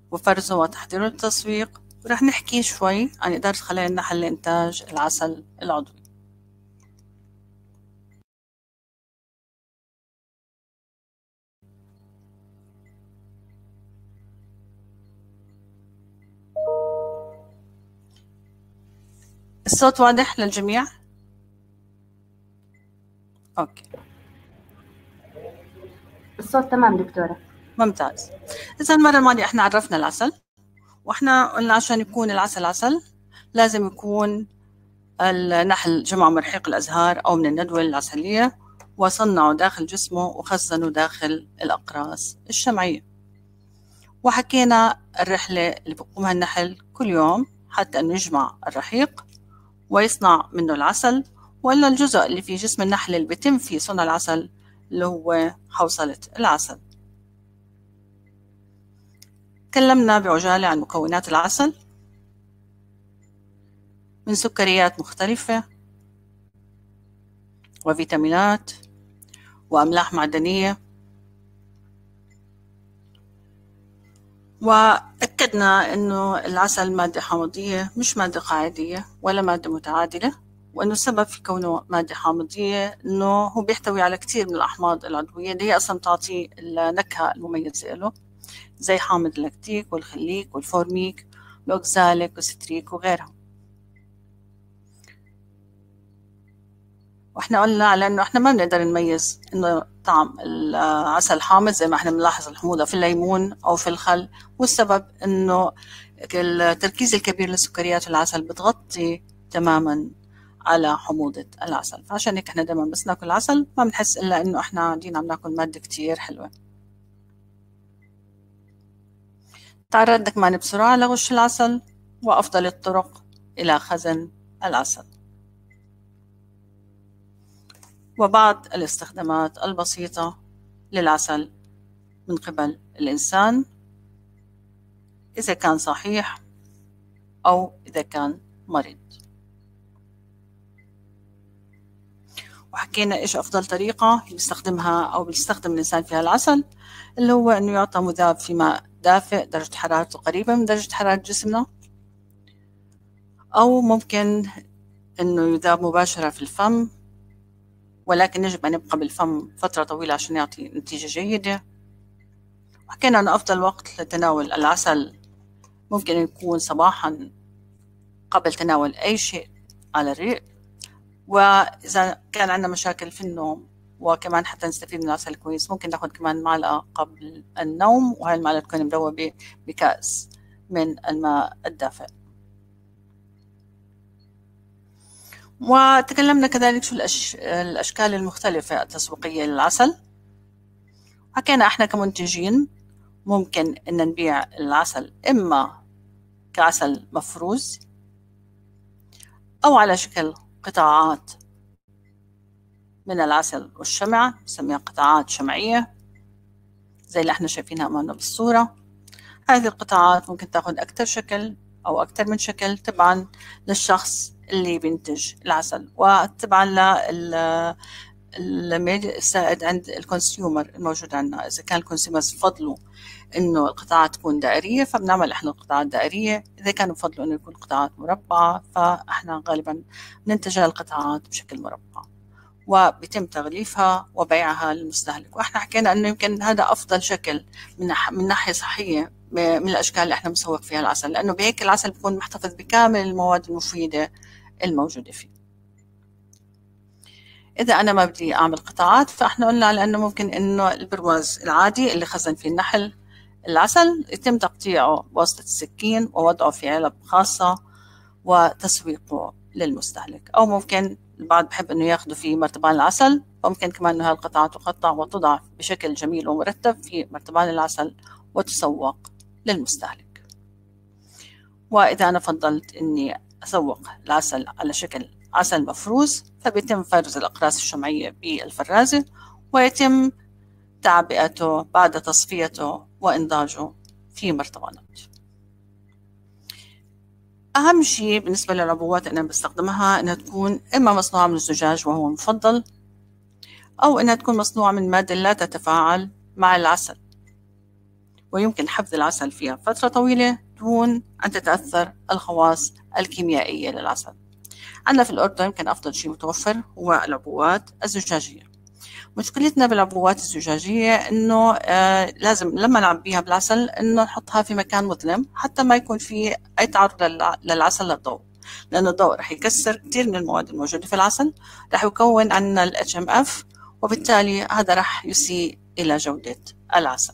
وفرزه وتحضيره للتسويق، ورح نحكي شوي عن إدارة خلايا النحل لإنتاج العسل العضوي. الصوت واضح للجميع؟ أوكي، الصوت تمام دكتورة. ممتاز. إذا المرة الماضية إحنا عرفنا العسل، وإحنا قلنا عشان يكون العسل عسل لازم يكون النحل جمع من رحيق الأزهار أو من الندوة العسلية، وصنعوا داخل جسمه وخزنوا داخل الأقراص الشمعية. وحكينا الرحلة اللي بيقومها النحل كل يوم حتى أنه يجمع الرحيق ويصنع منه العسل، وإلا الجزء اللي في جسم النحل اللي بيتم فيه صنع العسل اللي هو حوصلة العسل. تكلمنا بعجالة عن مكونات العسل من سكريات مختلفة وفيتامينات وأملاح معدنية، وأكدنا أنه العسل مادة حامضية مش مادة قاعدية ولا مادة متعادلة، وأنه السبب في كونه مادة حامضية أنه هو بيحتوي على كثير من الأحماض العضوية اللي هي أصلا تعطي النكهة المميزة له، زي حامض اللاكتيك والخليك والفورميك والأوكزاليك والستريك وغيرها. واحنا قلنا على انه احنا ما بنقدر نميز انه طعم العسل حامض زي ما احنا بنلاحظ الحموضة في الليمون او في الخل، والسبب انه التركيز الكبير للسكريات في العسل بتغطي تماما على حموضة العسل، فعشان هيك احنا دائما بس ناكل عسل ما بنحس الا انه احنا قاعدين عم ناكل مادة كتير حلوة. تعرضنا كمان بسرعة لغش العسل وافضل الطرق الى خزن العسل، وبعض الاستخدامات البسيطة للعسل من قبل الإنسان إذا كان صحيح أو إذا كان مريض. وحكينا إيش أفضل طريقة بيستخدمها أو بيستخدم الإنسان فيها العسل، اللي هو إنه يعطى مذاب في ماء دافئ درجة حرارته قريبة من درجة حرارة جسمنا، أو ممكن إنه يذاب مباشرة في الفم، ولكن يجب أن يبقى بالفم فترة طويلة عشان يعطي نتيجة جيدة. وحكينا أن أفضل وقت لتناول العسل ممكن يكون صباحا قبل تناول أي شيء على الريق، وإذا كان عندنا مشاكل في النوم وكمان حتى نستفيد من العسل كويس ممكن ناخد كمان معلقة قبل النوم، وهي المعلقة تكون مدوبة بكأس من الماء الدافئ. وتكلمنا كذلك شو الأشكال المختلفة التسويقية للعسل. حكينا احنا كمنتجين ممكن ان نبيع العسل اما كعسل مفروز او على شكل قطاعات من العسل والشمع، نسميها قطاعات شمعية زي اللي احنا شايفينها امامنا بالصورة. هذه القطاعات ممكن تاخذ اكثر شكل او اكثر من شكل تبعا للشخص اللي بينتج العسل، وتبعا السائد عند الكونسيومر الموجود عندنا. إذا كان الكونسيومرز بفضلوا إنه القطاعات تكون دائرية فبنعمل إحنا القطاعات دائرية، إذا كانوا بفضلوا إنه يكون قطاعات مربعة فإحنا غالبا ننتج القطاعات بشكل مربع، وبيتم تغليفها وبيعها للمستهلك. وإحنا حكينا إنه يمكن هذا أفضل شكل من ناحية صحية من الأشكال اللي إحنا بنسوق فيها العسل، لأنه بهيك العسل بيكون محتفظ بكامل المواد المفيدة الموجودة فيه. إذا أنا ما بدي أعمل قطاعات فإحنا قلنا على أنه ممكن إنه البرواز العادي اللي خزن فيه النحل العسل يتم تقطيعه بواسطة السكين ووضعه في علب خاصة وتسويقه للمستهلك، أو ممكن البعض بحب إنه ياخذوا في مرتبان العسل، فممكن كمان إنه هالقطاعات تقطع وتوضع بشكل جميل ومرتب في مرتبان العسل وتسوق للمستهلك. وإذا أنا فضلت إني أسوق العسل على شكل عسل مفروز فبيتم فرز الأقراص الشمعية بالفرازة ويتم تعبئته بعد تصفيته وإنضاجه في مرطبانات. أهم شيء بالنسبة للعبوات أنا بستخدمها إنها تكون إما مصنوعة من الزجاج وهو المفضل، أو إنها تكون مصنوعة من مادة لا تتفاعل مع العسل، ويمكن حفظ العسل فيها فترة طويلة دون أن تتأثر الخواص الكيميائية للعسل. عندنا في الأردن يمكن أفضل شيء متوفر هو العبوات الزجاجية. مشكلتنا بالعبوات الزجاجية إنه لازم لما نعبيها بالعسل إنه نحطها في مكان مظلم حتى ما يكون في أي تعرض للعسل للضوء، لأن الضوء رح يكسر كتير من المواد الموجودة في العسل، رح يكون عنا ال HMF، وبالتالي هذا رح يسيء إلى جودة العسل.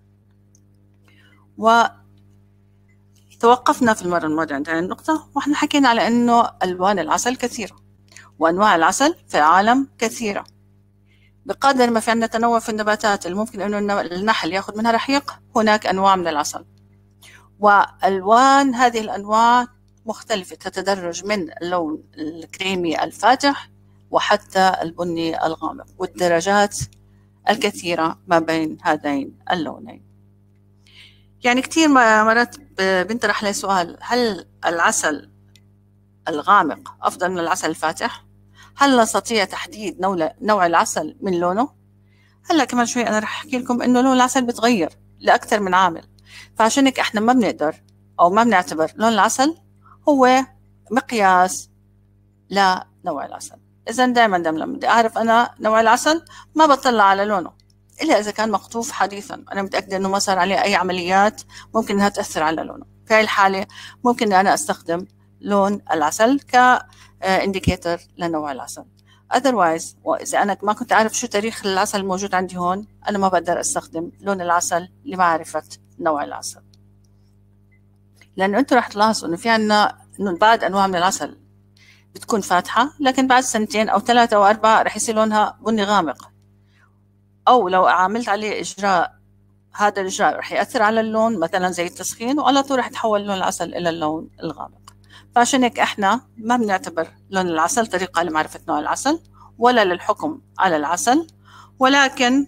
وتوقفنا في المرة الماضية عند هذه النقطة، وإحنا حكينا على إنه ألوان العسل كثيرة وأنواع العسل في العالم كثيرة، بقدر ما في عندنا تنوع في النباتات اللي ممكن إنه النحل ياخذ منها رحيق، هناك أنواع من العسل، وألوان هذه الأنواع مختلفة تتدرج من اللون الكريمي الفاتح وحتى البني الغامق، والدرجات الكثيرة ما بين هذين اللونين. يعني كتير مرات بنطرح لي سؤال: هل العسل الغامق أفضل من العسل الفاتح؟ هل نستطيع تحديد نوع العسل من لونه؟ هلا كمان شوي أنا رح أحكي لكم إنه لون العسل بتغير لأكثر من عامل، فعشان هيك إحنا ما بنقدر أو ما بنعتبر لون العسل هو مقياس لنوع العسل. إذا دائما لما بدي أعرف أنا نوع العسل ما بطلع على لونه إلا إذا كان مقطوف حديثا، أنا متأكدة إنه ما صار عليه أي عمليات ممكن إنها تأثر على لونه. في هاي الحالة ممكن أنا أستخدم لون العسل كإنديكيتور لنوع العسل. otherwise وإذا أنا ما كنت أعرف شو تاريخ العسل الموجود عندي هون، أنا ما بقدر أستخدم لون العسل لمعرفة نوع العسل. لأنه أنتم رح تلاحظوا إنه في عنا إنه بعض أنواع من العسل بتكون فاتحة، لكن بعد 2 أو 3 أو 4 رح يصير لونها بني غامق، أو لو عملت عليه إجراء هذا الإجراء رح يأثر على اللون مثلا زي التسخين، وعلى طول رح يتحول لون العسل إلى اللون الغامق. فعشان هيك إحنا ما بنعتبر لون العسل طريقة لمعرفة نوع العسل ولا للحكم على العسل، ولكن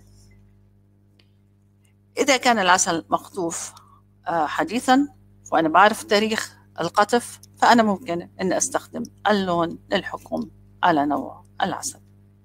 إذا كان العسل مقطوف حديثا وأنا بعرف تاريخ القطف، فأنا ممكن أن أستخدم اللون للحكم على نوع العسل.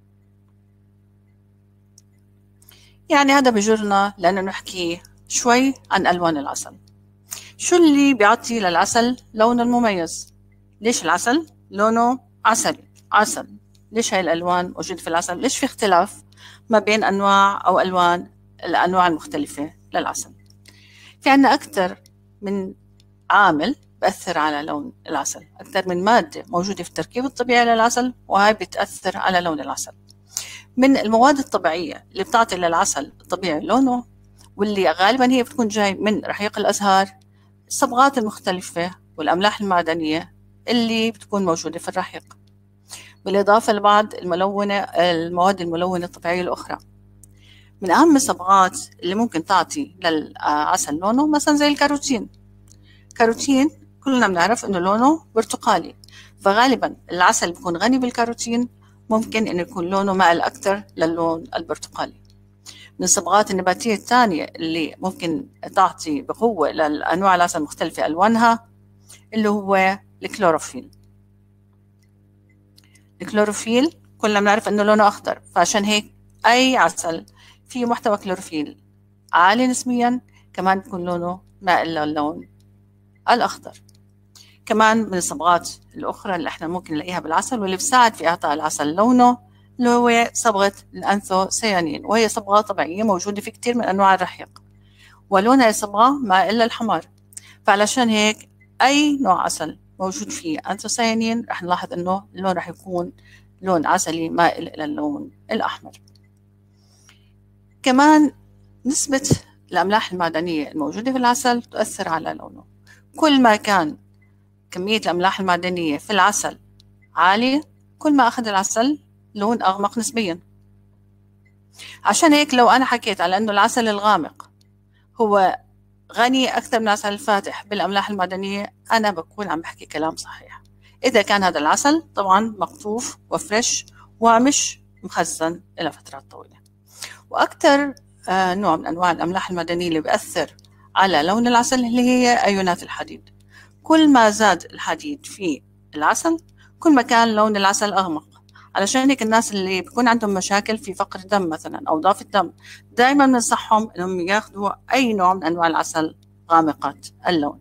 يعني هذا بجرنا لأنه نحكي شوي عن ألوان العسل. شو اللي بيعطي للعسل لونه المميز؟ ليش العسل لونه عسلي؟ عسل، ليش هاي الألوان موجودة في العسل؟ ليش في اختلاف ما بين أنواع أو ألوان الأنواع المختلفة للعسل؟ في عنا أكثر من عامل بأثر على لون العسل، أكثر من مادة موجودة في التركيب الطبيعي للعسل وهي بتأثر على لون العسل. من المواد الطبيعية اللي بتعطي للعسل الطبيعي لونه، واللي غالبا هي بتكون جاي من رحيق الأزهار، الصبغات المختلفة والأملاح المعدنية اللي بتكون موجودة في الرحيق، بالإضافة لبعض المواد الملونة الطبيعية الأخرى. من أهم الصبغات اللي ممكن تعطي للعسل لونه مثلا زي الكاروتين. كاروتين كلنا بنعرف إنه لونه برتقالي، فغالبا العسل بيكون غني بالكاروتين، ممكن إنه يكون لونه مائل أكثر للون البرتقالي. من الصبغات النباتية الثانية اللي ممكن تعطي بقوة للأنواع العسل المختلفة ألوانها اللي هو الكلوروفيل. الكلوروفيل كلنا بنعرف إنه لونه أخضر، فعشان هيك أي عسل فيه محتوى كلوروفيل عالي نسبيا كمان بيكون لونه مائل للون الأخضر. كمان من الصبغات الأخرى اللي احنا ممكن نلاقيها بالعسل واللي بتساعد في إعطاء العسل لونه اللي هو صبغة الأنثوسيانين، وهي صبغة طبيعية موجودة في كتير من أنواع الرحيق، ولونها صبغة مائل للحمار. فعلشان هيك أي نوع عسل موجود فيه أنثوسيانين رح نلاحظ إنه اللون رح يكون لون عسلي مائل إلى اللون الأحمر. كمان نسبة الأملاح المعدنية الموجودة في العسل تؤثر على لونه. كل ما كان كمية الأملاح المعدنية في العسل عالية، كل ما أخذ العسل لون أغمق نسبيا. عشان هيك لو أنا حكيت على أنه العسل الغامق هو غني أكثر من العسل الفاتح بالأملاح المعدنية، أنا بكون عم بحكي كلام صحيح إذا كان هذا العسل طبعا مقطوف وفريش ومش مخزن إلى فترات طويلة. وأكثر نوع من أنواع الأملاح المعدنية اللي بيأثر على لون العسل اللي هي أيونات الحديد. كل ما زاد الحديد في العسل كل ما كان لون العسل أغمق. علشان هيك الناس اللي بيكون عندهم مشاكل في فقر دم مثلا أو ضعف الدم دائما بننصحهم إنهم ياخذوا أي نوع من أنواع العسل غامقة اللون.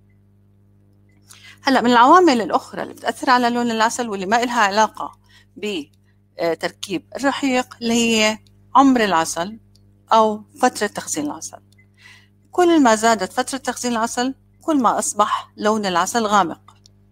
هلا من العوامل الأخرى اللي بتأثر على لون العسل واللي ما إلها علاقة بتركيب الرحيق اللي هي عمر العسل أو فترة تخزين العسل. كل ما زادت فترة تخزين العسل كل ما أصبح لون العسل غامق.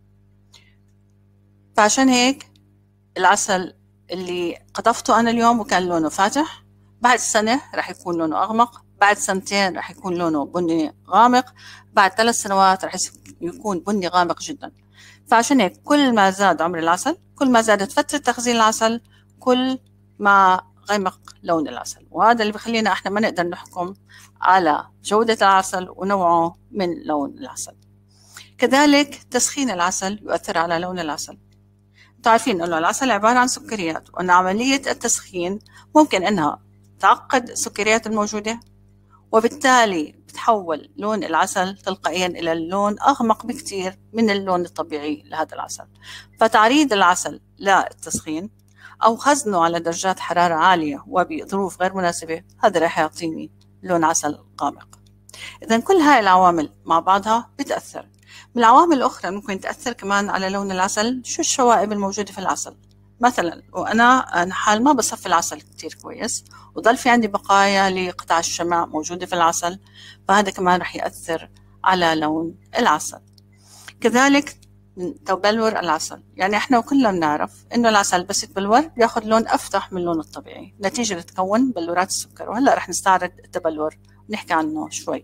فعشان هيك العسل اللي قطفته أنا اليوم وكان لونه فاتح بعد سنة رح يكون لونه أغمق، بعد سنتين رح يكون لونه بني غامق، بعد 3 سنوات رح يكون بني غامق جدا. فعشان هيك كل ما زاد عمر العسل كل ما زادت فترة تخزين العسل كل ما غمق لون العسل، وهذا اللي بخلينا احنا ما نقدر نحكم على جودة العسل ونوعه من لون العسل. كذلك تسخين العسل يؤثر على لون العسل. تعرفين انه العسل عبارة عن سكريات، وان عملية التسخين ممكن انها تعقد السكريات الموجودة، وبالتالي بتحول لون العسل تلقائيا الى اللون اغمق بكثير من اللون الطبيعي لهذا العسل. فتعريض العسل للتسخين او خزنه على درجات حرارة عالية وبظروف غير مناسبة هذا راح يعطيني لون عسل غامق. اذا كل هاي العوامل مع بعضها بتأثر. من العوامل الأخرى ممكن تأثر كمان على لون العسل شو الشوائب الموجودة في العسل. مثلا وأنا حال ما بصفي العسل كتير كويس وضل في عندي بقايا لقطع الشمع موجودة في العسل، فهذا كمان رح يأثر على لون العسل. كذلك تبلور العسل، يعني احنا كلنا بنعرف انه العسل بس يتبلور بياخذ لون افتح من اللون الطبيعي نتيجة لتكون بلورات السكر، وهلا رح نستعرض التبلور ونحكي عنه شوي.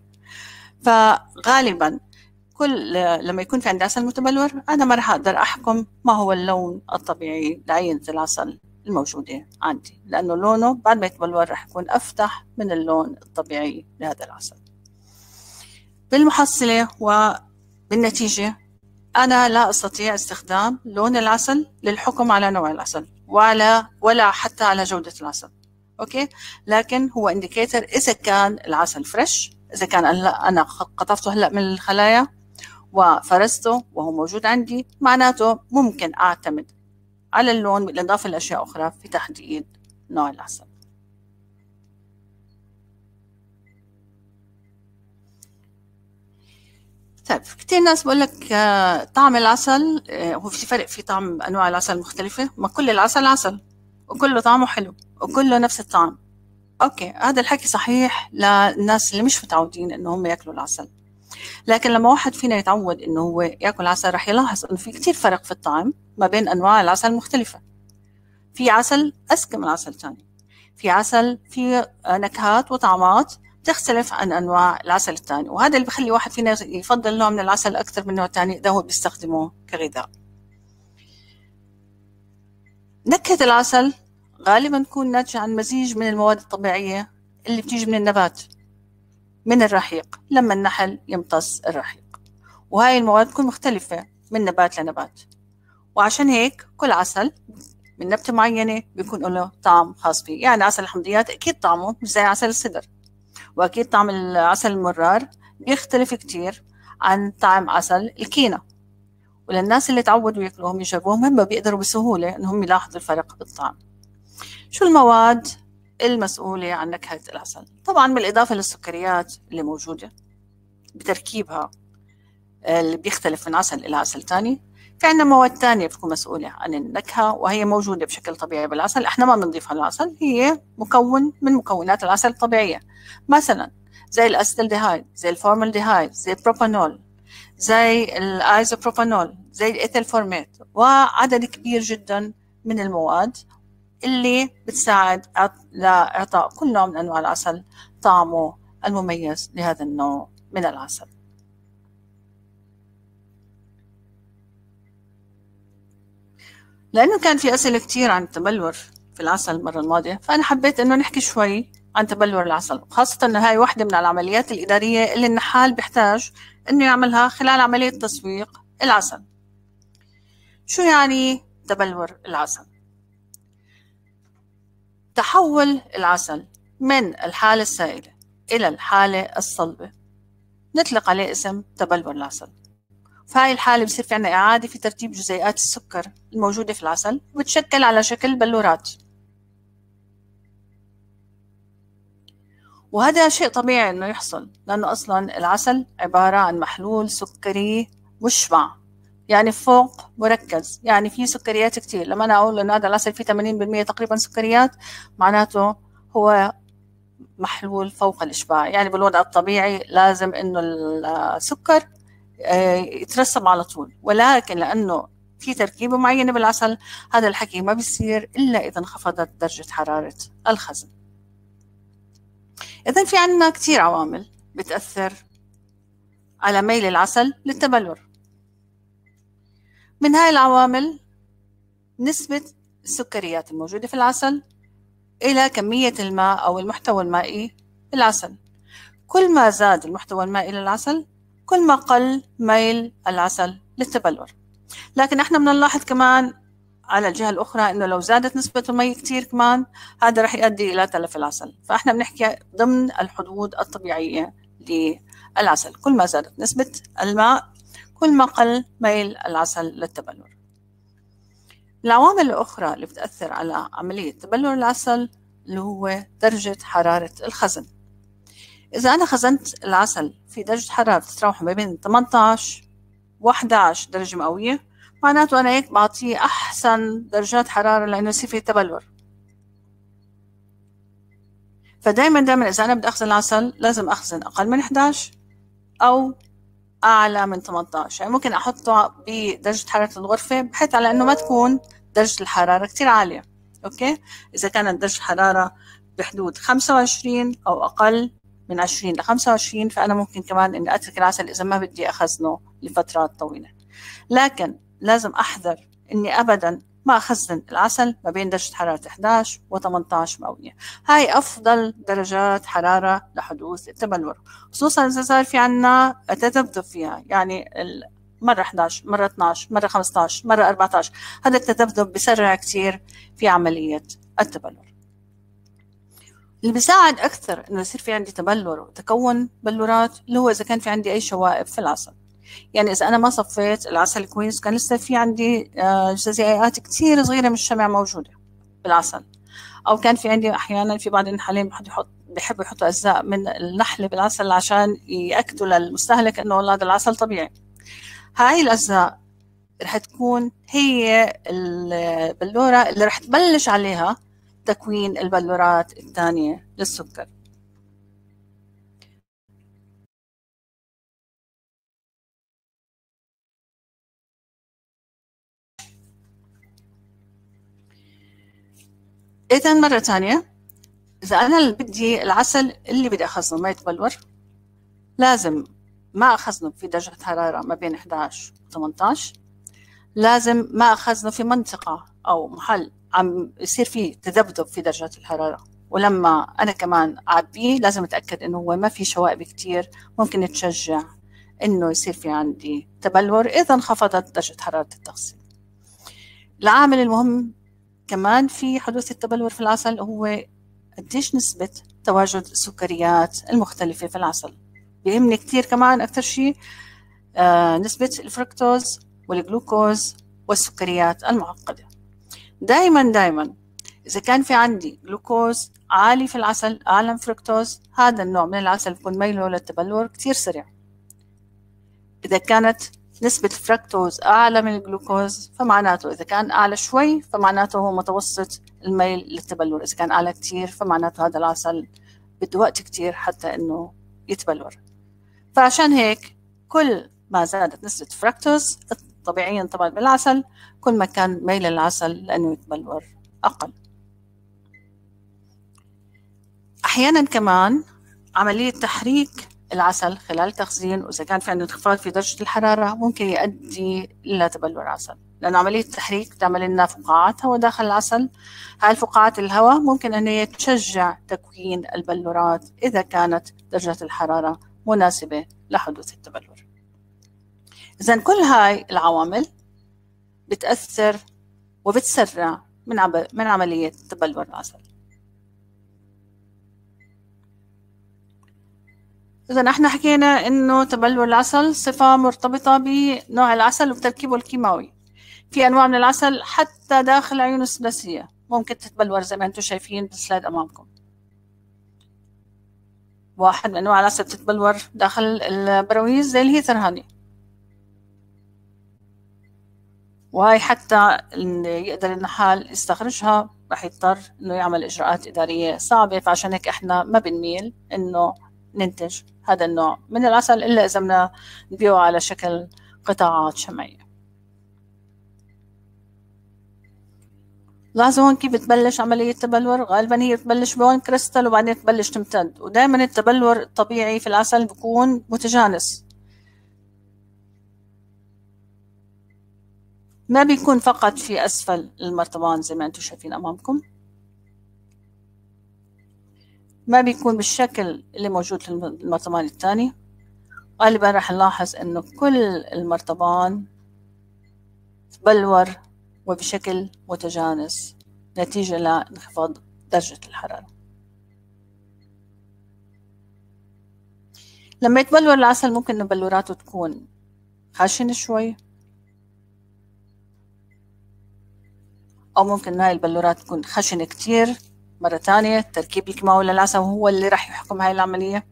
فغالبا لما يكون في عندي عسل متبلور أنا ما راح أقدر أحكم ما هو اللون الطبيعي لعينة العسل الموجودة عندي، لأنه لونه بعد ما يتبلور راح يكون أفتح من اللون الطبيعي لهذا العسل. بالمحصلة وبالنتيجة أنا لا أستطيع استخدام لون العسل للحكم على نوع العسل ولا حتى على جودة العسل. أوكي، لكن هو إنديكيتر إذا كان العسل فريش، إذا كان أنا قطفته هلأ من الخلايا وفرزته وهو موجود عندي، معناته ممكن أعتمد على اللون بالإضافة لأشياء أخرى في تحديد نوع العسل. طيب كتير ناس بقول لك طعم العسل هو في فرق في طعم أنواع العسل المختلفة، ما كل العسل عسل وكله طعمه حلو وكله نفس الطعم. أوكي، هذا الحكي صحيح للناس اللي مش متعودين إنه هم يأكلوا العسل، لكن لما واحد فينا يتعود إنه هو يأكل عسل رح يلاحظ إنه في كتير فرق في الطعم ما بين أنواع العسل المختلفة. في عسل أذكى من عسل تاني، في عسل في نكهات وطعمات تختلف عن أنواع العسل التاني، وهذا اللي بخلي واحد فينا يفضل نوع من العسل أكثر من نوع تاني إذا هو بيستخدمه كغذاء. نكهة العسل غالبا تكون ناتجة عن مزيج من المواد الطبيعية اللي بتيجي من النبات، من الرحيق لما النحل يمتص الرحيق، وهاي المواد تكون مختلفة من نبات لنبات، وعشان هيك كل عسل من نبتة معينة بيكون له طعم خاص فيه. يعني عسل الحمضيات أكيد طعمه مش زي عسل السدر، وأكيد طعم العسل المرار بيختلف كتير عن طعم عسل الكينا، وللناس اللي تعودوا ياكلوهم يجربوهم هم بيقدروا بسهولة إنهم يلاحظوا الفرق بالطعم. شو المواد المسؤولة عن نكهة العسل؟ طبعا بالإضافة للسكريات اللي موجودة بتركيبها اللي بيختلف من عسل إلى عسل تاني، في عندنا مواد تانية بتكون مسؤولة عن النكهة وهي موجودة بشكل طبيعي بالعسل، احنا ما بنضيفها للعسل، هي مكون من مكونات العسل الطبيعية، مثلا زي الأستالديهايد، زي الفورمالديهايد، زي البروبانول، زي الآيزوبروبانول، زي الإيثيل فورمات، وعدد كبير جدا من المواد اللي بتساعد لإعطاء كل نوع من أنواع العسل طعمه المميز لهذا النوع من العسل. لأنه كان في أسئلة كتير عن التبلور في العسل المرة الماضية، فأنا حبيت أنه نحكي شوي عن تبلور العسل، خاصة أنه هاي واحدة من العمليات الإدارية اللي النحال بيحتاج أنه يعملها خلال عملية تسويق العسل. شو يعني تبلور العسل؟ تحول العسل من الحالة السائلة إلى الحالة الصلبة نطلق عليه اسم تبلور العسل، في هاي الحالة بصير في عنا إعادة في ترتيب جزيئات السكر الموجودة في العسل وبتشكل على شكل بلورات. وهذا شيء طبيعي إنه يحصل، لأنه أصلا العسل عبارة عن محلول سكري مشبع، يعني فوق مركز، يعني فيه سكريات كتير. لما أنا أقول إنه هذا العسل فيه 80% تقريبا سكريات، معناته هو محلول فوق الإشباع. يعني بالوضع الطبيعي لازم إنه السكر يترسب على طول، ولكن لأنه في تركيبة معينة بالعسل هذا الحكي ما بيصير إلا إذا انخفضت درجة حرارة الخزن. إذن في عنا كتير عوامل بتأثر على ميل العسل للتبلور. من هاي العوامل نسبة السكريات الموجودة في العسل إلى كمية الماء أو المحتوى المائي بالعسل. كل ما زاد المحتوى المائي للعسل كل ما قل ميل العسل للتبلور. لكن احنا بنلاحظ كمان على الجهة الأخرى إنه لو زادت نسبة المي كتير كمان هذا رح يؤدي إلى تلف العسل. فإحنا بنحكي ضمن الحدود الطبيعية للعسل، كل ما زادت نسبة الماء كل ما قل ميل العسل للتبلور. العوامل الأخرى اللي بتأثر على عملية تبلور العسل اللي هو درجة حرارة الخزن. إذا أنا خزنت العسل في درجة حرارة تتراوح ما بين 18 و11 درجة مئوية، معناته أنا هيك بعطيه أحسن درجات حرارة لأنه يصير فيه تبلور. فدايما إذا أنا بدي أخزن العسل لازم أخزن أقل من 11 أو أعلى من 18. يعني ممكن أحطه بدرجة حرارة الغرفة بحيث على أنه ما تكون درجة الحرارة كتير عالية. أوكي، إذا كانت درجة الحرارة بحدود 25 أو أقل من 20 ل 25 فأنا ممكن كمان إني أترك العسل إذا ما بدي أخزنه لفترات طويلة. لكن لازم أحذر إني أبدا ما أخزن العسل ما بين درجة حرارة 11 و 18 مئوية. هاي أفضل درجات حرارة لحدوث التبلور، خصوصا إذا صار في عنا تذبذب فيها، يعني مرة 11 مرة 12 مرة 15 مرة 14. هذا التذبذب بيسرع كتير في عملية التبلور. اللي بيساعد أكثر إنه يصير في عندي تبلور وتكون بلورات اللي هو إذا كان في عندي أي شوائب في العسل. يعني إذا أنا ما صفيت العسل كويس كان لسه في عندي جزيئات كتير صغيرة من الشمع موجودة بالعسل، أو كان في عندي أحيانا في بعض النحالين بيحبوا يحطوا أجزاء من النحل بالعسل عشان يأكدوا للمستهلك إنه والله هذا العسل طبيعي. هاي الأجزاء رح تكون هي البلورة اللي رح تبلش عليها تكوين البلورات الثانية للسكر. إذن مرة تانية، إذا أنا بدي العسل اللي بدي أخزنه ما يتبلور لازم ما أخزنه في درجة حرارة ما بين 11 و 18. لازم ما أخزنه في منطقة أو محل عم يصير فيه تذبذب في درجات الحرارة. ولما أنا كمان أعبيه لازم أتأكد إنه هو ما في شوائب كتير ممكن تشجع إنه يصير في عندي تبلور إذا انخفضت درجة حرارة التخزين. العامل المهم كمان في حدوث التبلور في العسل هو قديش نسبة تواجد السكريات المختلفة في العسل. بيهمني كتير كمان أكثر شيء نسبة الفركتوز والجلوكوز والسكريات المعقدة. دايما إذا كان في عندي جلوكوز عالي في العسل أعلى من فركتوز، هذا النوع من العسل بيكون ميله للتبلور كتير سريع. إذا كانت نسبة الفركتوز أعلى من الجلوكوز فمعناته إذا كان أعلى شوي فمعناته هو متوسط الميل للتبلور. إذا كان أعلى كتير فمعناته هذا العسل بده وقت كتير حتى إنه يتبلور. فعشان هيك كل ما زادت نسبة الفركتوز طبيعيا طبعا بالعسل كل ما كان ميل العسل لأنه يتبلور أقل. أحيانا كمان عملية تحريك العسل خلال التخزين وإذا كان في عنده انخفاض في درجة الحرارة ممكن يؤدي إلى تبلور العسل، لأن عملية التحريك تعمل لنا فقاعات هواء داخل العسل. هاي الفقاعات الهواء ممكن أن هي تشجع تكوين البلورات إذا كانت درجة الحرارة مناسبة لحدوث التبلور. إذن كل هاي العوامل بتأثر وبتسرع من عملية تبلور العسل. إذا احنا حكينا إنه تبلور العسل صفة مرتبطة بنوع العسل وبتركيبه الكيماوي. في أنواع من العسل حتى داخل العيون الثلاثية ممكن تتبلور زي ما أنتم شايفين بالسلايد أمامكم. واحد من أنواع العسل بتتبلور داخل البراويز زي الهيثر هاني، وهي حتى يقدر النحال يستخرجها راح يضطر إنه يعمل إجراءات إدارية صعبة. فعشان هيك إحنا ما بنميل إنه ننتج هذا النوع من العسل إلا إذا بدنا نبيعه على شكل قطاعات شمعية. لاحظوا هون كيف بتبلش عملية التبلور. غالبا هي بتبلش بون كريستال وبعدين تبلش تمتد، ودائما التبلور الطبيعي في العسل بيكون متجانس، ما بيكون فقط في أسفل المرطبان زي ما أنتم شايفين أمامكم، ما بيكون بالشكل اللي موجود في المرطبان الثاني. غالبا راح نلاحظ إنه كل المرطبان تبلور وبشكل متجانس نتيجة لانخفاض درجة الحرارة. لما يتبلور العسل ممكن إن بلوراته تكون خشنة شوي، أو ممكن هاي البلورات تكون خشنة كتير. مرة تانية التركيب الكيماوي للعسل هو اللي راح يحكم هاي العملية.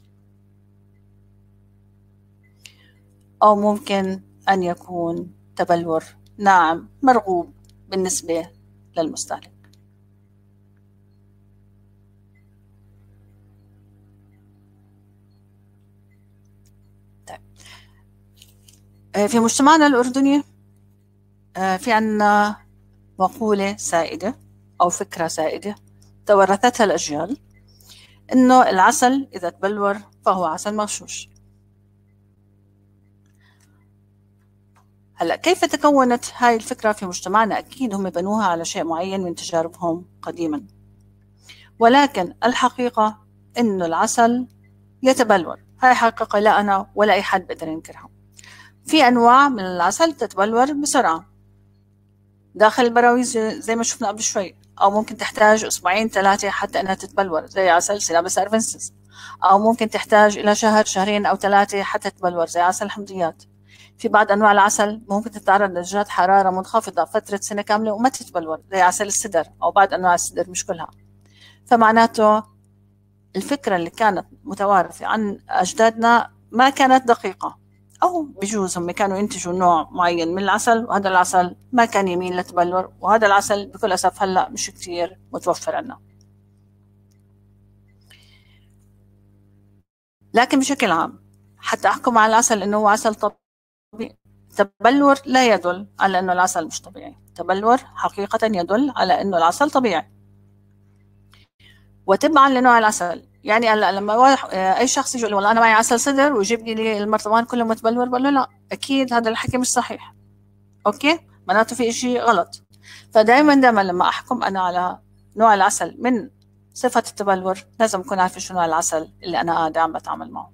أو ممكن أن يكون تبلور ناعم مرغوب بالنسبة للمستهلك. طيب. في مجتمعنا الأردني في عنا مقولة سائدة أو فكرة سائدة تورثتها الأجيال، إنه العسل إذا تبلور فهو عسل مغشوش. هلأ كيف تكونت هاي الفكرة في مجتمعنا؟ أكيد هم بنوها على شيء معين من تجاربهم قديما، ولكن الحقيقة إنه العسل يتبلور. هاي حقيقة لا أنا ولا أي حد بقدر ينكرها. في أنواع من العسل تتبلور بسرعة داخل البراويز زي ما شفنا قبل شوي، أو ممكن تحتاج أسبوعين 3 حتى أنها تتبلور زي عسل سيلابس أرفنسس، أو ممكن تحتاج إلى شهر 2 أو 3 حتى تتبلور زي عسل الحمضيات. في بعض أنواع العسل ممكن تتعرض لدرجات حرارة منخفضة فترة سنة كاملة وما تتبلور زي عسل السدر أو بعض أنواع السدر، مش كلها. فمعناته الفكرة اللي كانت متوارثة عن أجدادنا ما كانت دقيقة، أو بجوز هم كانوا ينتجوا نوع معين من العسل وهذا العسل ما كان يميل للتبلور، وهذا العسل بكل أسف هلأ مش كتير متوفر عنا. لكن بشكل عام حتى أحكم على العسل إنه هو عسل طبيعي، تبلور لا يدل على إنه العسل مش طبيعي. تبلور حقيقة يدل على إنه العسل طبيعي. وتبعا لنوع العسل، يعني هلا لما اي شخص يجي يقول والله انا معي عسل سدر ويجيب لي المرطبان كله متبلور، بقول له لا، اكيد هذا الحكي مش صحيح. اوكي، معناته في شيء غلط. فدائما لما احكم انا على نوع العسل من صفة التبلور لازم اكون عارفه شو نوع العسل اللي انا قاعده عم بتعامل معه.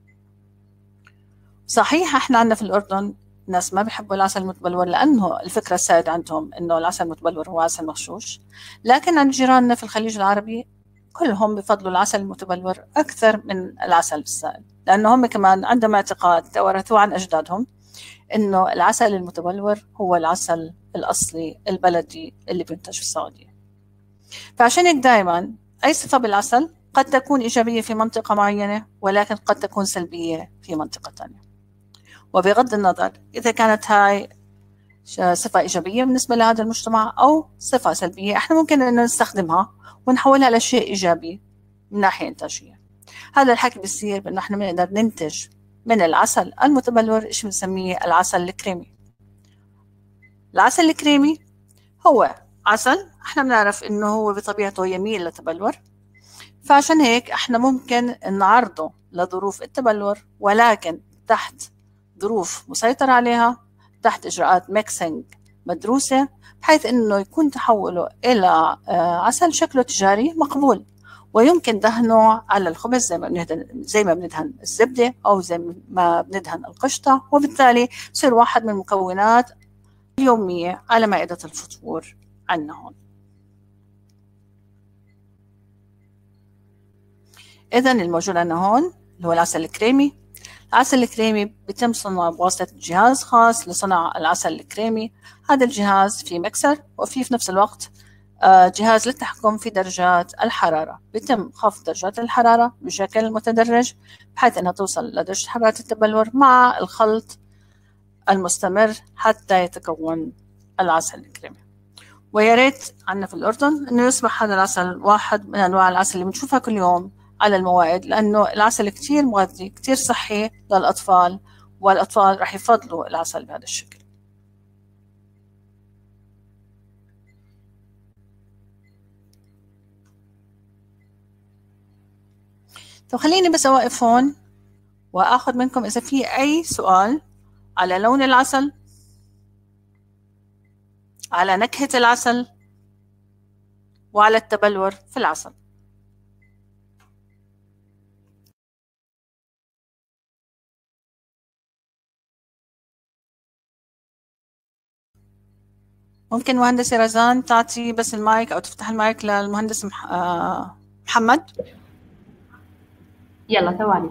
صحيح احنا عندنا في الاردن ناس ما بيحبوا العسل المتبلور لانه الفكره السائده عندهم انه العسل المتبلور هو عسل مغشوش، لكن عند جيراننا في الخليج العربي كلهم بفضلوا العسل المتبلور أكثر من العسل السائل، لأنه هم كمان عندهم اعتقاد تورثوه عن أجدادهم إنه العسل المتبلور هو العسل الأصلي البلدي اللي بينتج في السعودية. فعشان هيك دائما أي صفة بالعسل قد تكون إيجابية في منطقة معينة ولكن قد تكون سلبية في منطقة ثانية. وبغض النظر إذا كانت هاي صفة إيجابية بالنسبة لهذا المجتمع أو صفة سلبية، إحنا ممكن أن نستخدمها ونحولها لشيء إيجابي من ناحية إنتاجية. هذا الحكي بيصير بأنه إحنا بنقدر ننتج من العسل المتبلور إيش بنسميه العسل الكريمي. العسل الكريمي هو عسل إحنا بنعرف إنه هو بطبيعته يميل للتبلور، فعشان هيك إحنا ممكن نعرضه لظروف التبلور ولكن تحت ظروف مسيطر عليها، تحت إجراءات ميكسينج مدروسة، بحيث إنه يكون تحوله إلى عسل شكله تجاري مقبول، ويمكن دهنه على الخبز زي ما بندهن الزبدة أو زي ما بندهن القشطة، وبالتالي يصير واحد من المكونات اليومية على مائدة الفطور عندنا هون. إذن الموجود عندنا هون اللي هو العسل الكريمي. العسل الكريمي بيتم صنعه بواسطة جهاز خاص لصنع العسل الكريمي. هذا الجهاز فيه مكسر وفيه في نفس الوقت جهاز للتحكم في درجات الحرارة. بيتم خفض درجات الحرارة بشكل متدرج بحيث أنها توصل لدرجة حرارة التبلور مع الخلط المستمر حتى يتكون العسل الكريمي. ويا ريت عندنا في الأردن إنه يصبح هذا العسل واحد من أنواع العسل اللي بنشوفها كل يوم على الموائد، لأنه العسل كتير مغذي كتير صحي للأطفال، والأطفال رح يفضلوا العسل بهذا الشكل. طب خليني بس أوقف هون وأخذ منكم إذا في أي سؤال على لون العسل، على نكهة العسل، وعلى التبلور في العسل. ممكن مهندسة رزان تعطي بس المايك أو تفتح المايك للمهندس محمد؟ يلا ثواني.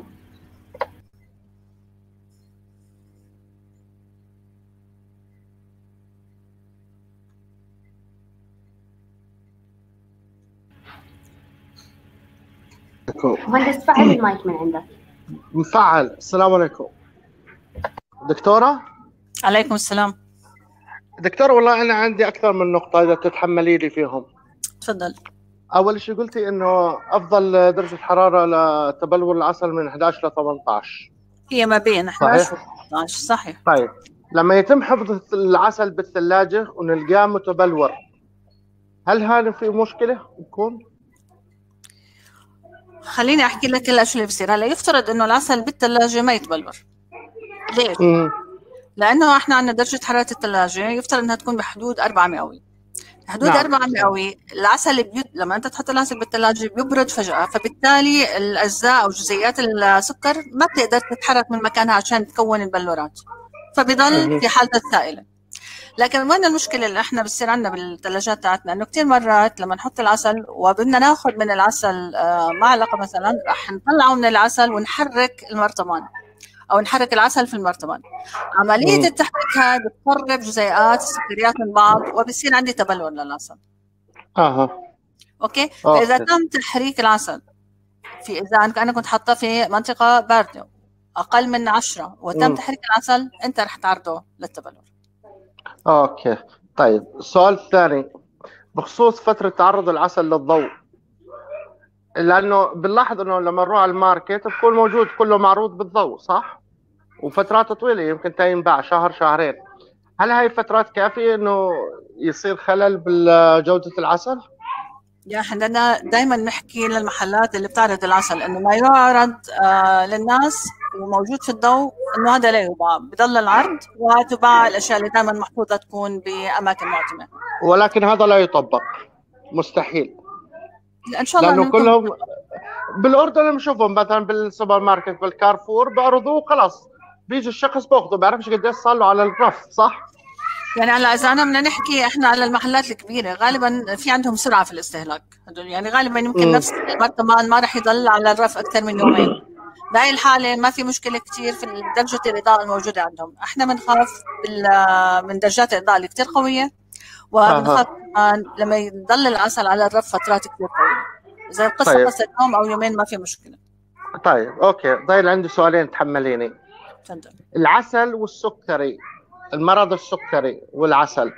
مهندس فعل المايك من عندك. مفعل. السلام عليكم دكتورة. عليكم السلام دكتورة، والله أنا عندي أكثر من نقطة إذا تتحملي لي فيهم. تفضل. أول شيء قلتي إنه أفضل درجة حرارة لتبلور العسل من 11 ل 18. هي ما بين 11 و 18. صحيح. طيب لما يتم حفظ العسل بالثلاجة ونلقاه متبلور، هل هذا في مشكلة يكون؟ خليني أحكي لك هلا شو اللي بصير. هلا يفترض إنه العسل بالثلاجة ما يتبلور. ليش؟ لأنه إحنا عندنا درجة حرارة الثلاجة يفترض إنها تكون بحدود 4 مئوي. حدود 4 مئوي العسل لما أنت تحط العسل بالثلاجة بيبرد فجأة، فبالتالي الأجزاء أو جزيئات السكر ما بتقدر تتحرك من مكانها عشان تكون البلورات، فبيضل في حالة السائلة. لكن وين المشكلة اللي احنا بتصير عندنا بالثلاجات تاعتنا؟ انه كثير مرات لما نحط العسل وبدنا ناخذ من العسل معلقة مثلا، رح نطلعه من العسل ونحرك المرطمان او نحرك العسل في المرطمان. عملية التحريك هاي بتقرب جزيئات السكريات من بعض وبصير عندي تبلور للعسل. اوكي. فاذا تم تحريك العسل اذا انا كنت حاطاه في منطقة باردة اقل من 10 وتم تحريك العسل، انت رح تعرضه للتبلور. اوكي. طيب السؤال الثاني بخصوص فترة تعرض العسل للضوء، لأنه بنلاحظ إنه لما نروح على الماركت بكون موجود كله معروض بالضوء، صح؟ وفترات طويلة يمكن ينباع شهر شهرين، هل هاي فترات كافية إنه يصير خلل بجودة العسل؟ يا احنا دائما نحكي للمحلات اللي بتعرض العسل انه ما يعرض للناس وموجود في الضوء، انه هذا لا يباع، بضل العرض وتباع الاشياء اللي دائما محفوظه تكون باماكن معتمه. ولكن هذا لا يطبق، مستحيل. ان شاء الله لانه كلهم بالاردن بنشوفهم مثلا بالسوبر ماركت بالكارفور بيعرضوه خلاص، بيجي الشخص باخذه بيعرفش قديش صار له على الرف، صح؟ يعني هلا اذا انا بدنا نحكي احنا على المحلات الكبيره غالبا في عندهم سرعه في الاستهلاك، هدول يعني غالبا يمكن نفس المرطمان ما راح يضل على الرف اكثر من يومين. بهاي الحاله ما في مشكله كثير في درجه الاضاءه الموجوده عندهم. احنا بنخاف من درجات الاضاءه اللي كثير قويه، وبنخاف لما يضل العسل على الرف فترات كثير طويله. اذا القصه طيب. قصه يوم او يومين ما في مشكله. طيب اوكي. ضايل عندي سؤالين تحمليني. تفضل. العسل والسكري، المرض السكري والعسل،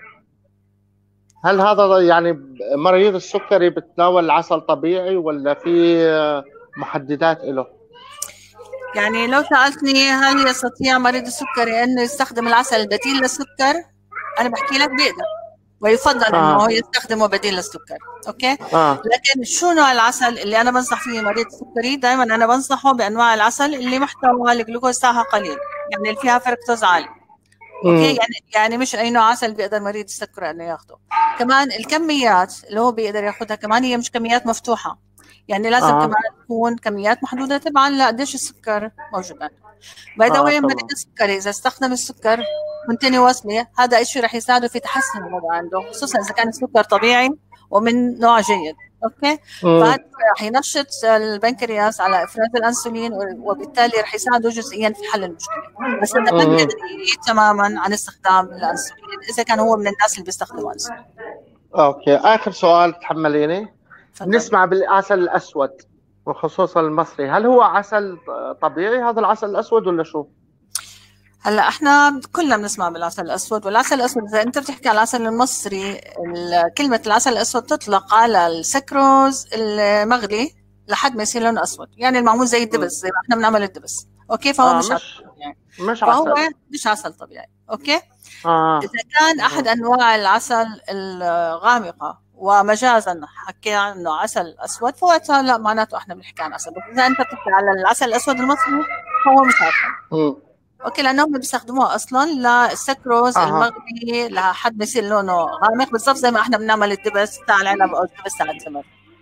هل هذا يعني مريض السكري بتناول العسل طبيعي ولا في محددات له؟ يعني لو سألتني هل يستطيع مريض السكري أنه يستخدم العسل بديل للسكر، أنا بحكي لك بيقدر ويفضل أنه هو يستخدمه بديل للسكر. أوكي؟ لكن شو نوع العسل اللي أنا بنصح فيه مريض السكري؟ دائما أنا بنصحه بأنواع العسل اللي محتوى الجلوكوز تاعها قليل، يعني اللي فيها فركتوز عالي. اوكي. يعني مش اي نوع عسل بيقدر مريض السكر انه ياخده. كمان الكميات اللي هو بيقدر ياخذها كمان هي مش كميات مفتوحه، يعني لازم كمان تكون كميات محدوده تبعا لقديش السكر موجود عنده. باي ذا واي مريض السكري اذا استخدم السكر كونتينيوسلي هذا الشيء رح يساعده في تحسن الوضع عنده، خصوصا اذا كان السكر طبيعي ومن نوع جيد. اوكي. فهذا راح ينشط البنكرياس على افراز الانسولين، وبالتالي راح يساعده جزئيا في حل المشكله، بس هذا لن يغني تماما عن استخدام الانسولين اذا كان هو من الناس اللي بيستخدموا انسولين. اوكي، اخر سؤال تحمليني. فضل. نسمع بالعسل الاسود وخصوصا المصري، هل هو عسل طبيعي هذا العسل الاسود ولا شو؟ هلا احنا كلنا بنسمع بالعسل الاسود، والعسل الاسود اذا انت بتحكي على العسل المصري، كلمه العسل الاسود تطلق على السكروز المغلي لحد ما يصير لونه اسود، يعني المعمول زي الدبس، زي ما احنا بنعمل الدبس. اوكي، فهو مش عسل طبيعي. مش فهو عسل. مش عسل طبيعي. اوكي. اذا كان احد انواع العسل الغامقه ومجازا حكينا انه عسل اسود، فوقتها لا، معناته احنا بنحكي عن عسل. بس اذا انت بتحكي على العسل الاسود المصري هو مش عسل. اوكي، لانهم بيستخدموها اصلا للسكروز المغلي لحد ما يصير لونه غامق، بالضبط زي ما احنا بنعمل الدبس تاع العنب او الدبس تاع التمر.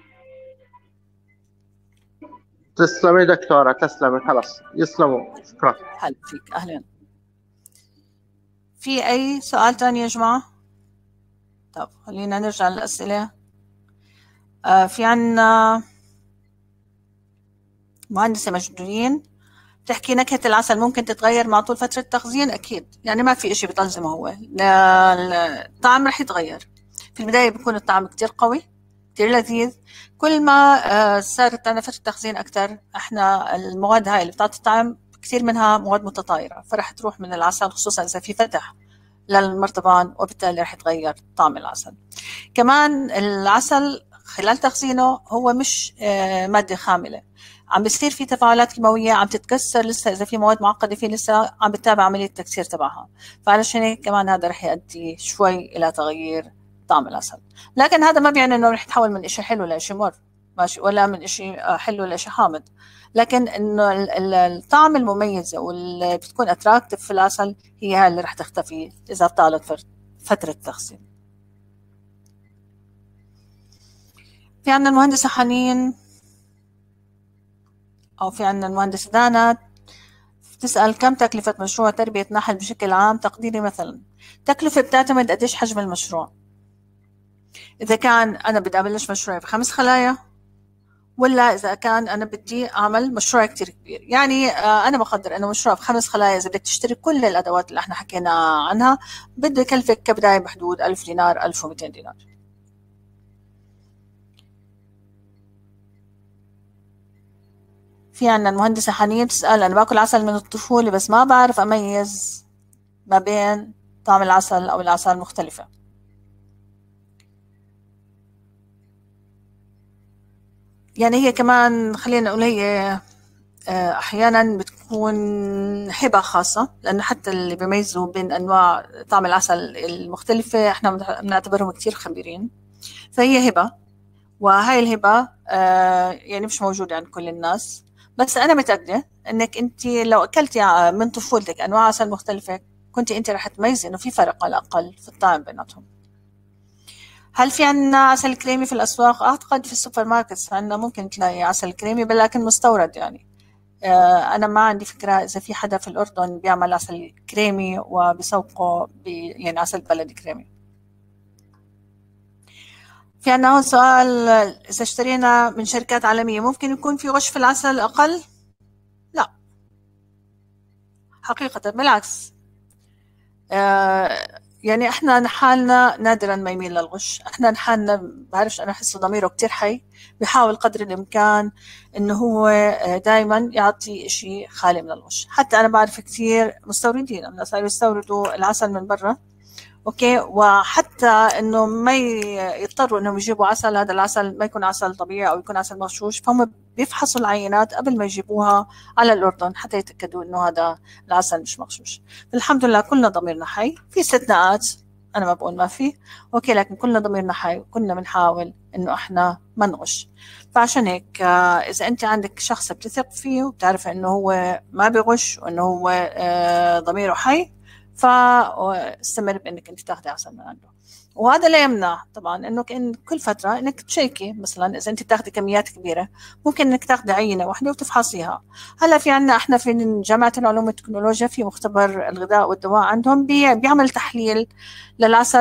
تسلمي دكتوره، تسلمي. خلاص، يسلموا، شكرا. هلا فيك، اهلا. في اي سؤال ثاني يا جماعه؟ طب خلينا نرجع للاسئله. في عنا مهندسه مجدولين بتحكي نكهة العسل ممكن تتغير مع طول فترة التخزين. أكيد، يعني ما في إشي بيضل زي ما هو، الطعم رح يتغير. في البداية بيكون الطعم كتير قوي، كتير لذيذ. كل ما صارت عندنا فترة تخزين أكتر، إحنا المواد هاي اللي بتعطي الطعم كتير منها مواد متطايرة، فرح تروح من العسل، خصوصا إذا في فتح للمرطبان، وبالتالي رح يتغير طعم العسل. كمان العسل خلال تخزينه هو مش مادة خاملة، عم بيصير في تفاعلات كيماويه عم تتكسر لسه، اذا في مواد معقده فيه لسه عم بتتابع عمليه التكسير تبعها، فعلشان هيك كمان هذا رح يؤدي شوي الى تغيير طعم العسل. لكن هذا ما بيعني انه رح يتحول من شيء حلو لشيء مر، ماشي، ولا من شيء حلو لشيء حامض، لكن انه الطعم المميز واللي بتكون اتراكتيف في العسل هي هاي اللي رح تختفي اذا طالت فتره التخزين. في عندنا المهندسه حنين، أو في عندنا المهندسة دانا تسأل كم تكلفة مشروع تربية نحل بشكل عام تقديري مثلا؟ تكلفة بتعتمد قديش حجم المشروع، إذا كان أنا بدي أبلش مشروع ب5 خلايا، ولا إذا كان أنا بدي أعمل مشروع كتير كبير. يعني أنا بقدر أنه مشروع ب5 خلايا إذا بدك تشتري كل الأدوات اللي احنا حكينا عنها بده يكلفك كبداية بحدود 1000 دينار 1200 دينار. في عنا المهندسة حنين تسأل أنا باكل عسل من الطفولة بس ما بعرف أميز ما بين طعم العسل أو الأعسال المختلفة. يعني هي كمان خلينا نقول هي أحيانا بتكون هبة خاصة، لأنه حتى اللي بيميزوا بين أنواع طعم العسل المختلفة إحنا بنعتبرهم كتير خبيرين، فهي هبة، وهاي الهبة يعني مش موجودة عند كل الناس. بس أنا متأكدة إنك أنت لو أكلتي من طفولتك أنواع عسل مختلفة كنت أنت رح تميزي إنه في فرق على الأقل في الطعم بيناتهم. هل في عنا عسل كريمي في الأسواق؟ أعتقد في السوبر ماركت عنا ممكن تلاقي عسل كريمي، لكن مستورد. يعني أنا ما عندي فكرة إذا في حدا في الأردن بيعمل عسل كريمي وبيسوقه يعني عسل بلدي كريمي. في عنا هون سؤال، إذا اشترينا من شركات عالمية ممكن يكون في غش في العسل أقل؟ لا حقيقة، بالعكس. يعني احنا نحالنا نادرا ما يميل للغش. احنا نحالنا بعرفش، انا احسه ضميره كتير حي، بيحاول قدر الامكان انه هو دائما يعطي اشي خالي من الغش. حتى انا بعرف كتير مستوردين الناس صاروا يستوردوا العسل من برا، اوكي، وحتى انه ما يضطروا انهم يجيبوا عسل، هذا العسل ما يكون عسل طبيعي او يكون عسل مغشوش، فهم بيفحصوا العينات قبل ما يجيبوها على الاردن حتى يتاكدوا انه هذا العسل مش مغشوش. الحمد لله كلنا ضميرنا حي، في استثناءات انا ما بقول ما في، اوكي، لكن كلنا ضميرنا حي وكلنا بنحاول انه احنا ما نغش. فعشان هيك اذا انت عندك شخص بتثق فيه وبتعرف انه هو ما بيغش وانه هو ضميره حي، فاستمر بانك انت تاخذي عسل من عنده. وهذا لا يمنع طبعا انه كل فتره انك تشيكي، مثلا اذا انت بتاخذي كميات كبيره ممكن انك تاخذي عينه واحده وتفحصيها. هلا في عندنا احنا في جامعه العلوم والتكنولوجيا في مختبر الغذاء والدواء عندهم بيعمل تحليل للعسل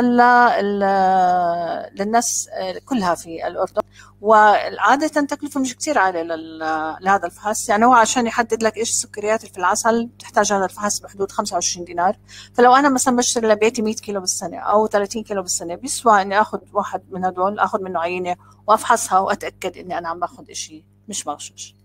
للناس كلها في الاردن، وعاده تكلفه مش كثير عاليه لهذا الفحص. يعني هو عشان يحدد لك ايش السكريات اللي في العسل بتحتاج هذا الفحص بحدود 25 دينار. فلو انا مثلا بشتري لبيتي 100 كيلو بالسنه او 30 كيلو بالسنه، بيسوى اني اخذ واحد من هدول، اخذ منه عينه وافحصها واتاكد اني انا عم باخذ شيء مش مغشوش.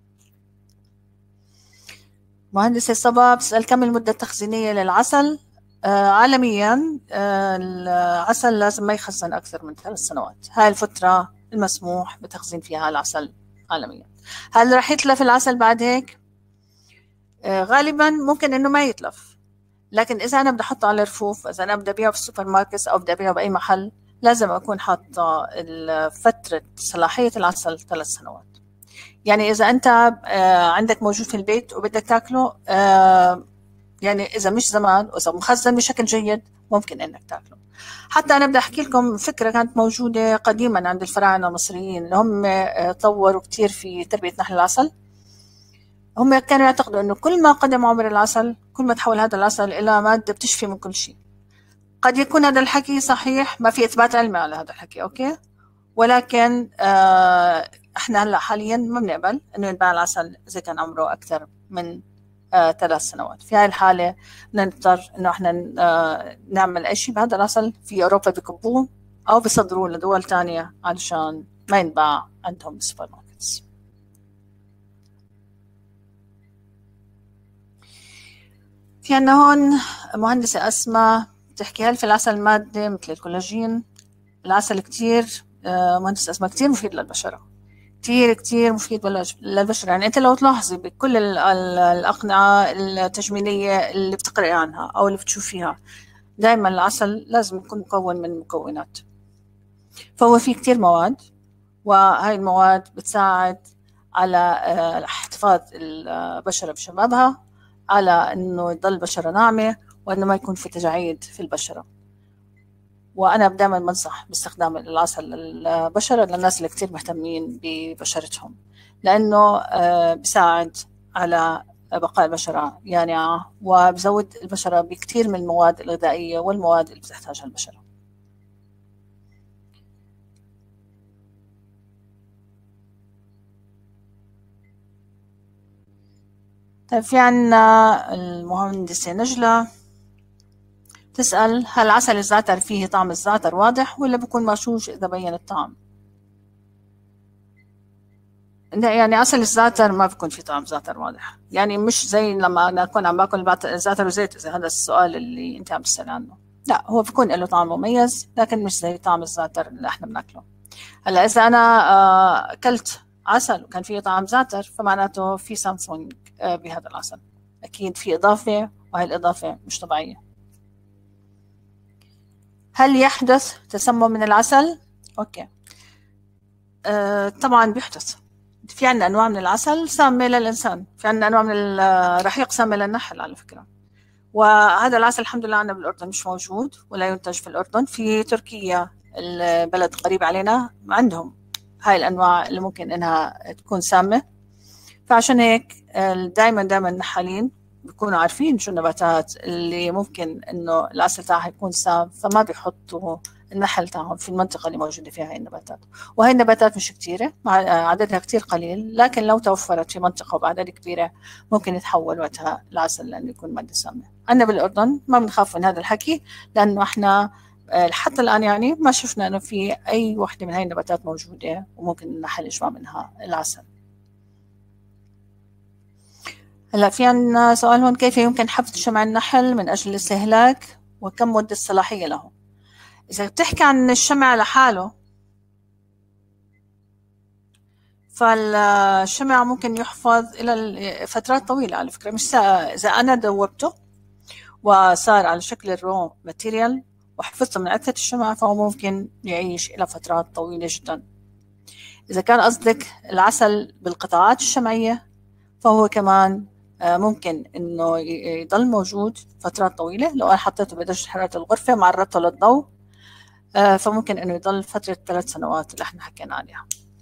مهندسة صبا بتسأل كم المدة التخزينية للعسل؟ عالميا العسل لازم ما يخزن أكثر من 3 سنوات، هاي الفترة المسموح بتخزين فيها العسل عالميا. هل رح يتلف العسل بعد هيك؟ غالبا ممكن إنه ما يتلف، لكن إذا أنا بدي أحطه على رفوف، إذا أنا بدي أبيعه في السوبر ماركت أو بدي أبيعه بأي محل، لازم أكون حاطة فترة صلاحية العسل 3 سنوات. يعني إذا أنت عندك موجود في البيت وبدك تاكله، يعني إذا مش زمان وإذا مخزن بشكل جيد ممكن إنك تاكله. حتى أنا بدي أحكي لكم فكرة كانت موجودة قديما عند الفراعنة المصريين اللي هم طوروا كتير في تربية نحل العسل. هم كانوا يعتقدوا إنه كل ما قدم عمر العسل كل ما تحول هذا العسل إلى مادة بتشفي من كل شيء. قد يكون هذا الحكي صحيح، ما في إثبات علمي على هذا الحكي، أوكي، ولكن احنا هلا حاليا ما بنقبل انه ينباع العسل اذا كان عمره اكثر من 3 سنوات. في هاي الحاله نضطر انه احنا نعمل اي شيء بهذا العسل. في اوروبا بكبوه او بيصدروه لدول ثانيه علشان ما ينباع عندهم بالسوبر ماركتس. في عندنا هون مهندسه اسماء بتحكي هل في العسل ماده مثل الكولاجين؟ العسل كتير مهندسه اسماء كتير مفيد للبشره، كتير مفيد للبشرة. يعني أنت لو تلاحظي بكل الأقنعة التجميلية اللي بتقرأي عنها أو اللي بتشوفيها، دائما العسل لازم يكون مكون من مكونات، فهو فيه كتير مواد، وهاي المواد بتساعد على احتفاظ البشرة بشبابها، على أنه يضل البشرة ناعمة، وأنه ما يكون في تجاعيد في البشرة. وأنا دائما بنصح باستخدام العسل للبشرة للناس اللي كتير مهتمين ببشرتهم، لأنه بيساعد على بقاء البشرة يانعة، وبزود البشرة بكتير من المواد الغذائية والمواد اللي بتحتاجها البشرة. طيب في عنا المهندسة نجلة تسأل هل عسل الزعتر فيه طعم الزعتر واضح ولا بيكون مغشوش إذا بين الطعم؟ يعني عسل الزعتر ما بيكون فيه طعم زعتر واضح، يعني مش زي لما أنا أكون عم باكل زعتر وزيت، إذا هذا السؤال اللي أنت عم تسأل عنه. لا، هو بيكون له طعم مميز لكن مش زي طعم الزعتر اللي احنا بناكله. هلا إذا أنا أكلت عسل وكان فيه طعم زعتر فمعناته في سامسونج بهذا العسل، أكيد في إضافة، وهي الإضافة مش طبيعية. هل يحدث تسمم من العسل؟ أوكي، طبعا بيحدث. في عندنا أنواع من العسل سامة للإنسان، في عندنا أنواع من الرحيق سامة للنحل على فكرة. وهذا العسل الحمد لله عندنا بالأردن مش موجود ولا ينتج في الأردن. في تركيا البلد قريب علينا عندهم هاي الأنواع اللي ممكن إنها تكون سامة. فعشان هيك دائما النحالين بيكونوا عارفين شو النباتات اللي ممكن إنه العسل تاعها يكون سام، فما بيحطوا النحل تاعهم في المنطقة اللي موجودة فيها هاي النباتات. وهي النباتات مش كتيرة، عددها كتير قليل، لكن لو توفرت في منطقة وبأعداد كبيرة ممكن يتحول وقتها العسل لأنه يكون مادة سامة. عندنا بالأردن ما بنخاف من هذا الحكي، لأنه إحنا حتى الآن يعني ما شفنا إنه في أي وحدة من هاي النباتات موجودة وممكن النحل يجمع منها العسل. هلا في عنا سؤال هون، كيف يمكن حفظ شمع النحل من أجل الاستهلاك وكم مدة الصلاحية له؟ إذا بتحكي عن الشمع لحاله فالشمع ممكن يحفظ إلى فترات طويلة على فكرة، مش إذا أنا دوبته وصار على شكل الرو ماتيريال وحفظته من عدة الشمع فهو ممكن يعيش إلى فترات طويلة جدا. إذا كان قصدك العسل بالقطعات الشمعية فهو كمان ممكن إنه يضل موجود فترات طويلة لو أنا حطيته بدرجة حرارة الغرفة معرضته للضوء فممكن إنه يضل فترة 3 سنوات اللي إحنا حكينا عليها.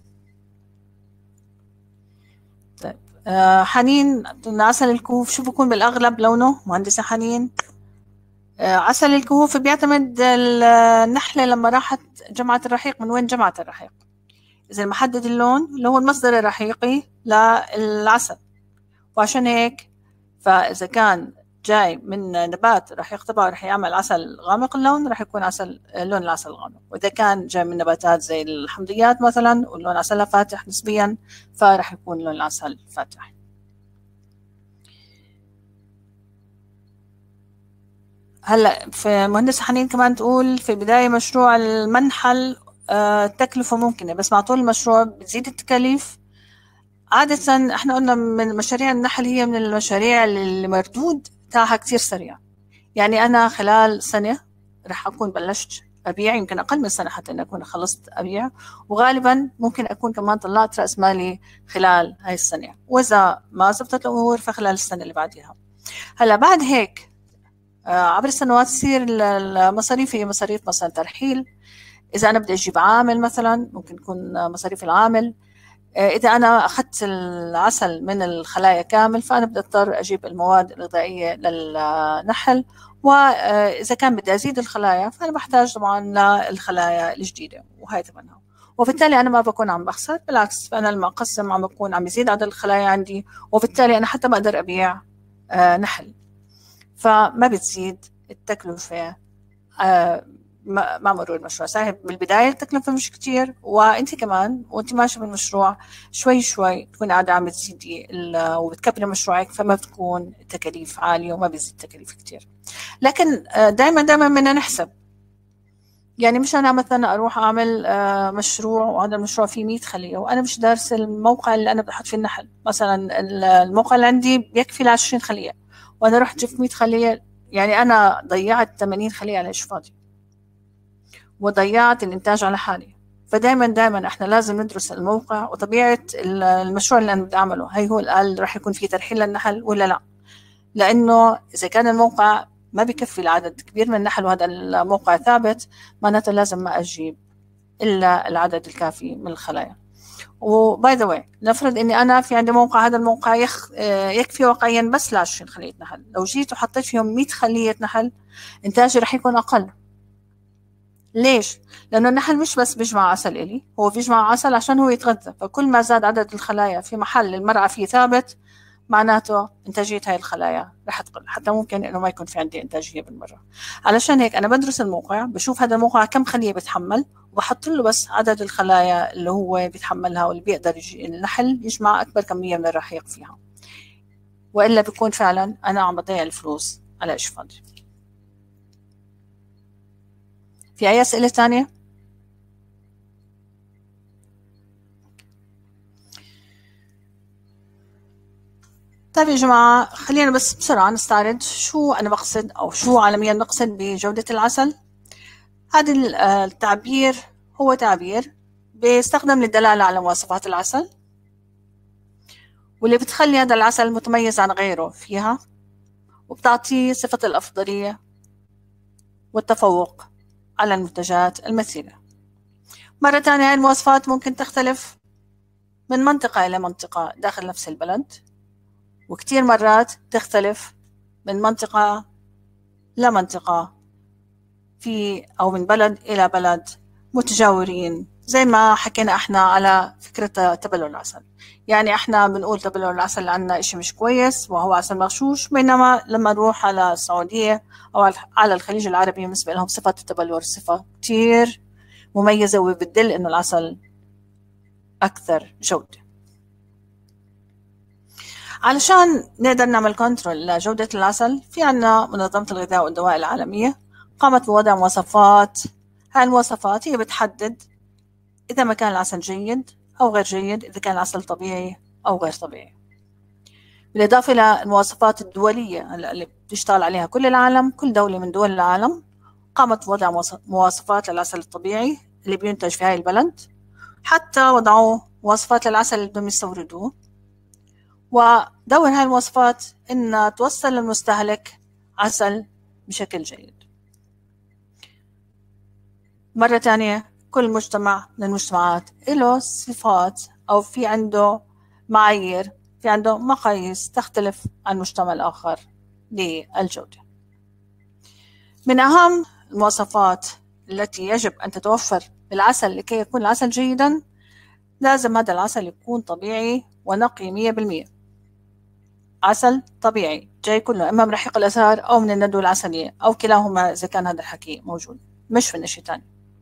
طيب حنين، عسل الكهوف شو بكون بالأغلب لونه مهندسة حنين؟ عسل الكهوف بيعتمد النحلة لما راحت جمعت الرحيق من وين جمعت الرحيق. إذا محدد اللون اللي هو المصدر الرحيقي للعسل، وعشان هيك فإذا كان جاي من نبات رحيق تبعه رح يعمل عسل غامق اللون، رح يكون عسل لون العسل غامق. وإذا كان جاي من نباتات زي الحمضيات مثلا ولون عسلها فاتح نسبيا، فرح يكون لون العسل فاتح. هلا في مهندسة حنين كمان تقول في بداية مشروع المنحل التكلفة ممكنة، بس مع طول المشروع بتزيد التكاليف. عادة احنا قلنا من مشاريع النحل هي من المشاريع اللي مردود تاعها كتير سريع. يعني أنا خلال سنة رح أكون بلشت أبيع، يمكن أقل من سنة حتى أن أكون خلصت أبيع، وغالبا ممكن أكون كمان طلعت رأس مالي خلال هاي السنة، وإذا ما زبطت الأمور فخلال السنة اللي بعدها. هلا بعد هيك عبر السنوات تصير المصاريف هي مصاريف مثلا ترحيل. إذا أنا بدي أجيب عامل مثلا ممكن يكون مصاريف العامل. إذا أنا أخذت العسل من الخلايا كامل فأنا بدي أضطر أجيب المواد الغذائية للنحل، وإذا كان بدي أزيد الخلايا فأنا بحتاج طبعا للخلايا الجديدة وهي ثمنها، وبالتالي أنا ما بكون عم بخسر، بالعكس فأنا لما أقسم عم بكون عم يزيد عدد الخلايا عندي، وبالتالي أنا حتى بقدر أبيع نحل، فما بتزيد التكلفة مع مرور المشروع. صحيح بالبداية التكلفة مش كتير، وانت كمان وانت ماشي بالمشروع شوي شوي تكون قاعدة عم تزيدي وبتكبري مشروعك، فما بتكون التكاليف عالية وما بيزيد التكاليف كتير. لكن دايما بدنا نحسب. يعني مش أنا مثلا أروح أعمل مشروع وهذا المشروع فيه 100 خلية وأنا مش دارس الموقع اللي أنا بحط فيه النحل. مثلا الموقع اللي عندي بيكفي ل20 خلية وأنا رحت جبت 100 خلية، يعني أنا ضيعت 80 خلية على إيش فاضي وضيعت الإنتاج على حالي. فدايما احنا لازم ندرس الموقع وطبيعة المشروع اللي أنا بدي أعمله. هي هو هل راح يكون في ترحيل للنحل ولا لا؟ لأنه إذا كان الموقع ما بيكفي العدد كبير من النحل وهذا الموقع ثابت، معناته لازم ما أجيب إلا العدد الكافي من الخلايا. وباي ذا واي نفرض إني أنا في عندي موقع، هذا الموقع يكفي واقعيا بس ل20 خلية نحل. لو جيت وحطيت فيهم 100 خلية نحل إنتاجي راح يكون أقل. ليش؟ لأنه النحل مش بس بيجمع عسل إلي، هو بيجمع عسل عشان هو يتغذى، فكل ما زاد عدد الخلايا في محل المرعى فيه ثابت معناته إنتاجية هاي الخلايا رح تقل، حتى ممكن إنه ما يكون في عندي إنتاجية بالمرة. علشان هيك أنا بدرس الموقع، بشوف هذا الموقع كم خلية بيتحمل وبحط له بس عدد الخلايا اللي هو بيتحملها واللي بيقدر النحل يجمع أكبر كمية من الرحيق فيها، وإلا بيكون فعلا أنا عم بضيع الفلوس على إيش فاضي. في أي أسئلة تانية؟ طيب يا جماعة خلينا بس بسرعة نستعرض شو أنا بقصد أو شو عالميا نقصد بجودة العسل. هذا التعبير هو تعبير بيستخدم للدلالة على مواصفات العسل واللي بتخلي هذا العسل متميز عن غيره فيها، وبتعطيه صفة الأفضلية والتفوق على المنتجات المثيلة. مرة تانية هاي المواصفات ممكن تختلف من منطقة إلى منطقة داخل نفس البلد، وكتير مرات تختلف من منطقة لمنطقة أو من بلد إلى بلد متجاورين، زي ما حكينا إحنا على فكرة تبلل العسل. يعني إحنا بنقول تبلل العسل عنا إشي مش كويس وهو عسل مغشوش، بينما لما نروح على السعودية أو على الخليج العربي بالنسبة لهم صفة التبلل صفة كتير مميزة وبتدل إنه العسل أكثر جودة. علشان نقدر نعمل كنترول لجودة العسل، في عنا منظمة الغذاء والدواء العالمية قامت بوضع مواصفات. هاي المواصفات هي بتحدد إذا ما كان العسل جيد أو غير جيد، إذا كان العسل طبيعي أو غير طبيعي. بالإضافة إلى المواصفات الدولية اللي بتشتغل عليها كل العالم، كل دولة من دول العالم قامت بوضع مواصفات للعسل الطبيعي اللي بينتج في هاي البلد، حتى وضعوا مواصفات للعسل اللي بدهم يستوردوه. ودور هاي المواصفات إنها توصل للمستهلك عسل بشكل جيد. مرة تانية كل مجتمع من المجتمعات له صفات أو في عنده معايير، في عنده مقاييس تختلف عن المجتمع الآخر للجودة. من أهم المواصفات التي يجب أن تتوفر بالعسل لكي يكون العسل جيدا، لازم هذا العسل يكون طبيعي ونقي 100%. عسل طبيعي جاي كله إما من رحيق الأزهار أو من الندوة العسلية أو كلاهما إذا كان هذا الحكي موجود، مش من شيء تاني.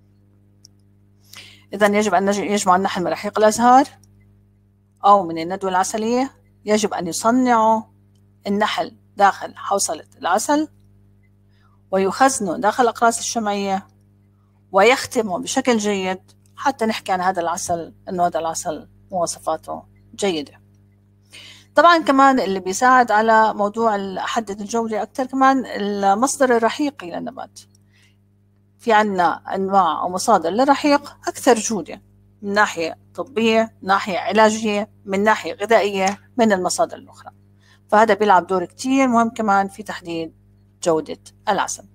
إذن يجب أن يجمع النحل من رحيق الأزهار أو من الندوة العسلية. يجب أن يصنعوا النحل داخل حوصلة العسل ويخزنوا داخل الأقراص الشمعية ويختموا بشكل جيد حتى نحكي عن هذا العسل إنه هذا العسل مواصفاته جيدة. طبعا كمان اللي بيساعد على موضوع أحدد الجودة أكثر كمان المصدر الرحيقي للنبات. في عنا أنواع أو مصادر للرحيق أكثر جودة من ناحية طبية، من ناحية علاجية، من ناحية غذائية من المصادر الأخرى. فهذا بيلعب دور كتير مهم كمان في تحديد جودة العسل.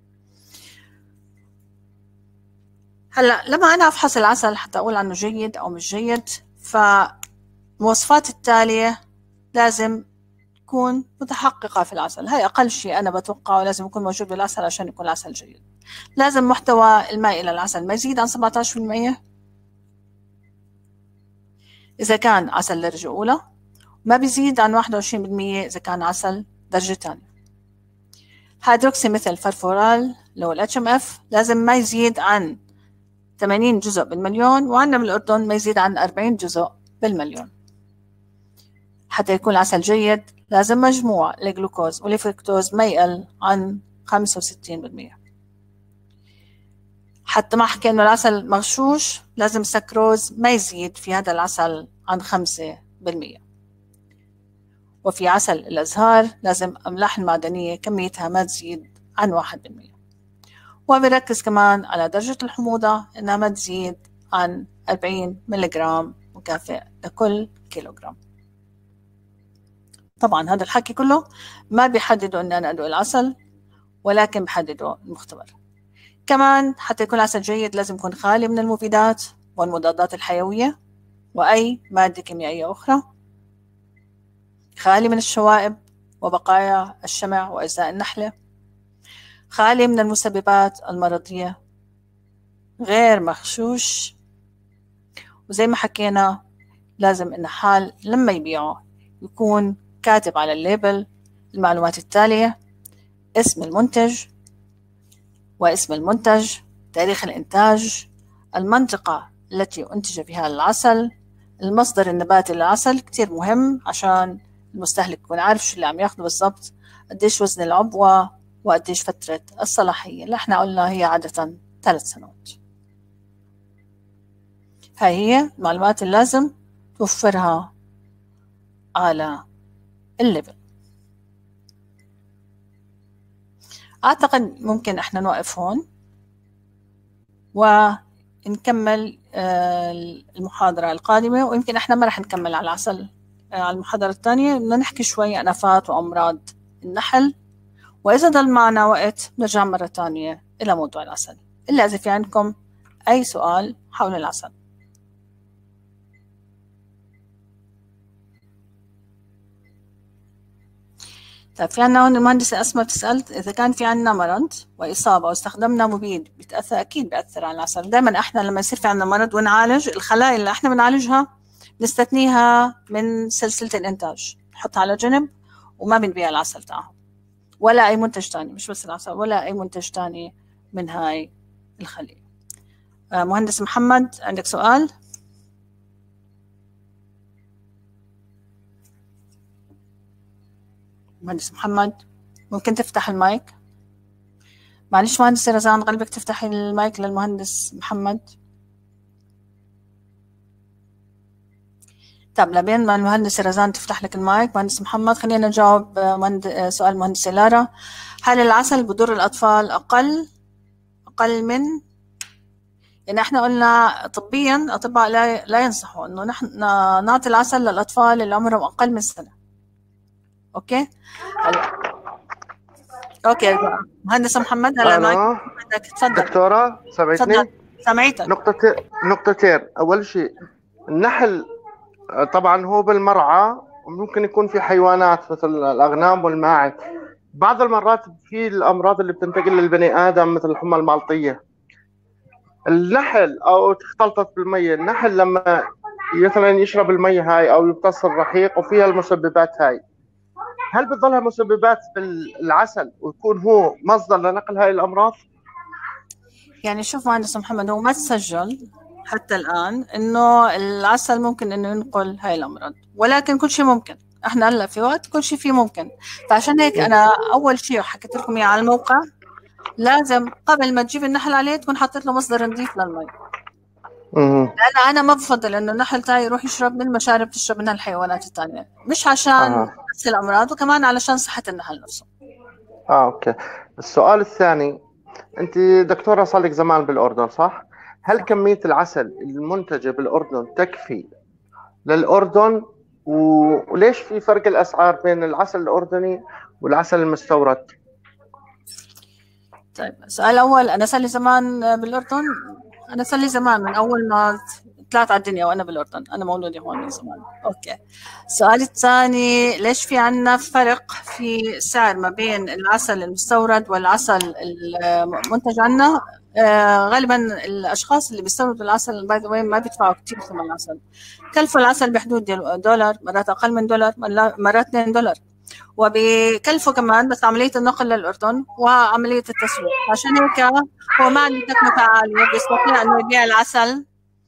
هلأ لما أنا أفحص العسل حتى أقول عنه جيد أو مش جيد، فالمواصفات التالية لازم تكون متحققة في العسل. هاي أقل شيء أنا بتوقعه لازم يكون موجود بالعسل عشان يكون العسل جيد. لازم محتوى الماء إلى العسل ما يزيد عن 17%. إذا كان عسل درجة أولى، ما بيزيد عن 21% إذا كان عسل درجة ثانية. هيدروكسي مثل فرفورال لو ال HMF لازم ما يزيد عن 80 جزء بالمليون، وعندنا بالأردن ما يزيد عن 40 جزء بالمليون. حتى يكون العسل جيد لازم مجموع الجلوكوز والفركتوز ما يقل عن 65%. حتى ما حكي إنه العسل مغشوش لازم السكروز ما يزيد في هذا العسل عن 5%. وفي عسل الأزهار لازم أملاح المعدنية كميتها ما تزيد عن 1%. وبركز كمان على درجة الحموضة إنها ما تزيد عن 40 ملغرام مكافئ لكل كيلوغرام. طبعا هذا الحكي كله ما بيحددوا إن أنا أدوق العسل، ولكن بحددوا المختبر. كمان حتى يكون العسل جيد لازم يكون خالي من المبيدات والمضادات الحيوية وأي مادة كيميائية أخرى، خالي من الشوائب وبقايا الشمع وأجزاء النحلة، خالي من المسببات المرضية، غير مغشوش. وزي ما حكينا لازم النحال لما يبيعه يكون كاتب على الليبل المعلومات التالية: اسم المنتج واسم المنتج، تاريخ الإنتاج، المنطقة التي أنتج فيها العسل، المصدر النباتي للعسل كتير مهم عشان المستهلك يكون عارف شو اللي عم ياخده بالضبط، قديش وزن العبوة وقديش فترة الصلاحية اللي احنا قلنا هي عادة 3 سنوات. هاي هي المعلومات اللي لازم توفرها على الليبل. أعتقد ممكن احنا نوقف هون ونكمل المحاضرة القادمة، ويمكن احنا ما رح نكمل على العسل. على المحاضرة الثانية بدنا نحكي شوي عن آفات وأمراض النحل، وإذا ضل معنا وقت نرجع مرة ثانية إلى موضوع العسل، إلا إذا في عندكم أي سؤال حول العسل. طيب في عنا هون المهندسة أسماء بتسأل إذا كان في عنا مرض وإصابة واستخدمنا مبيد بيتأثر، أكيد بيأثر على العسل. دائما إحنا لما يصير في عنا مرض ونعالج الخلايا اللي إحنا بنعالجها نستثنيها من سلسلة الإنتاج، نحطها على جنب وما بنبيع العسل تاعها ولا أي منتج تاني، مش بس العسل ولا أي منتج تاني من هاي الخلية. مهندس محمد عندك سؤال؟ مهندس محمد ممكن تفتح المايك؟ معلش مهندسة رزان قلبك تفتحي المايك للمهندس محمد. طب لبين ما المهندسة رزان تفتح لك المايك مهندس محمد، خلينا نجاوب سؤال مهندسة لارا. هل العسل بضر الأطفال أقل من، يعني احنا قلنا طبيا أطباء لا ينصحوا إنه نحن نعطي العسل للأطفال اللي عمرهم أقل من سنة. أوكي اوكي مهندس محمد هلا معك. أنا بدك تفضل. دكتورة تفضل سمعتني؟ سمعيتك. نقطتين. أول شيء النحل طبعا هو بالمرعى، وممكن يكون في حيوانات مثل الأغنام والماعز. بعض المرات في الأمراض اللي بتنتقل للبني آدم مثل الحمى المالطية. النحل أو اختلطت بالمية، النحل لما مثلا يشرب المية هاي أو يمتص الرحيق وفيها المسببات هاي، هل بتظلها مسببات بالعسل ويكون هو مصدر لنقل هاي الأمراض؟ يعني شوف مهندس محمد، هو ما تسجل حتى الآن إنه العسل ممكن إنه ينقل هاي الأمراض، ولكن كل شيء ممكن. إحنا هلا في وقت كل شيء فيه ممكن. فعشان هيك أنا أول شيء حكيت لكم إياه على الموقع، لازم قبل ما تجيب النحل عليه تكون حطيت له مصدر نظيف للمي. لأن أنا ما بفضل إنه النحل تاعي يروح يشرب من مشارب تشرب منها الحيوانات الثانية، مش عشان بس الأمراض، وكمان علشان صحة النحل نفسه. اوكي. السؤال الثاني، انت دكتورة صار لك زمان بالاردن صح؟ هل كمية العسل المنتجة بالاردن تكفي للاردن؟ وليش في فرق الاسعار بين العسل الاردني والعسل المستورد؟ طيب السؤال الأول، أنا صار لي زمان بالأردن. أنا صار لي زمان من أول ما طلعت على الدنيا وأنا بالأردن، أنا مولودة هون من زمان. أوكي. السؤال الثاني، ليش في عنا فرق في السعر ما بين العسل المستورد والعسل المنتج عنا؟ غالبا الأشخاص اللي بيستوردوا العسل باي ذا واي ما بيدفعوا كثير ثمن العسل. كلفوا العسل بحدود $، مرات أقل من $، مرات $2، وبكلفه كمان بس عملية النقل للأردن وعملية التسويق. عشان هيك هو ما عنده تكلفة عالية، بيستطيع إنه يبيع العسل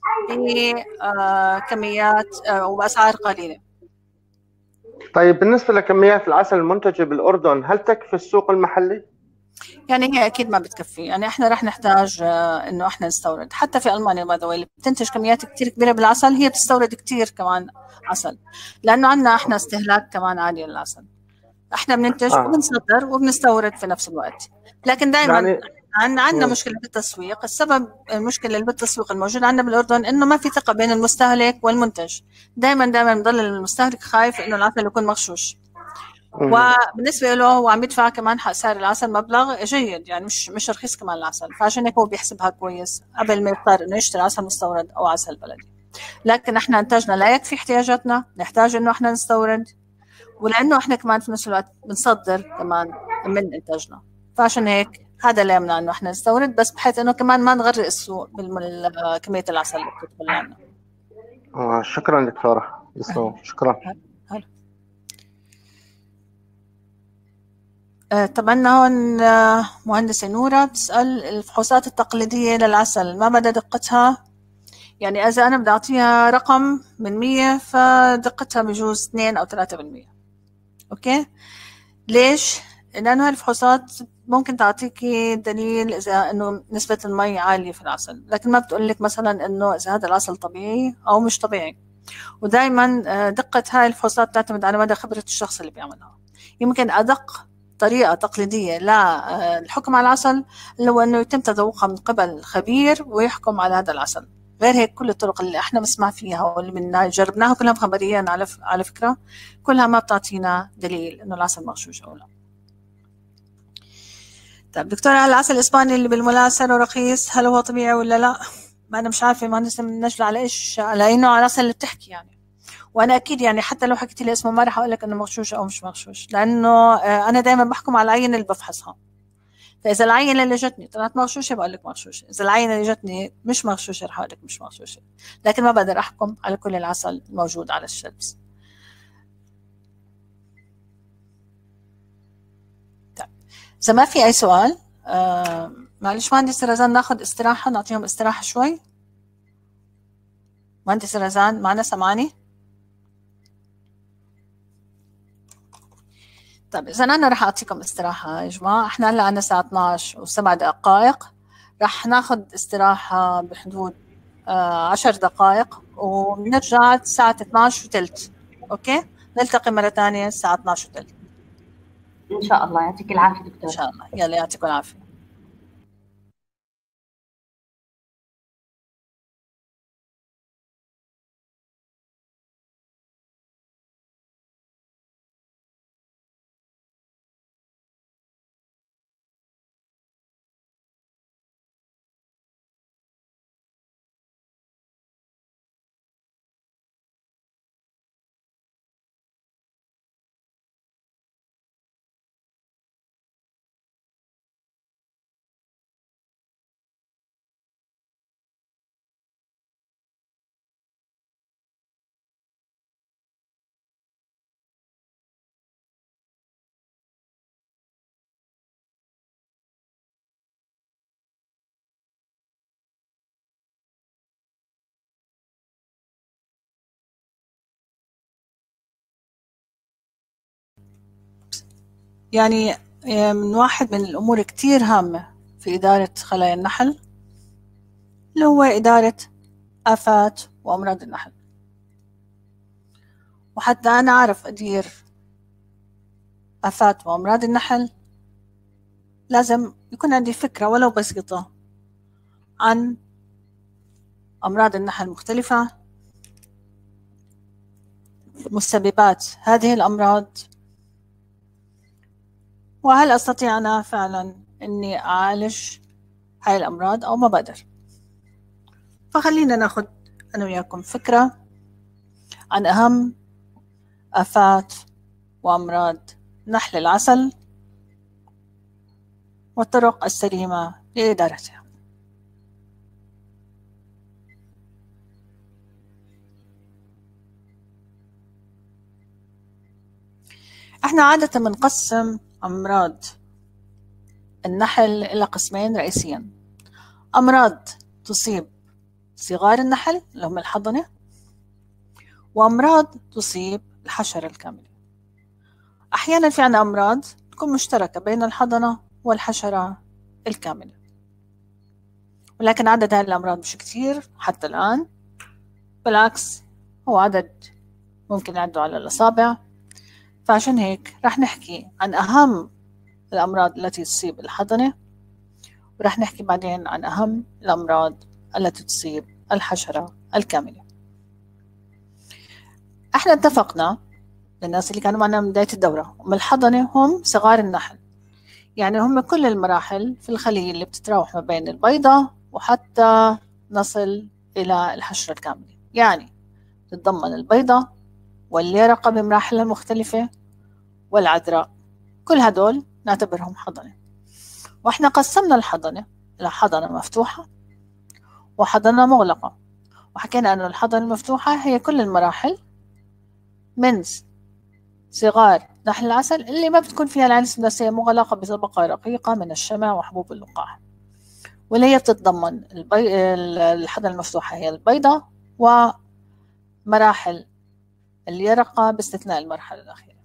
بكميات وبأسعار قليلة. طيب بالنسبة لكميات العسل المنتجة بالاردن، هل تكفي السوق المحلي؟ يعني هي أكيد ما بتكفي. يعني إحنا رح نحتاج إنه إحنا نستورد. حتى في ألمانيا باي ذا واي اللي بتنتج كميات كتير كبيرة بالعسل هي بتستورد كتير كمان عسل، لأنه عندنا إحنا استهلاك كمان عالي للعسل. احنا بننتج وبنصدر وبنستورد في نفس الوقت. لكن دائما يعني عندنا مشكله بالتسويق. السبب المشكله اللي بالتسويق الموجوده عندنا بالاردن انه ما في ثقه بين المستهلك والمنتج. دائما بضل المستهلك خايف انه العسل يكون مغشوش، وبالنسبه له هو عم يدفع كمان حق سعر العسل مبلغ جيد، يعني مش رخيص كمان العسل. فعشان هيك هو بيحسبها كويس قبل ما يضطر انه يشتري عسل مستورد او عسل بلدي. لكن احنا انتاجنا لا يكفي احتياجاتنا، نحتاج انه احنا نستورد، ولانه احنا كمان في نفس الوقت بنصدر كمان من انتاجنا. فعشان هيك هذا اللي يمنع انه احنا نستورد، بس بحيث انه كمان ما نغرق السوق بكميه العسل اللي بتدخل لنا. شكرا دكتورة. شكرا. طبعا هون مهندسة نورة بتسأل الفحوصات التقليدية للعسل ما مدى دقتها؟ يعني إذا أنا بدي أعطيها رقم من 100 فدقتها بجوز 2 أو 3%. أوكي؟ ليش؟ لأنه هالفحوصات ممكن تعطيكي دليل إذا إنه نسبة المي عالية في العسل، لكن ما بتقول لك مثلا إنه إذا هذا العسل طبيعي أو مش طبيعي. ودائما دقة هاي الفحوصات تعتمد على مدى خبرة الشخص اللي بيعملها. يمكن أدق طريقة تقليدية للحكم على العسل اللي هو إنه يتم تذوقها من قبل خبير ويحكم على هذا العسل. غير هيك كل الطرق اللي احنا بنسمع فيها واللي جربناها كلها خبريا على فكرة، كلها ما بتعطينا دليل إنه العسل مغشوش أو لا. طيب دكتورة، هل العسل الإسباني اللي بالملاذ سعره رخيص هل هو طبيعي ولا لا؟ ما أنا مش عارفة مهندسة من نجلة على إيش، على أي نوع العسل اللي بتحكي يعني. وأنا أكيد يعني حتى لو حكيت لي اسمه ما رح أقول لك إنه مغشوش أو مش مغشوش، لأنه أنا دائما بحكم على العينة اللي بفحصها. فإذا العينة اللي جتني طلعت مغشوشة بقول لك مغشوشة، إذا العينة اللي جتني مش مغشوشة رح أقول لك مش مغشوشة. لكن ما بقدر أحكم على كل العسل الموجود على الشلبس. طيب إذا ما في أي سؤال معلش مهندس رزان ناخذ استراحة، نعطيهم استراحة شوي. مهندس رزان معنا سمعني؟ طيب إذا أنا رح أعطيكم استراحة يا جماعة. إحنا هلا عنا الساعة 12:07. رح ناخذ استراحة بحدود 10 دقائق وبنرجع الساعة 12:30. أوكي؟ نلتقي مرة ثانية الساعة 12:30 إن شاء الله. يعطيك العافية دكتورة. إن شاء الله. يلا يعطيكم العافية. يعني من واحد من الأمور كتير هامة في إدارة خلايا النحل اللي هو إدارة آفات وأمراض النحل. وحتى أنا أعرف أدير آفات وأمراض النحل لازم يكون عندي فكرة ولو بسيطة عن أمراض النحل المختلفة، مسببات هذه الأمراض، وهل أستطيع أنا فعلا أني أعالج هاي الأمراض أو ما بقدر. فخلينا ناخد أنا وياكم فكرة عن أهم آفات وأمراض نحل العسل والطرق السليمة لإدارتها. احنا عادة بنقسم أمراض النحل إلى قسمين رئيسيا: أمراض تصيب صغار النحل اللي هم الحضنة، وأمراض تصيب الحشرة الكاملة. أحيانا في عنا أمراض تكون مشتركة بين الحضنة والحشرة الكاملة، ولكن عدد هذه الأمراض مش كتير حتى الآن، بالعكس هو عدد ممكن يعدوا على الأصابع. فعشان هيك رح نحكي عن أهم الأمراض التي تصيب الحضنة، ورح نحكي بعدين عن أهم الأمراض التي تصيب الحشرة الكاملة. احنا اتفقنا للناس اللي كانوا معنا من بداية الدورة هم الحضنة هم صغار النحل، يعني هم كل المراحل في الخلية اللي بتتراوح ما بين البيضة وحتى نصل إلى الحشرة الكاملة، يعني تتضمن البيضة واليرقة بمراحلها المختلفة والعذراء، كل هدول نعتبرهم حضنة. واحنا قسمنا الحضنة إلى حضنة مفتوحة وحضنة مغلقة، وحكينا أن الحضنة المفتوحة هي كل المراحل من صغار نحل العسل اللي ما بتكون فيها العين السداسية مغلقة بطبقة رقيقة من الشمع وحبوب اللقاح، واللي هي بتتضمن الحضنة المفتوحة هي البيضة ومراحل اليرقة باستثناء المرحلة الأخيرة.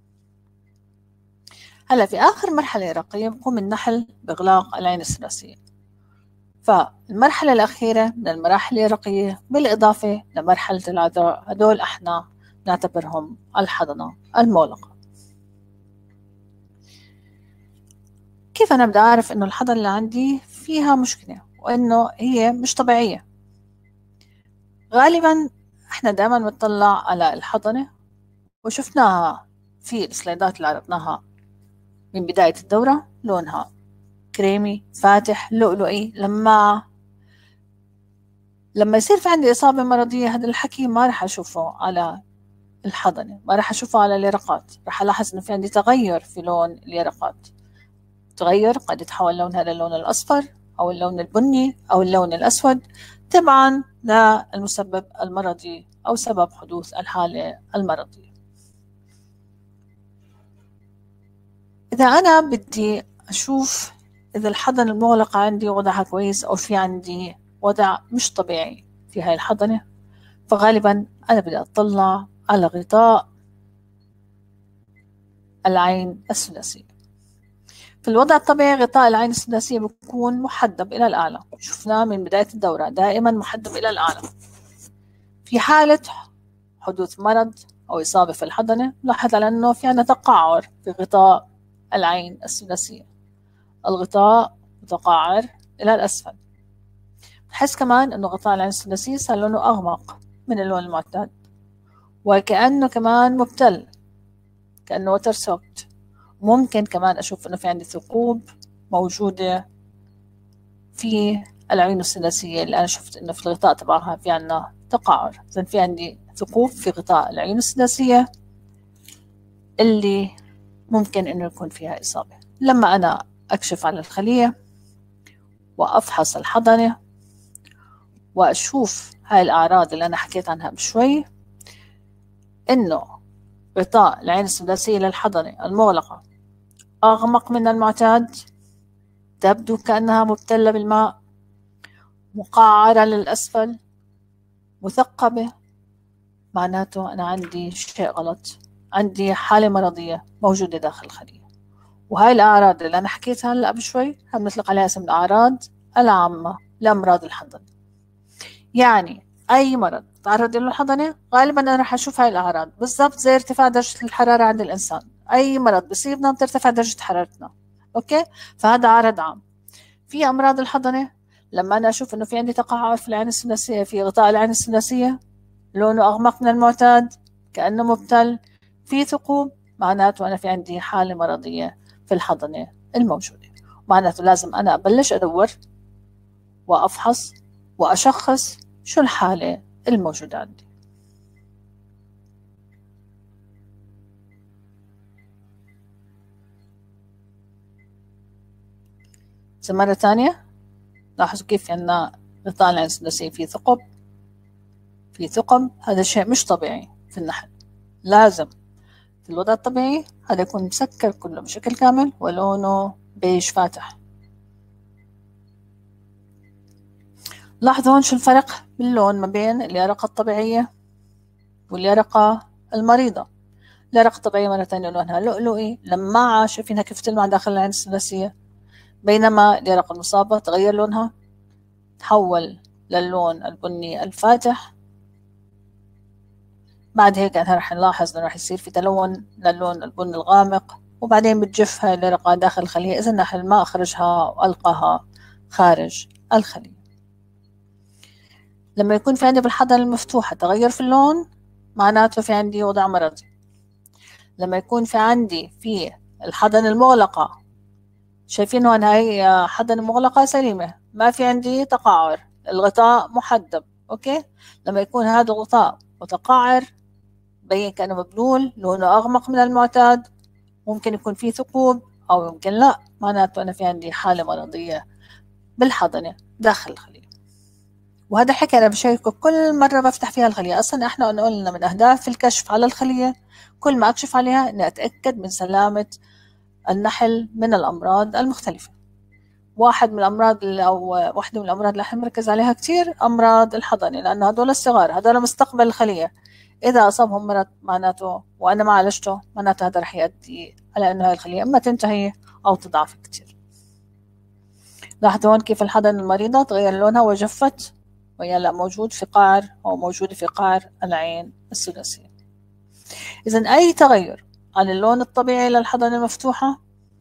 هلا في آخر مرحلة يرقية بقوم النحل بإغلاق العين الثلاثية، فالمرحلة الأخيرة من المراحل اليرقية بالإضافة لمرحلة العذراء هدول احنا نعتبرهم الحضنة المغلقة. كيف أنا بدي أعرف إنه الحضنة اللي عندي فيها مشكلة وإنه هي مش طبيعية؟ غالبا احنا دائما بنطلع على الحضنة وشفناها في السلايدات اللي عرضناها من بداية الدورة، لونها كريمي فاتح لؤلؤي. لما يصير في عندي إصابة مرضية هذا الحكي ما رح أشوفه على الحضنة، ما رح أشوفه على اليرقات، رح ألاحظ إنه في عندي تغير في لون اليرقات، تغير قد يتحول لونها للون الأصفر أو اللون البني أو اللون الأسود تبعا للمسبب المرضي أو سبب حدوث الحالة المرضية. إذا أنا بدي أشوف إذا الحضنة المغلقة عندي وضعها كويس أو في عندي وضع مش طبيعي في هاي الحضنة، فغالبا أنا بدي أطلع على غطاء العين الثلاثية. في الوضع الطبيعي غطاء العين الثلاثية بيكون محدب إلى الأعلى، شفناه من بداية الدورة دائما محدب إلى الأعلى. في حالة حدوث مرض أو إصابة في الحضنة لاحظ على أنه في عندنا تقعر في غطاء العين الثلاثية، الغطاء متقعر إلى الأسفل. بحس كمان أنه غطاء العين الثلاثية صار لونه أغمق من اللون المعتاد، وكأنه كمان مبتل، كأنه وتر سوكت. ممكن كمان أشوف أنه في عندي ثقوب موجودة في العين الثلاثية اللي أنا شفت أنه في الغطاء تبعها في عنا تقعر، إذن في عندي ثقوب في غطاء العين الثلاثية اللي ممكن أنه يكون فيها إصابة. لما أنا أكشف على الخلية وأفحص الحضنة وأشوف هاي الأعراض اللي أنا حكيت عنها بشوي، إنه غطاء العين الثلاثية للحضنة المغلقة أغمق من المعتاد، تبدو كأنها مبتلة بالماء، مقعرة للأسفل، مثقبة، معناته أنا عندي شيء غلط، عندي حالة مرضية موجودة داخل الخلية. وهاي الأعراض اللي أنا حكيتها هلأ بشوي بنطلق عليها اسم الأعراض العامة لأمراض الحضن. يعني أي مرض تعرض له الحضنة غالبا أنا رح أشوف هاي الأعراض، بالضبط زي ارتفاع درجة الحرارة عند الإنسان. أي مرض بصيبنا بترتفع درجة حرارتنا، أوكي؟ فهذا عرض عام. في أمراض الحضنة لما أنا أشوف إنه في عندي تقعر في العين الثلاثية، في غطاء العين الثلاثية لونه أغمق من المعتاد كأنه مبتل، في ثقوب، معناته أنا في عندي حالة مرضية في الحضنة الموجودة. معناته لازم أنا أبلش أدور وأفحص وأشخص شو الحالة الموجودة عندي. إذا مرة تانية لاحظوا كيف عندنا غطاء العين الثلاثية في ثقب، هذا شيء مش طبيعي في النحل. لازم في الوضع الطبيعي هذا يكون مسكر كله بشكل كامل ولونه بيج فاتح. لاحظوا هون شو الفرق باللون ما بين اليرقة الطبيعية واليرقة المريضة. اليرقة الطبيعية مرة تانية لونها لؤلؤي لماعة، شايفينها كيف تلمع داخل العين الثلاثية، بينما اليرقة المصابة تغير لونها، تحول للون البني الفاتح. بعد هيك أنا رح نلاحظ إنه رح يصير في تلون للون البني الغامق، وبعدين بتجف هاي اليرقة داخل الخلية إذا النحل ما أخرجها وألقاها خارج الخلية. لما يكون في عندي بالحضن المفتوحة تغير في اللون معناته في عندي وضع مرضي. لما يكون في عندي في الحضن المغلقة، شايفين هون هاي حضن مغلقة سليمة ما في عندي تقعر، الغطاء محدب، أوكي. لما يكون هذا الغطاء متقعر بين كأنه مبلول لونه أغمق من المعتاد، ممكن يكون فيه ثقوب أو يمكن لا، معناته أنا في عندي حالة مرضية بالحضنة داخل الخلية. وهذا حكي أنا بشاركه كل مرة بفتح فيها الخلية. أصلا إحنا قلنا من أهداف الكشف على الخلية كل ما أكشف عليها إني أتأكد من سلامة النحل من الأمراض المختلفة. واحدة من الأمراض اللي احنا بنركز عليها كتير أمراض الحضنة، لأنه هدول الصغار، هدول مستقبل الخلية. إذا أصابهم مرض معناته وأنا ما عالجته معناته هذا رح يؤدي على إنه هاي الخلية إما تنتهي أو تضعف كتير. لاحظوا هون كيف الحضن المريضة تغير لونها وجفت، وهي لا موجود في قعر أو موجودة في قعر العين الثلاثية. إذن أي تغير عن اللون الطبيعي للحضن المفتوحة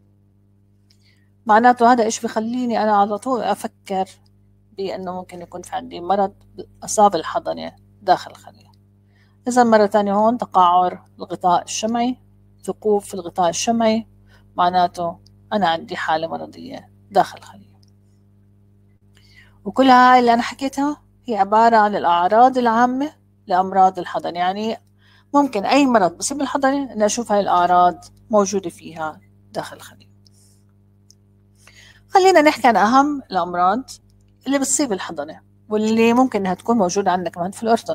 معناته هذا إيش بخليني أنا على طول أفكر بأنه ممكن يكون في عندي مرض أصاب الحضنة داخل الخلية. إذا مرة تانية هون تقعر الغطاء الشمعي، ثقوب في الغطاء الشمعي، معناته أنا عندي حالة مرضية داخل الخلية. وكل هاي اللي أنا حكيتها هي عبارة عن الأعراض العامة لأمراض الحضن. يعني ممكن أي مرض بصيب الحضنة إن أشوف هاي الأعراض موجودة فيها داخل الخلية. خلينا نحكي عن أهم الأمراض اللي بتصيب الحضنة واللي ممكن إنها تكون موجودة عندنا كمان في الأردن.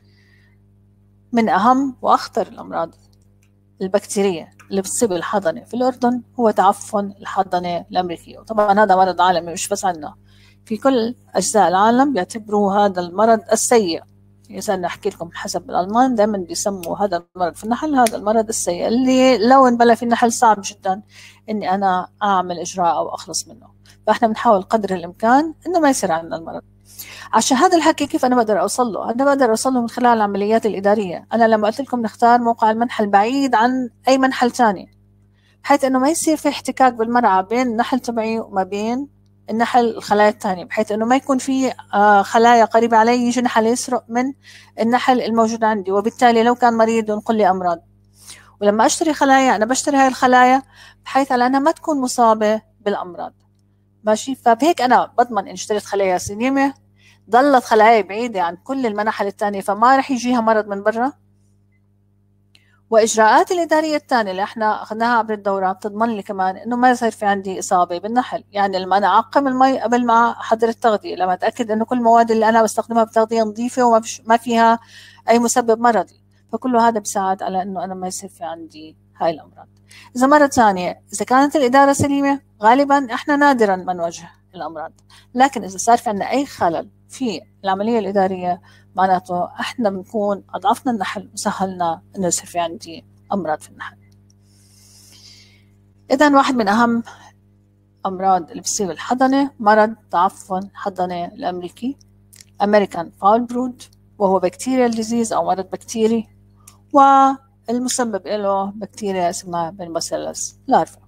من أهم وأخطر الأمراض البكتيرية اللي بتصيب الحضنة في الأردن هو تعفن الحضنة الأمريكية. وطبعا هذا مرض عالمي مش بس عندنا، في كل أجزاء العالم بيعتبروا هذا المرض السيء. إذا نحكي لكم حسب الألمان دائما بيسموا هذا المرض في النحل هذا المرض السيء، اللي لو انبلى في النحل صعب جدا إني أنا أعمل إجراء أو أخلص منه. فإحنا بنحاول قدر الإمكان إنه ما يصير عندنا المرض. عشان هذا الحكي كيف أنا بقدر أوصل له؟ أنا بقدر أوصل له من خلال العمليات الإدارية. أنا لما قلت لكم نختار موقع المنحل بعيد عن أي منحل تاني بحيث إنه ما يصير في احتكاك بالمرعى بين النحل تبعي وما بين النحل الخلايا الثانية، بحيث إنه ما يكون في خلايا قريبة علي يجي نحل يسرق من النحل الموجود عندي، وبالتالي لو كان مريض ينقل لي أمراض. ولما أشتري خلايا أنا بشتري هاي الخلايا بحيث على أنها ما تكون مصابة بالأمراض، ماشي؟ فبهيك أنا بضمن إن اشتريت خلايا سليمة ضلت خلايا بعيدة عن كل المناحل الثانية فما رح يجيها مرض من برا. وإجراءات الإدارية الثانية اللي احنا أخذناها عبر الدورة بتضمن لي كمان إنه ما يصير في عندي إصابة بالنحل. يعني لما أنا أعقم المي قبل ما أحضر التغذية، لما أتأكد إنه كل المواد اللي أنا بستخدمها بالتغذية نظيفة وما فيها أي مسبب مرضي، فكل هذا بيساعد على إنه أنا ما يصير في عندي هاي الأمراض. إذا مرة ثانية إذا كانت الإدارة سليمة غالبا احنا نادرا ما نواجه الأمراض، لكن إذا صار في عندنا أي خلل في العملية الإدارية معناته احنا بنكون أضعفنا النحل وسهلنا إنه يصير في عندي أمراض في النحل. إذن واحد من أهم أمراض اللي بتصيب الحضنة مرض تعفن الحضنة الأمريكي American Foul Brood، وهو بكتيريال ديزيز أو مرض بكتيري، والمسبب له بكتيريا اسمها بنباسيلس لارفا.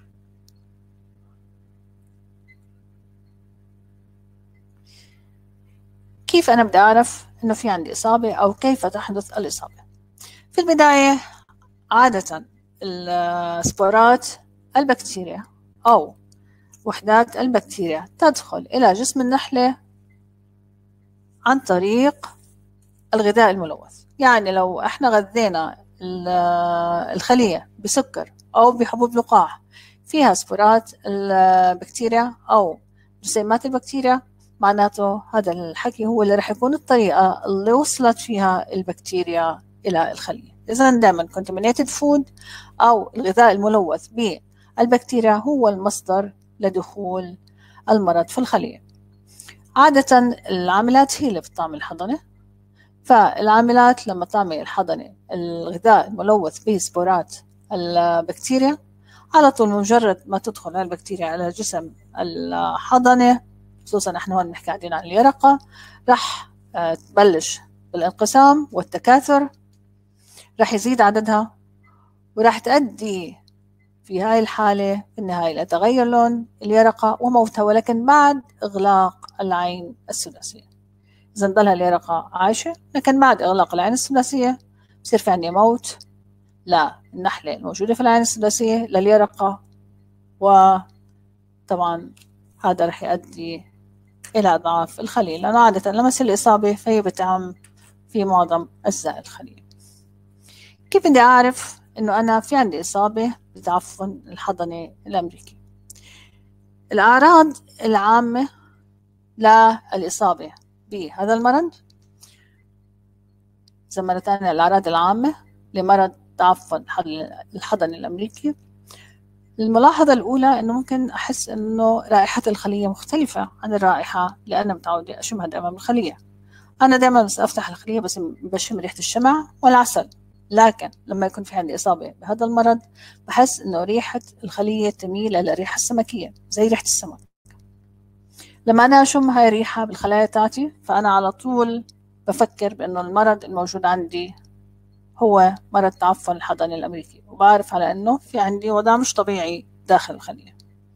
كيف أنا بدي أعرف إنه في عندي إصابة أو كيف تحدث الإصابة؟ في البداية عادة السبورات البكتيريا أو وحدات البكتيريا تدخل إلى جسم النحلة عن طريق الغذاء الملوث. يعني لو احنا غذينا الخلية بسكر أو بحبوب لقاح فيها سبورات البكتيريا أو جسيمات البكتيريا، معناته هذا الحكي هو اللي رح يكون الطريقة اللي وصلت فيها البكتيريا إلى الخلية. إذا دائما contaminated food أو الغذاء الملوث بالبكتيريا هو المصدر لدخول المرض في الخلية. عادة العاملات هي اللي بتطعم الحضنة، فالعاملات لما تعمل الحضنة الغذاء الملوث بسبورات البكتيريا، على طول مجرد ما تدخل البكتيريا على جسم الحضنة، خصوصا احنا هون نحكي قاعدين عن اليرقة، رح تبلش بالانقسام والتكاثر، رح يزيد عددها، ورح تؤدي في هاي الحالة في النهاية إلى تغير لون اليرقة وموتها، ولكن بعد إغلاق العين السداسية. إذا ضلها اليرقة عايشة، لكن بعد إغلاق العين السداسية بصير في عندي موت للنحلة الموجودة في العين السداسية لليرقة، وطبعا هذا رح يؤدي إلى أضعاف الخلية، لأنه عادة لما تصير الإصابة فهي بتعم في معظم أجزاء الخلية. كيف بدي أعرف إنه أنا في عندي إصابة بتعفن الحضنة الأمريكي؟ الأعراض العامة للإصابة بهذا المرض، زي مرة ثانية الأعراض العامة لمرض تعفن الحضن الأمريكي. الملاحظة الأولى إنه ممكن أحس إنه رائحة الخلية مختلفة عن الرائحة اللي أنا متعودة أشمها دائما من الخلية. أنا دائما بس أفتح الخلية بس بشم ريحة الشمع والعسل، لكن لما يكون في عندي إصابة بهذا المرض بحس إنه ريحة الخلية تميل إلى الريحة السمكية زي ريحة السمك. لما أنا أشم هاي الريحة بالخلايا تاعتي، فأنا على طول بفكر بأنه المرض الموجود عندي هو مرض تعفن الحضن الأمريكي، وبعرف على أنه في عندي وضع مش طبيعي داخل الخلية.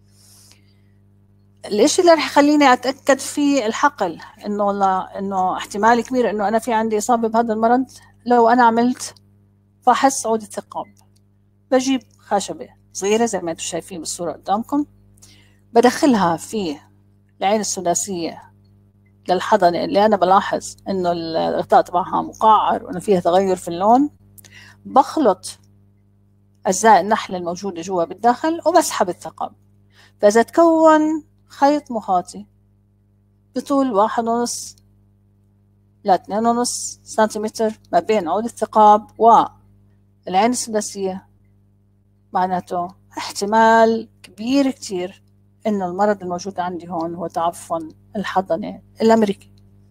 الإشي اللي رح يخليني أتأكد في الحقل إنه احتمال كبير إنه أنا في عندي إصابة بهذا المرض، لو أنا عملت فحص عود الثقاب. بجيب خشبة صغيرة زي ما انتم شايفين بالصورة قدامكم، بدخلها في العين السداسية للحضنة اللي أنا بلاحظ إنه الغطاء تبعها مقعر وإنه فيها تغير في اللون، بخلط أجزاء النحلة الموجودة جوا بالداخل وبسحب الثقب. فإذا تكون خيط مخاطي بطول 1.5 ل 2.5 سنتيمتر ما بين عود الثقاب والعين السداسية، معناته احتمال كبير كتير إنه المرض الموجود عندي هون هو تعفن الحضنة الأمريكي.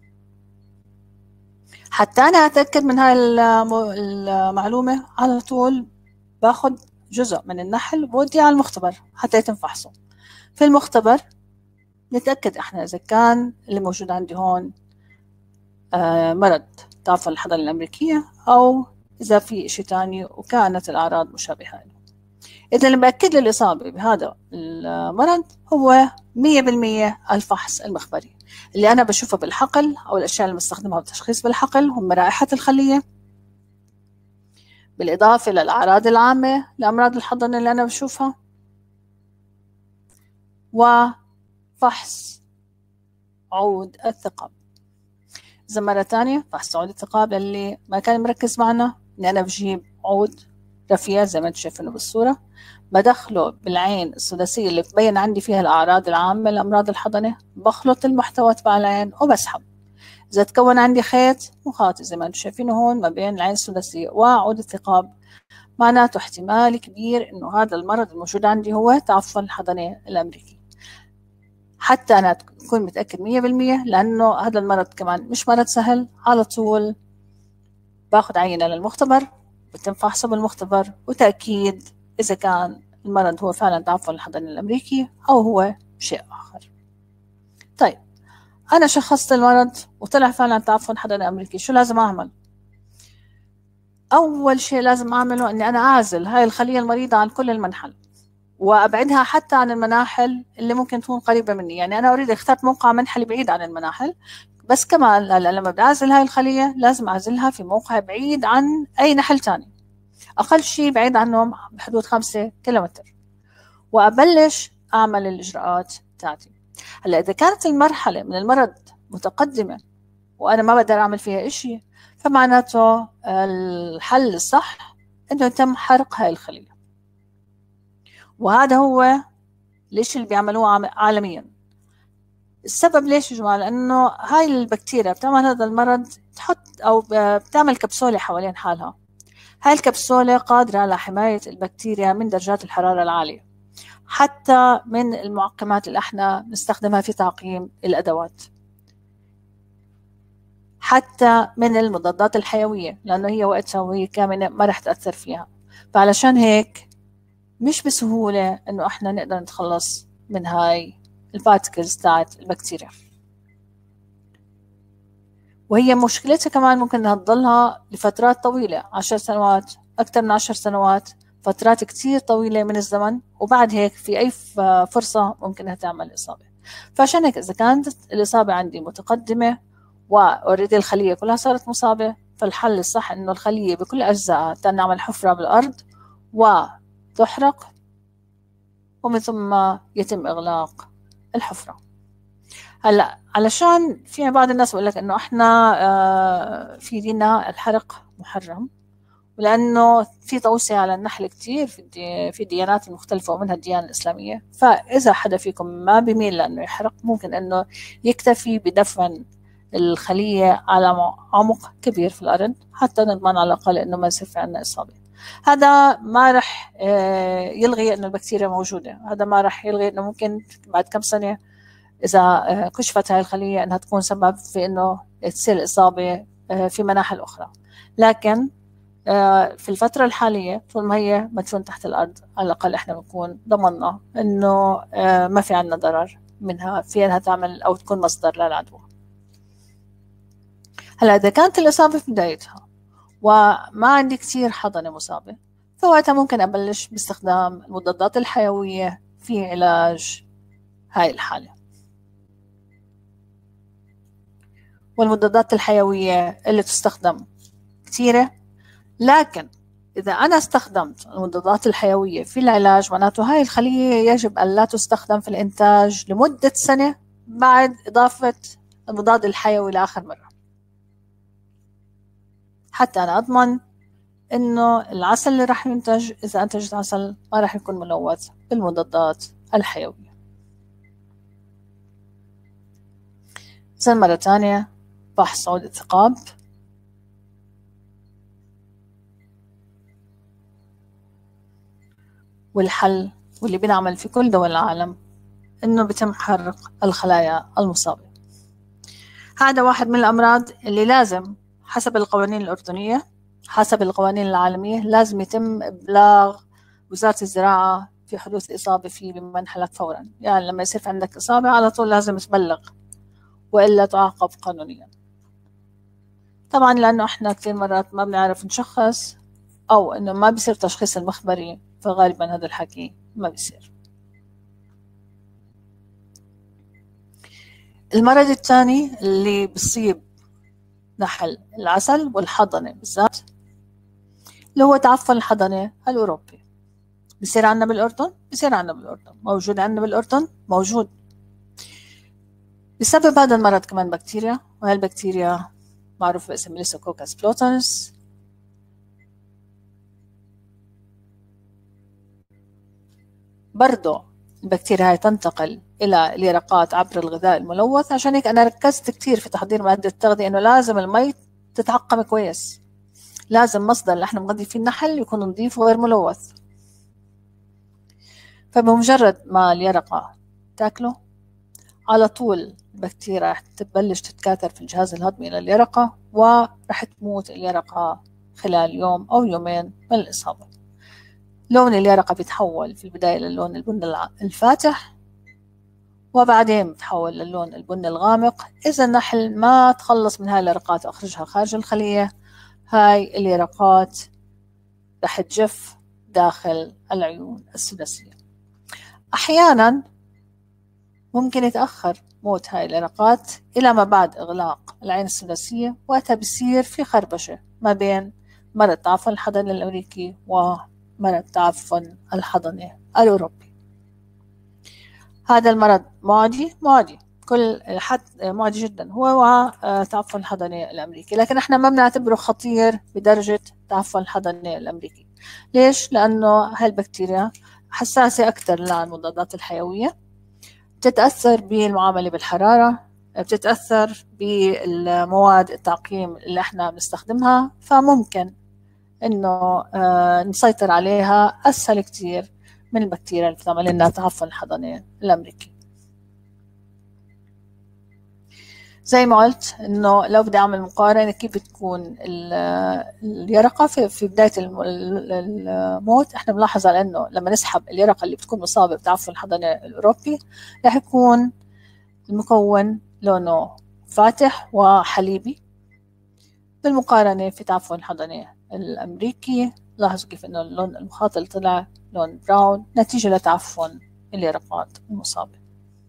حتى أنا أتأكد من هاي المعلومة، على طول باخد جزء من النحل وبوديه على المختبر حتى يتم فحصه. في المختبر نتأكد إحنا إذا كان اللي موجود عندي هون مرض تعفن الحضنة الأمريكية أو إذا في إشي تاني وكانت الأعراض مشابهة له. إذا اللي بأكد لي الإصابة بهذا المرض هو 100% الفحص المخبري اللي أنا بشوفه بالحقل، أو الأشياء اللي بستخدمها بالتشخيص بالحقل هم رائحة الخلية، بالإضافة للأعراض العامة لأمراض الحضنة اللي أنا بشوفها، وفحص عود الثقاب. إذا مرة تانية فحص عود الثقاب اللي ما كان مركز معنا، إن أنا بجيب عود رفيع زي ما انتم شايفينه بالصورة، بدخله بالعين السداسية اللي بتبين عندي فيها الأعراض العامة لأمراض الحضنة، بخلط المحتوى تبع العين وبسحب. إذا تكون عندي خيط مخاطي زي ما انتم شايفينه هون ما بين العين السداسية وعود الثقاب، معناته احتمال كبير إنه هذا المرض الموجود عندي هو تعفن الحضنة الأمريكي. حتى أنا أكون متأكد 100%، لأنه هذا المرض كمان مش مرض سهل، على طول باخد عينة للمختبر، بتم فحصه بالمختبر وتأكيد إذا كان المرض هو فعلا تعفن الحضاني الأمريكي أو هو شيء آخر. طيب أنا شخصت المرض وطلع فعلا تعفن حضاني أمريكي، شو لازم أعمل؟ أول شيء لازم أعمله إني أنا أعزل هاي الخلية المريضة عن كل المنحل، وأبعدها حتى عن المناحل اللي ممكن تكون قريبة مني. يعني أنا أريد اخترت موقع منحلي بعيد عن المناحل، بس كمان لما بعزل هاي الخلية لازم أعزلها في موقع بعيد عن أي نحل تاني، أقل شيء بعيد عنهم بحدود 5 كيلومتر، وأبلش أعمل الإجراءات تاعتي. هلا إذا كانت المرحلة من المرض متقدمة وأنا ما بقدر أعمل فيها إشي، فمعناته الحل الصح إنه يتم حرق هاي الخلية. وهذا هو ليش اللي بيعملوه عالميا. السبب ليش يا جماعة؟ لأنه هاي البكتيريا بتعمل هذا المرض، تحط أو بتعمل كبسولة حوالين حالها. هاي الكبسولة قادرة على حماية البكتيريا من درجات الحرارة العالية، حتى من المعقمات اللي احنا نستخدمها في تعقيم الأدوات، حتى من المضادات الحيوية، لأنه هي وقتها وهي كامنة ما رح تأثر فيها. فعلشان هيك مش بسهولة إنه احنا نقدر نتخلص من هاي البارتكلز تاعت البكتيريا. وهي مشكلتها كمان ممكن انها تضلها لفترات طويلة، 10 سنوات، أكثر من 10 سنوات، فترات كتير طويلة من الزمن، وبعد هيك في أي فرصة ممكن انها تعمل إصابة. فعشان هيك إذا كانت الإصابة عندي متقدمة وأوريدي الخلية كلها صارت مصابة، فالحل الصح إنه الخلية بكل أجزائها نعمل حفرة بالأرض وتحرق، ومن ثم يتم إغلاق الحفرة. هلا علشان في بعض الناس بيقول لك انه احنا في ديننا الحرق محرم، ولانه في توصية على النحل كتير في الديانات المختلفة ومنها الديانة الإسلامية. فإذا حدا فيكم ما بيميل لأنه يحرق، ممكن انه يكتفي بدفن الخلية على عمق كبير في الأرض حتى نضمن على الأقل انه ما يصير في عندنا إصابة. هذا ما رح يلغي انه البكتيريا موجودة، هذا ما رح يلغي انه ممكن بعد كم سنة إذا كشفت هاي الخلية أنها تكون سبب في أنه تصير إصابة في مناحل أخرى. لكن في الفترة الحالية طول ما هي مدفون تحت الأرض، على الأقل إحنا بنكون ضمننا أنه ما في عنا ضرر منها في أنها تعمل أو تكون مصدر للعدوى. هلا إذا كانت الإصابة في بدايتها وما عندي كتير حضنة مصابة، فوقتها ممكن أبلش باستخدام المضادات الحيوية في علاج هاي الحالة. والمضادات الحيوية اللي تستخدم كثيرة، لكن إذا أنا استخدمت المضادات الحيوية في العلاج، معناته هاي الخلية يجب أن لا تستخدم في الإنتاج لمدة سنة بعد إضافة المضاد الحيوي لآخر مرة، حتى أنا أضمن إنه العسل اللي راح ينتج، إذا أنتجت عسل، ما راح يكون ملوث بالمضادات الحيوية. زي مرة تانية، فحص عود الثقاب، والحل واللي بنعمل في كل دول العالم إنه بتم حرق الخلايا المصابة. هذا واحد من الأمراض اللي لازم حسب القوانين الأردنية، حسب القوانين العالمية، لازم يتم إبلاغ وزارة الزراعة في حدوث إصابة فيه بمنحلك فورا. يعني لما يصير عندك إصابة على طول لازم تبلغ، وإلا تعاقب قانونيا. طبعا لأنه إحنا كثير مرات ما بنعرف نشخص، أو إنه ما بيصير تشخيص المخبري، فغالبا هذا الحكي ما بيصير. المرض الثاني اللي بيصيب نحل العسل والحضنة بالذات، اللي هو تعفن الحضنة الأوروبي. بيصير عنا بالأردن، بيصير عنا بالأردن، موجود عنا بالأردن، موجود. بسبب هذا المرض كمان بكتيريا، وهي البكتيريا معروف باسم ميليسوكوكس بلوتنس. برضو البكتيريا هاي تنتقل إلى اليرقات عبر الغذاء الملوث. عشان هيك أنا ركزت كتير في تحضير مادة التغذية إنه لازم المي تتعقم كويس، لازم مصدر اللي احنا بنغذي فيه النحل يكون نظيف وغير ملوث. فبمجرد ما اليرقة تاكله، على طول البكتيريا رح تبلش تتكاثر في الجهاز الهضمي لليرقة، ورح تموت اليرقة خلال يوم أو يومين من الإصابة. لون اليرقة بيتحول في البداية للون البني الفاتح، وبعدين بتحول للون البني الغامق. إذا النحل ما تخلص من هاي اليرقات وأخرجها خارج الخلية، هاي اليرقات رح تجف داخل العيون الثلاثية. أحيانا ممكن يتأخر موت هاي اليرقات إلى ما بعد إغلاق العين الثلاثية، وقتها بصير في خربشة ما بين مرض التعفن الحضني الأمريكي ومرض التعفن الحضني الأوروبي. هذا المرض معدي كل حد معدي جدا هو تعفن الحضني الأمريكي، لكن احنا ما بنعتبره خطير بدرجة تعفن الحضني الأمريكي. ليش؟ لأنه هالبكتيريا حساسة أكثر للمضادات الحيوية، بتتأثر بالمعاملة بالحرارة، بتتأثر بالمواد التعقيم اللي احنا بنستخدمها، فممكن انه نسيطر عليها أسهل كتير من البكتيريا اللي بتعمل لنا تعفن الحضني الأمريكي. زي ما قلت انه لو بدي اعمل مقارنة كيف بتكون اليرقة في بداية الموت، احنا بنلاحظ على انه لما نسحب اليرقة اللي بتكون مصابة بتعفن الحضني الأوروبي رح يكون المكون لونه فاتح وحليبي، بالمقارنة في تعفن الحضني الأمريكي لاحظوا كيف انه اللون المخاطل طلع لون براون نتيجة لتعفن اليرقات المصابة.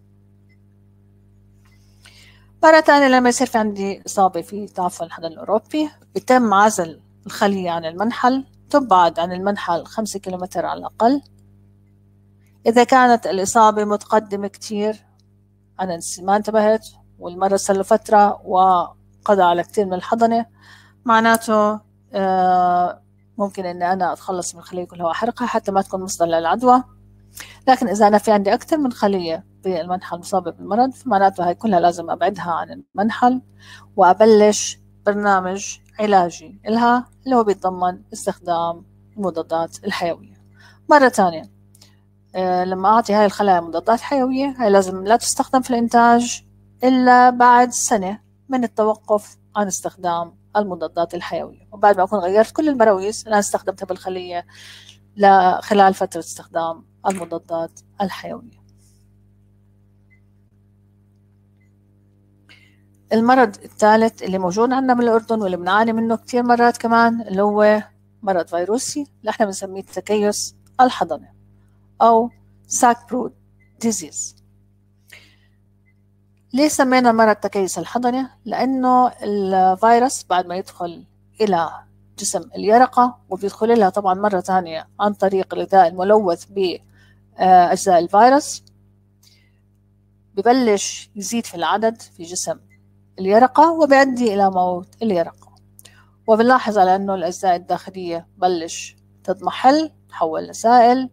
مرة تانية لما يصير في عندي إصابة في تعفن الحضن الأوروبي، بيتم عزل الخلية عن المنحل، تبعد عن المنحل 5 كيلومتر على الأقل. إذا كانت الإصابة متقدمة كتير، أنا ما انتبهت والمرض صار له فترة وقضى على كتير من الحضنة، معناته ممكن إني أنا أتخلص من الخلية كلها وأحرقها حتى ما تكون مصدر للعدوى. لكن إذا أنا في عندي أكثر من خلية بالمنحل مصابة بالمرض، فمعناته هاي كلها لازم أبعدها عن المنحل وأبلش برنامج علاجي لها اللي هو بيتضمن استخدام المضادات الحيوية. مرة تانية لما أعطي هاي الخلايا مضادات حيوية، هاي لازم لا تستخدم في الإنتاج إلا بعد سنة من التوقف عن استخدام المضادات الحيوية، وبعد ما أكون غيرت كل البراويز اللي أنا استخدمتها بالخلية خلال فترة استخدام المضادات الحيوية. المرض الثالث اللي موجود عندنا بالأردن واللي بنعاني منه كتير مرات كمان اللي هو مرض فيروسي اللي احنا بنسميه التكيس الحضني أو ساك برود ديزيز. ليه سمينا مرض التكيس الحضني؟ لأنه الفيروس بعد ما يدخل إلى جسم اليرقة وبيدخل لها طبعا مرة ثانية عن طريق الغذاء الملوث بأجزاء الفيروس، ببلش يزيد في العدد في جسم اليرقة وبيؤدي إلى موت اليرقة. وبنلاحظ على أنه الأجزاء الداخلية بلش تضمحل تحول لسائل،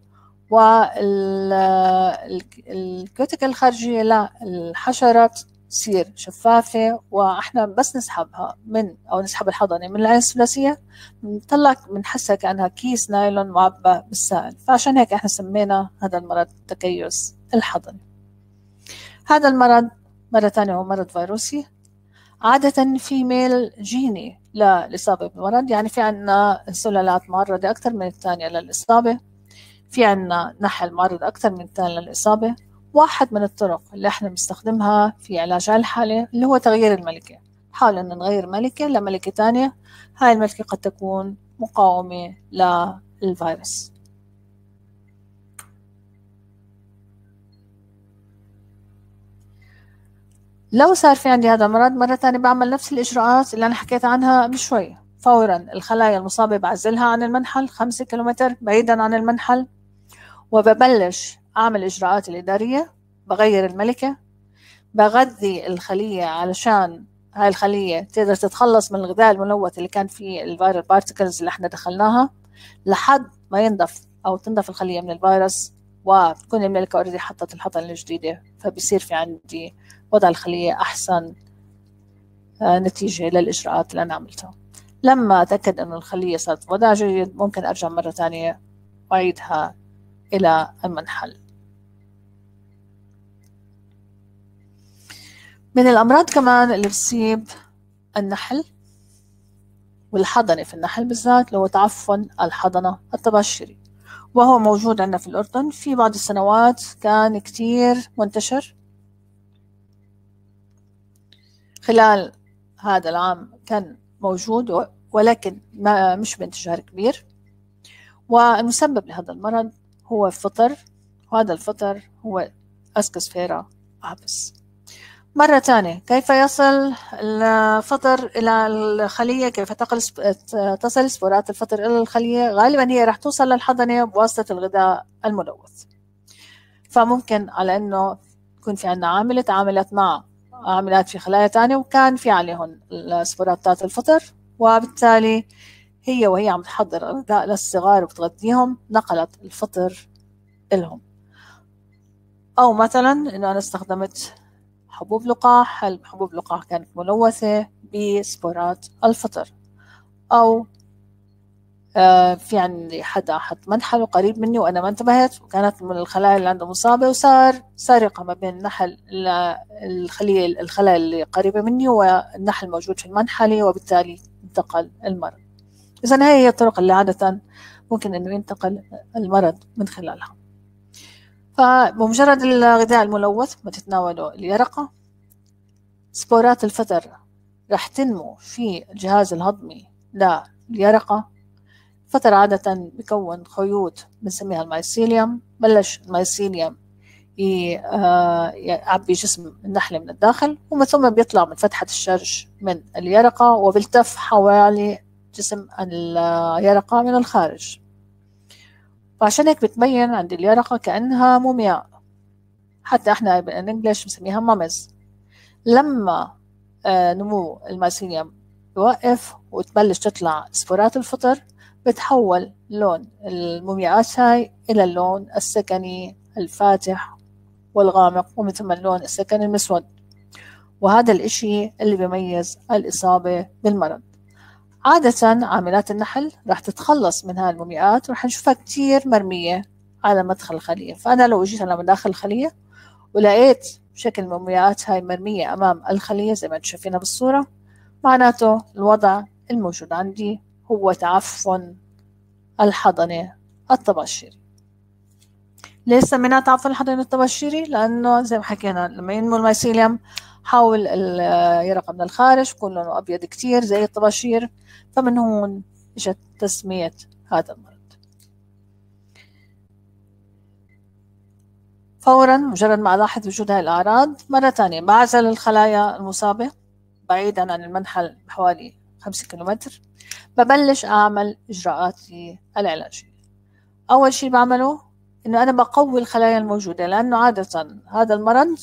والكتل الخارجية للحشرات تصير شفافة، وإحنا بس نسحبها نسحب الحضنة من العين الثلاثية بنطلع بنحسها كأنها كيس نايلون معبى بالسائل، فعشان هيك إحنا سمينا هذا المرض التكيس الحضني. هذا المرض مرة ثانية هو مرض فيروسي، عادة في ميل جيني للإصابة بالمرض، يعني في عنا سلالات معرضة أكثر من الثانية للإصابة، في عنا نحل معرض أكثر من الثاني للإصابة. واحد من الطرق اللي احنا بنستخدمها في علاج هالحالة اللي هو تغيير الملكة، نحاول أن نغير ملكة لملكة ثانية، هاي الملكة قد تكون مقاومة للفيروس. لو صار في عندي هذا المرض مرة ثانية بعمل نفس الإجراءات اللي أنا حكيت عنها قبل شوي. فورا الخلايا المصابة بعزلها عن المنحل 5 كيلومتر بعيدا عن المنحل، وببلش أعمل إجراءات الإدارية، بغير الملكة، بغذي الخلية علشان هاي الخلية تقدر تتخلص من الغذاء الملوث اللي كان فيه الفيرال بارتكلز اللي احنا دخلناها، لحد ما ينضف أو تنضف الخلية من الفيروس وتكون الملكة أوريدي حطت الحضن الجديدة، فبيصير في عندي وضع الخلية أحسن نتيجة للإجراءات اللي أنا عملتها. لما أتأكد أن الخلية صارت وضع جيد ممكن أرجع مرة ثانية وأعيدها إلى المنحل. من الأمراض كمان اللي بتصيب النحل والحضنة في النحل بالذات اللي هو تعفن الحضنة التبشري، وهو موجود عندنا في الأردن. في بعض السنوات كان كتير منتشر، خلال هذا العام كان موجود، ولكن مش بانتشار كبير. والمسبب لهذا المرض هو الفطر، وهذا الفطر هو أسكسفيرا أبس. مرة تانية، كيف يصل الفطر إلى الخلية؟ كيف تصل سبورات الفطر إلى الخلية؟ غالبا هي راح توصل للحضنة بواسطة الغذاء الملوث. فممكن على أنه يكون في عندنا عاملة تعاملت مع عاملات في خلايا تانية وكان في عليهم سبورات تاعت الفطر، وبالتالي هي وهي عم تحضر الغذاء للصغار وبتغذيهم نقلت الفطر إلهم. أو مثلا إنه أنا استخدمت حبوب لقاح، حبوب اللقاح كانت ملوثة بسبورات الفطر. أو في عندي حدا حط منحله قريب مني وأنا ما انتبهت، وكانت من الخلايا اللي عنده مصابة، وصار سارقة ما بين نحل الخلايا اللي قريبة مني والنحل موجود في المنحلة، وبالتالي انتقل المرض. إذن هي الطرق اللي عادة ممكن إنه ينتقل المرض من خلالها. فبمجرد الغذاء الملوث ما تتناولوا اليرقة، سبورات الفطر رح تنمو في الجهاز الهضمي لليرقة. الفطر عادة بيكون خيوط بنسميها المايسيليوم. بلش المايسيليوم يعبي جسم النحلة من الداخل، ومن ثم بيطلع من فتحة الشرج من اليرقة وبيلتف حوالي جسم اليرقة من الخارج. فعشان هيك بتبين عند اليرقة كأنها مومياء، حتى احنا بالانجليش بنسميها مامز. لما نمو المايسيليوم يوقف وتبلش تطلع سبورات الفطر، بتحول لون المومياءات هاي إلى اللون السكني الفاتح والغامق، ومن ثم اللون السكني المسود. وهذا الإشي اللي بيميز الإصابة بالمرض. عادة عاملات النحل راح تتخلص من هاي المومياءات، وراح نشوفها كتير مرمية على مدخل الخلية. فأنا لو جيت على مداخل الخلية ولقيت شكل المومياءات هاي مرمية أمام الخلية زي ما انتم شايفينها بالصورة، معناته الوضع الموجود عندي هو تعفن الحضنة الطباشيري. ليش سميناه تعفن الحضنة الطباشيري؟ لأنه زي ما حكينا لما ينمو المايسيليوم حاول اليرقة من الخارج يكون لونه أبيض كتير زي الطباشير، فمن هون اجت تسمية هذا المرض. فورا مجرد ما ألاحظ وجود هاي الأعراض، مرة تانية بعزل الخلايا المصابة بعيدا عن المنحل بحوالي 5 كيلومتر، ببلش أعمل إجراءاتي العلاجية. أول شيء بعمله إنه أنا بقوي الخلايا الموجودة، لأنه عادة هذا المرض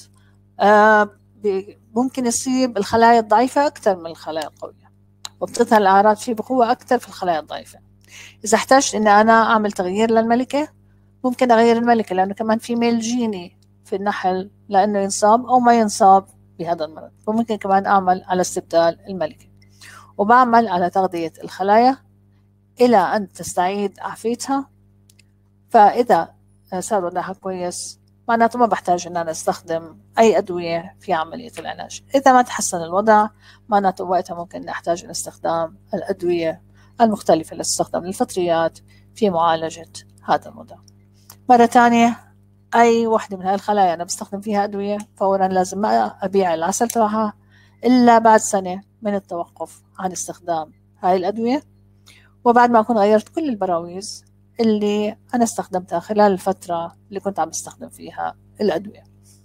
ممكن يصيب الخلايا الضعيفة أكثر من الخلايا القوية، وبتظهر الأعراض فيه بقوة أكثر في الخلايا الضعيفة. إذا احتجت إن أنا أعمل تغيير للملكة، ممكن أغير الملكة، لأنه كمان في ميل جيني في النحل لأنه ينصاب أو ما ينصاب بهذا المرض، وممكن كمان أعمل على استبدال الملكة. وبعمل على تغذية الخلايا إلى أن تستعيد عافيتها. فإذا صار وضعها كويس معناته ما بحتاج إن أنا أستخدم أي أدوية في عملية العلاج. إذا ما تحسن الوضع معناته وقتها ممكن نحتاج إلى استخدام الأدوية المختلفة اللي تستخدم للفطريات في معالجة هذا الوضع. مرة تانية، أي وحدة من هاي الخلايا أنا بستخدم فيها أدوية فورا لازم ما أبيع العسل تبعها إلا بعد سنة من التوقف عن استخدام هاي الأدوية، وبعد ما أكون غيرت كل البراويز اللي أنا استخدمتها خلال الفترة اللي كنت عم استخدم فيها الأدوية.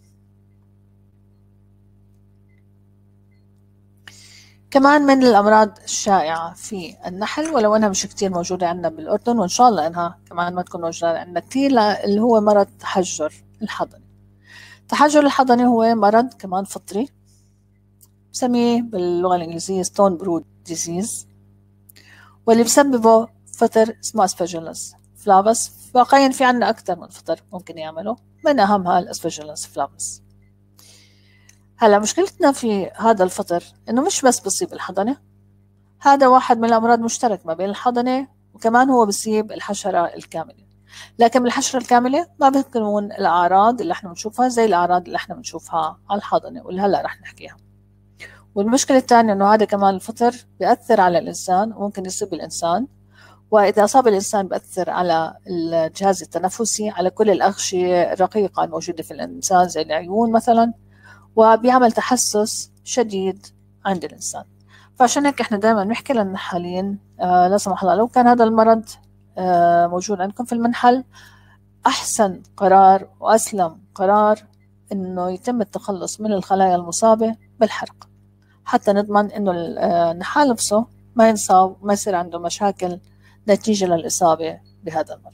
كمان من الأمراض الشائعة في النحل، ولو أنها مش كتير موجودة عندنا بالأردن، وإن شاء الله أنها كمان ما تكون موجودة عندنا كتير، اللي هو مرض تحجر الحضني. تحجر الحضني هو مرض كمان فطري، بسميه باللغة الإنجليزية ستون برود ديزيز، واللي بسببه فطر اسمه أسبرجيلوس فلافس. واقعيا في عنا أكثر من فطر ممكن يعمله، من أهمها الأسبرجيلوس فلافس. هلا مشكلتنا في هذا الفطر إنه مش بس بصيب الحضنة، هذا واحد من الأمراض مشترك ما بين الحضنة، وكمان هو بصيب الحشرة الكاملة. لكن بالحشرة الكاملة ما بتكون الأعراض اللي احنا بنشوفها زي الأعراض اللي احنا بنشوفها على الحضنة واللي هلا رح نحكيها. والمشكلة الثانية إنه هذا كمان الفطر بيأثر على الإنسان وممكن يصيب الإنسان، وإذا أصاب الإنسان بأثر على الجهاز التنفسي، على كل الأغشية الرقيقة الموجودة في الإنسان زي العيون مثلا، وبيعمل تحسس شديد عند الإنسان. فعشان هيك إحنا دائما نحكي للنحالين لا سمح الله لو كان هذا المرض موجود عندكم في المنحل، أحسن قرار وأسلم قرار إنه يتم التخلص من الخلايا المصابة بالحرق، حتى نضمن إنه النحال نفسه ما ينصاب وما يصير عنده مشاكل نتيجة للإصابة بهذا المرض.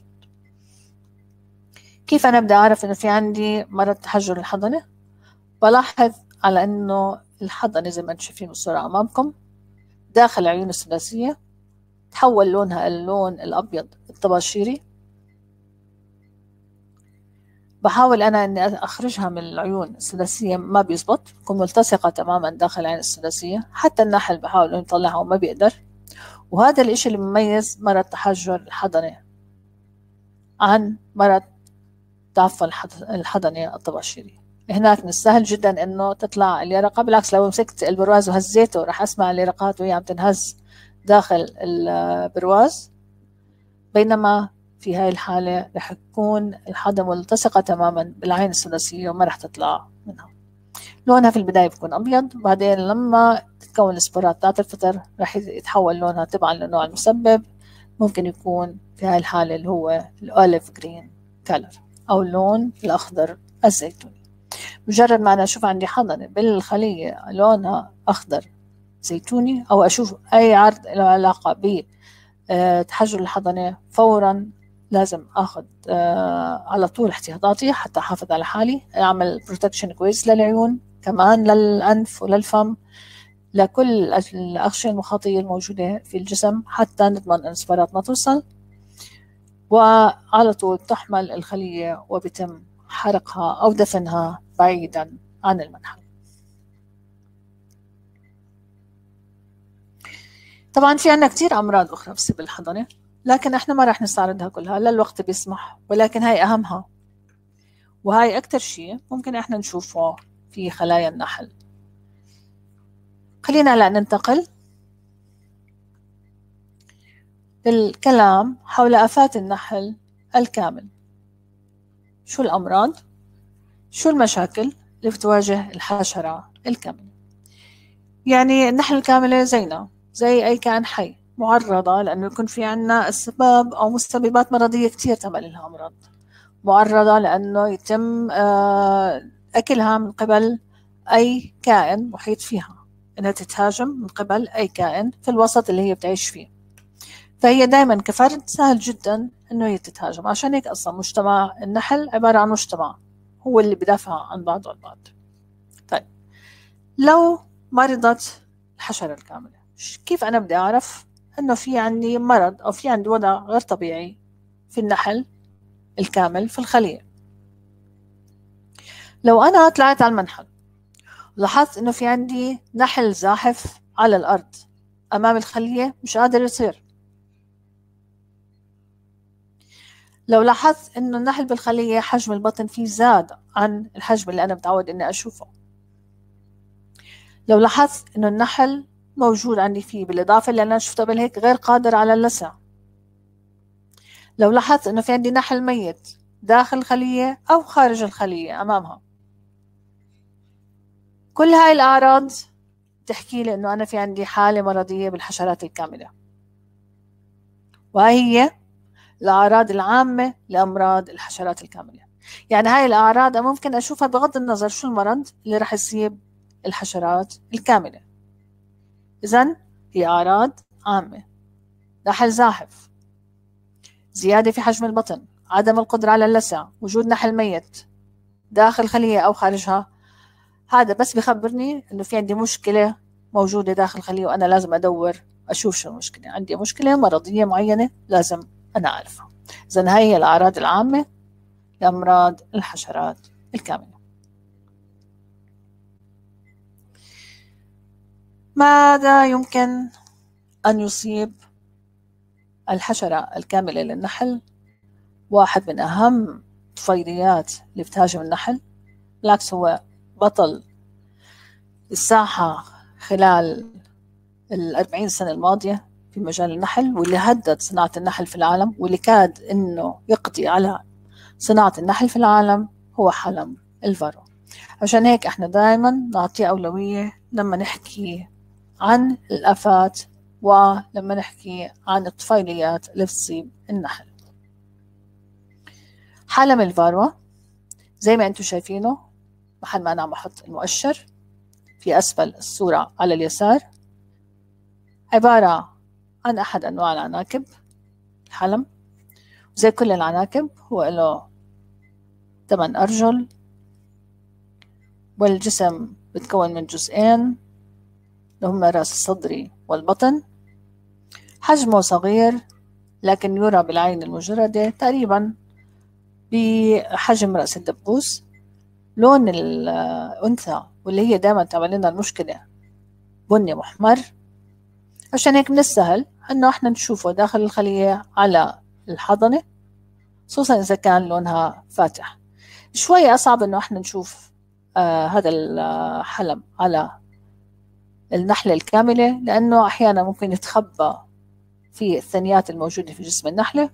كيف أنا بدي أعرف إنه في عندي مرض تحجر الحضنة؟ بلاحظ على إنه الحضنة زي ما انتم شايفين بالصورة أمامكم داخل العيون الثلاثية تحول لونها اللون الأبيض الطباشيري. بحاول أنا إني أخرجها من العيون الثلاثية، ما بيزبط، تكون ملتصقة تماما داخل العين الثلاثية، حتى النحل بحاول إنه يطلعها وما بيقدر. وهذا الإشي اللي بيميز مرض تحجر الحضنة عن مرض تعفن الحضنة الطباشيري. هناك من السهل جدا إنه تطلع اليرقة، بالعكس لو مسكت البرواز وهزيته راح أسمع اليرقات وهي عم تنهز داخل البرواز، بينما في هاي الحالة رح تكون الحضنة ملتصقة تماما بالعين الثلاثية وما رح تطلع منها. لونها في البداية بيكون أبيض، بعدين لما تتكون السبورات تاعت الفطر رح يتحول لونها تبعا للنوع المسبب، ممكن يكون في هاي الحالة اللي هو الأوليف جرين كالر أو اللون الأخضر الزيتوني. مجرد ما أنا أشوف عندي حضنة بالخلية لونها أخضر زيتوني، أو أشوف أي عرض له علاقة بتحجر الحضنة، فورا لازم أخذ على طول احتياطاتي حتى أحافظ على حالي، أعمل بروتكشن كويس للعيون، كمان للأنف وللفم، لكل الأغشية المخاطية الموجودة في الجسم، حتى نضمن أن السبارات ما توصل. وعلى طول تحمل الخلية وبيتم حرقها أو دفنها بعيدا عن المنحل. طبعا في عنا كتير أمراض أخرى بسبب الحضنة، لكن احنا ما راح نستعرضها كلها، لا الوقت بيسمح، ولكن هاي أهمها وهاي أكتر شيء ممكن احنا نشوفه في خلايا النحل. خلينا هلا ننتقل للكلام حول آفات النحل الكامل. شو الأمراض؟ شو المشاكل اللي بتواجه الحشرة الكاملة؟ يعني النحل الكاملة زينا زي أي كائن حي، معرضة لأنه يكون في عنا أسباب أو مسببات مرضية كتير تعمل لها أمراض، معرضة لأنه يتم أكلها من قبل أي كائن محيط فيها، إنها تتهاجم من قبل أي كائن في الوسط اللي هي بتعيش فيه، فهي دائما كفرد سهل جدا إنه هي تتهاجم. عشان هيك أصلا مجتمع النحل عبارة عن مجتمع هو اللي بدافع عن بعضه البعض. طيب لو مرضت الحشرة الكاملة، كيف أنا بدي أعرف إنه في عندي مرض أو في عندي وضع غير طبيعي في النحل الكامل في الخلية؟ لو أنا طلعت على المنحل لاحظت إنه في عندي نحل زاحف على الأرض أمام الخلية مش قادر يصير، لو لاحظت إنه النحل بالخلية حجم البطن فيه زاد عن الحجم اللي أنا متعود إني أشوفه، لو لاحظت إنه النحل موجود عندي فيه بالإضافة اللي أنا شفته قبل هيك غير قادر على اللسع، لو لاحظت إنه في عندي نحل ميت داخل الخلية أو خارج الخلية أمامها، كل هاي الأعراض تحكي لي إنه أنا في عندي حالة مرضية بالحشرات الكاملة، وهي هي الأعراض العامة لأمراض الحشرات الكاملة. يعني هاي الأعراض ممكن أشوفها بغض النظر شو المرض اللي رح يصيب الحشرات الكاملة. إذن هي أعراض عامة: نحل زاحف، زيادة في حجم البطن، عدم القدرة على اللسع، وجود نحل ميت داخل الخلية أو خارجها. هذا بس بخبرني إنه في عندي مشكلة موجودة داخل الخلية وأنا لازم أدور أشوف شو المشكلة، عندي مشكلة مرضية معينة لازم أنا أعرفها. إذن هاي هي الأعراض العامة لأمراض الحشرات الكاملة. ماذا يمكن أن يصيب الحشرة الكاملة للنحل؟ واحد من أهم الطفيليات اللي بتهاجم النحل، بالعكس هو بطل الساحة خلال 40 سنة الماضية في مجال النحل، واللي هدد صناعة النحل في العالم، واللي كاد إنه يقضي على صناعة النحل في العالم، هو حلم الفارو. عشان هيك احنا دائما نعطيه أولوية لما نحكي عن الآفات ولما نحكي عن الطفيليات اللي تصيب النحل. حلم الفاروة زي ما انتم شايفينه، محل ما انا عم احط المؤشر في اسفل الصورة على اليسار، عبارة عن احد انواع العناكب الحلم. زي كل العناكب هو له 8 ارجل، والجسم بتكون من جزئين اللي هما الراس الصدري والبطن. حجمه صغير لكن يرى بالعين المجردة تقريبا بحجم رأس الدبوس. لون الأنثى واللي هي دائما تعمل لنا المشكلة بني محمر، عشان هيك من السهل انه احنا نشوفه داخل الخلية على الحضنة، خصوصا اذا كان لونها فاتح. شوية اصعب انه احنا نشوف هذا الحلم على النحلة الكاملة، لانه احيانا ممكن يتخبى في الثنيات الموجودة في جسم النحلة،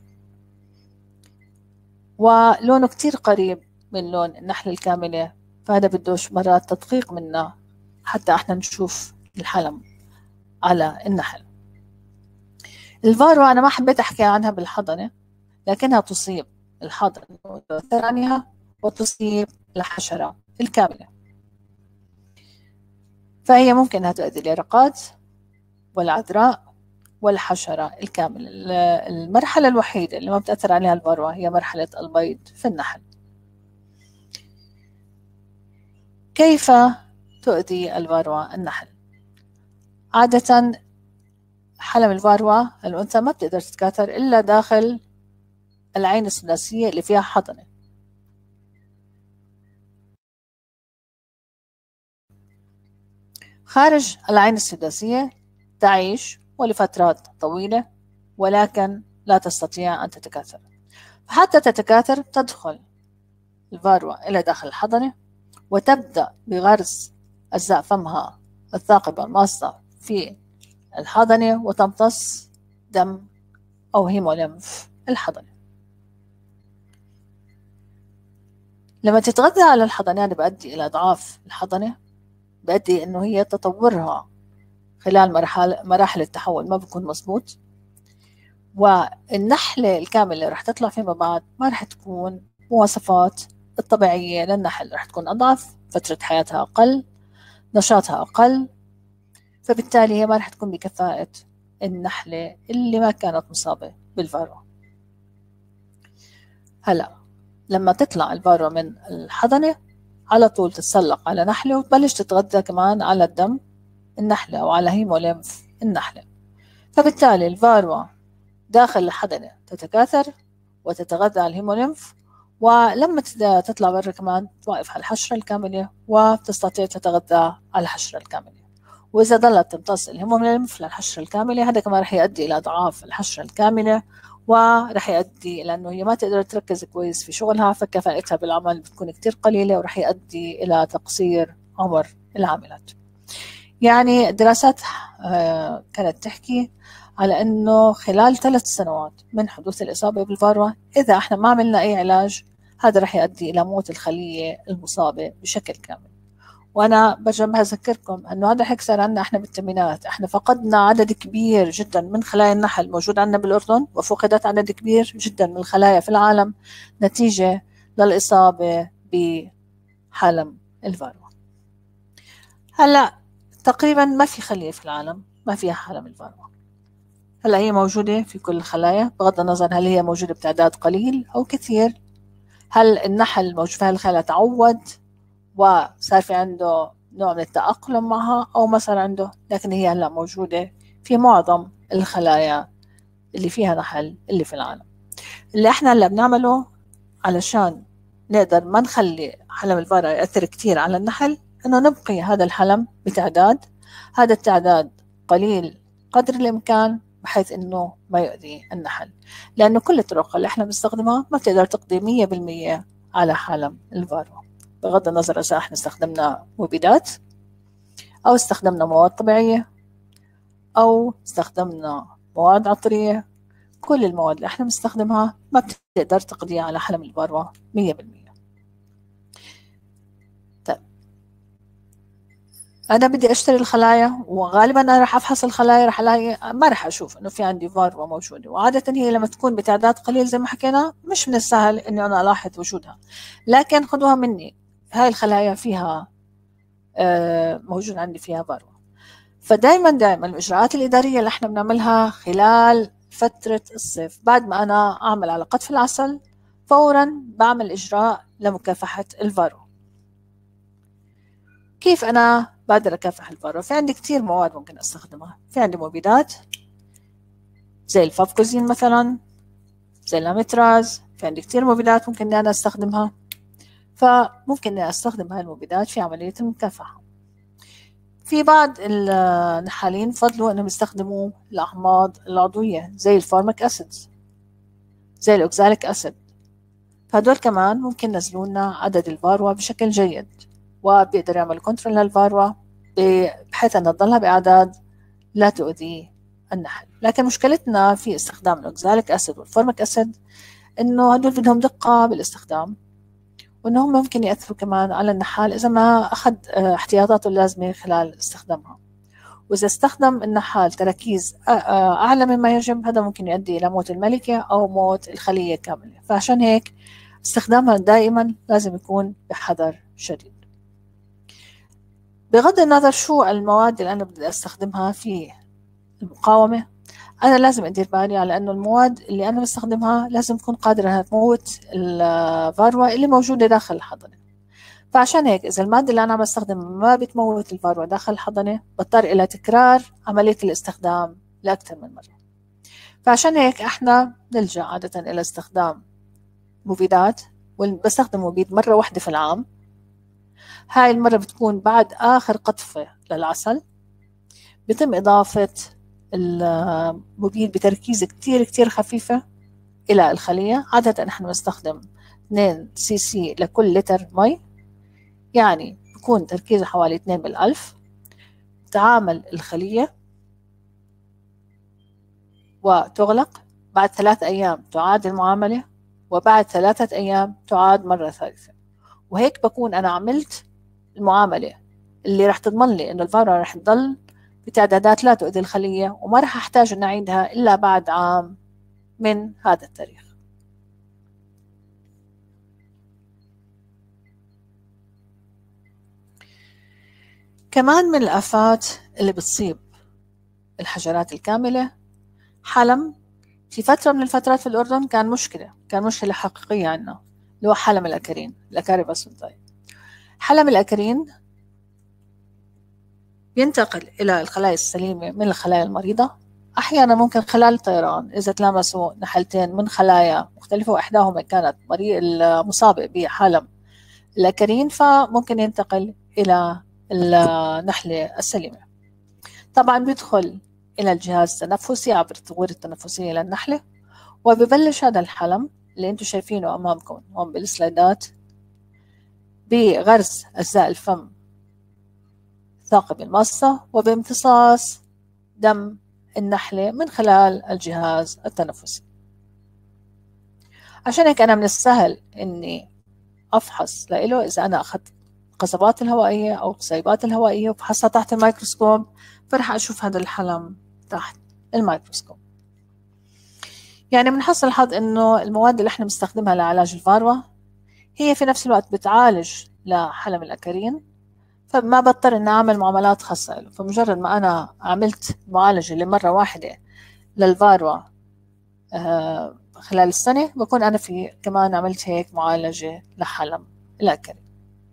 ولونه كتير قريب من لون النحلة الكاملة، فهذا بدوش مرات تدقيق منا حتى احنا نشوف الحلم على النحل. الفارو أنا ما حبيت أحكي عنها بالحضنة، لكنها تصيب الحضن وتؤثر عنها وتصيب الحشرة الكاملة، فهي ممكن أنها تؤدي اليرقات والعذراء والحشرة الكاملة. المرحلة الوحيدة اللي ما بتأثر عليها الفاروة هي مرحلة البيض في النحل. كيف تؤذي الفاروة النحل؟ عادة حلم الفاروة الأنثى ما بتقدر تتكاثر إلا داخل العين الثلاثية اللي فيها حضنة. خارج العين السداسية تعيش ولفترات طويلة، ولكن لا تستطيع أن تتكاثر. حتى تتكاثر تدخل الفاروة إلى داخل الحضنة، وتبدأ بغرس أجزاء فمها الثاقبة الماصة في الحضنة، وتمتص دم أو هيموليمف الحضنة. لما تتغذى على الحضنة هذا بيؤدي إلى إضعاف الحضنة، بيؤدي إنه هي تطورها خلال مراحل التحول ما بيكون مظبوط، والنحلة الكاملة اللي رح تطلع فيما بعد ما رح تكون مواصفات الطبيعية للنحل، رح تكون أضعف، فترة حياتها أقل، نشاطها أقل، فبالتالي هي ما رح تكون بكفاءة النحلة اللي ما كانت مصابة بالفارو. هلأ لما تطلع الفارو من الحضنة على طول تتسلق على نحلة وتبلش تتغذى كمان على الدم النحلة أو على هيموليمف النحلة، فبالتالي الفارو داخل الحضنة تتكاثر وتتغذى على الهيموليمف، ولما تطلع برا كمان توقف على الحشرة الكاملة وتستطيع تتغذى على الحشرة الكاملة. وإذا ظلت تمتص الهيموليمف للحشرة الكاملة هذا كمان رح يؤدي إلى أضعاف الحشرة الكاملة، ورح يؤدي إلى أنه هي ما تقدر تركز كويس في شغلها، فكفاءتها بالعمل بتكون كتير قليلة، ورح يؤدي إلى تقصير عمر العاملات. يعني الدراسات كانت تحكي على أنه خلال 3 سنوات من حدوث الإصابة بالفاروة إذا احنا ما عملنا أي علاج هذا رح يؤدي إلى موت الخلية المصابة بشكل كامل. وأنا برجع بذكركم أنه هذا الحكي صار عندنا احنا بالثمانينات، احنا فقدنا عدد كبير جدا من خلايا النحل موجود عندنا بالأردن، وفقدت عدد كبير جدا من الخلايا في العالم نتيجة للإصابة بحلم الفاروة. هلأ تقريبا ما في خلية في العالم ما فيها حلم الفاروة. هلا هي موجودة في كل الخلايا بغض النظر هل هي موجودة بتعداد قليل أو كثير، هل النحل موجود في هالخلايا تعود وصار في عنده نوع من التأقلم معها أو ما صار عنده، لكن هي هلا موجودة في معظم الخلايا اللي فيها نحل اللي في العالم. اللي احنا هلا بنعمله علشان نقدر ما نخلي حلم الفاروة يأثر كتير على النحل إنه نبقي هذا الحلم بتعداد، هذا التعداد قليل قدر الإمكان بحيث إنه ما يؤذي النحل، لأنه كل الطرق اللي إحنا بنستخدمها ما بتقدر تقضي 100% على حلم الفاروة، بغض النظر إذا إحنا استخدمنا مبيدات أو استخدمنا مواد طبيعية أو استخدمنا مواد عطرية، كل المواد اللي احنا بنستخدمها ما بتقدر تقضي على حلم الفاروا 100%. طيب أنا بدي أشتري الخلايا، وغالبا أنا راح أفحص الخلايا، راح ألاقي ما راح أشوف إنه في عندي فاروا موجودة، وعادة هي لما تكون بتعداد قليل زي ما حكينا مش من السهل إنه أنا ألاحظ وجودها. لكن خذوها مني، هاي الخلايا فيها موجود عندي فيها فاروا. فدايما الإجراءات الإدارية اللي احنا بنعملها خلال فترة الصيف بعد ما أنا أعمل على قطف العسل فورا بعمل إجراء لمكافحة الفاروا. كيف أنا بقدر أكافح الفاروا؟ في عندي كتير مواد ممكن أستخدمها. في عندي مبيدات زي الفافكوزين مثلا، زي اللاميتراز. في عندي كتير مبيدات ممكن أنا أستخدمها، فممكن أني أستخدم هاي المبيدات في عملية المكافحة. في بعض النحالين فضلوا أنهم يستخدموا الأحماض العضوية زي الفورميك أسيد، زي الأوكزاليك أسيد، فهدول كمان ممكن ينزلوا لنا عدد الفاروا بشكل جيد، وبيقدر يعمل كنترول للفاروا بحيث أن تضلها بأعداد لا تؤذي النحل. لكن مشكلتنا في استخدام الأوكزاليك أسيد والفورميك أسيد إنه هدول بدهم دقة بالاستخدام، وإنهم ممكن يأثروا كمان على النحال إذا ما أخذ احتياطاته اللازمة خلال استخدامها. وإذا استخدم النحال تركيز أعلى مما يجب، هذا ممكن يؤدي إلى موت الملكة أو موت الخلية كاملة. فعشان هيك استخدامها دائما لازم يكون بحذر شديد. بغض النظر شو المواد اللي أنا بدي أستخدمها في المقاومة، أنا لازم أدير بالي على أنه المواد اللي أنا بستخدمها لازم تكون قادرة أنها تموت الفاروا اللي موجودة داخل الحضنة. فعشان هيك إذا المادة اللي أنا عم بستخدمها ما بتموت الفاروا داخل الحضنة، بضطر إلى تكرار عملية الاستخدام لأكثر من مرة. فعشان هيك إحنا نلجأ عادة إلى استخدام مبيدات، وبستخدم مبيد مرة واحدة في العام. هاي المرة بتكون بعد آخر قطفة للعسل، بيتم إضافة المبيد بتركيز كتير كتير خفيفة إلى الخلية. عادة نحن نستخدم 2 سي سي لكل لتر مي، يعني بكون تركيزه حوالي 2 بالألف. تعامل الخلية وتغلق، بعد 3 أيام تعاد المعاملة، وبعد 3 أيام تعاد مرة ثالثة. وهيك بكون أنا عملت المعاملة اللي راح تضمن لي إنه الفاروا راح تضل بتعدادات لا تؤذي الخلية، وما راح أحتاج أن أعيدها إلا بعد عام من هذا التاريخ. كمان من الآفات اللي بتصيب الحشرات الكاملة حلم. في فترة من الفترات في الأردن كان مشكلة حقيقية عندنا، اللي هو حلم الأكرين، الأكاريبس سلطاي. حلم الأكرين ينتقل إلى الخلايا السليمة من الخلايا المريضة، أحيانا ممكن خلال الطيران إذا تلامسوا نحلتين من خلايا مختلفة وإحداهما كانت المصابة بحلم الأكرين، فممكن ينتقل إلى النحلة السليمة. طبعا بيدخل إلى الجهاز التنفسي عبر الثغور التنفسية للنحلة، وببلش هذا الحلم اللي انتم شايفينه أمامكم هون بالسلايدات بغرس أجزاء الفم ثاقب المصة، وبامتصاص دم النحلة من خلال الجهاز التنفسي. عشان هيك أنا من السهل إني أفحص لإله إذا أنا أخذت القصبات الهوائية أو القصيبات الهوائية وفحصها تحت الميكروسكوب، فرح أشوف هذا الحلم تحت الميكروسكوب. يعني من حسن الحظ إنه المواد اللي إحنا بنستخدمها لعلاج الفاروا هي في نفس الوقت بتعالج لحلم الأكرين، فما بضطر إني أعمل معاملات خاصة له. فمجرد ما أنا عملت معالجة لمرة واحدة للفاروا خلال السنة، بكون أنا في كمان عملت هيك معالجة لحلم الأكرين.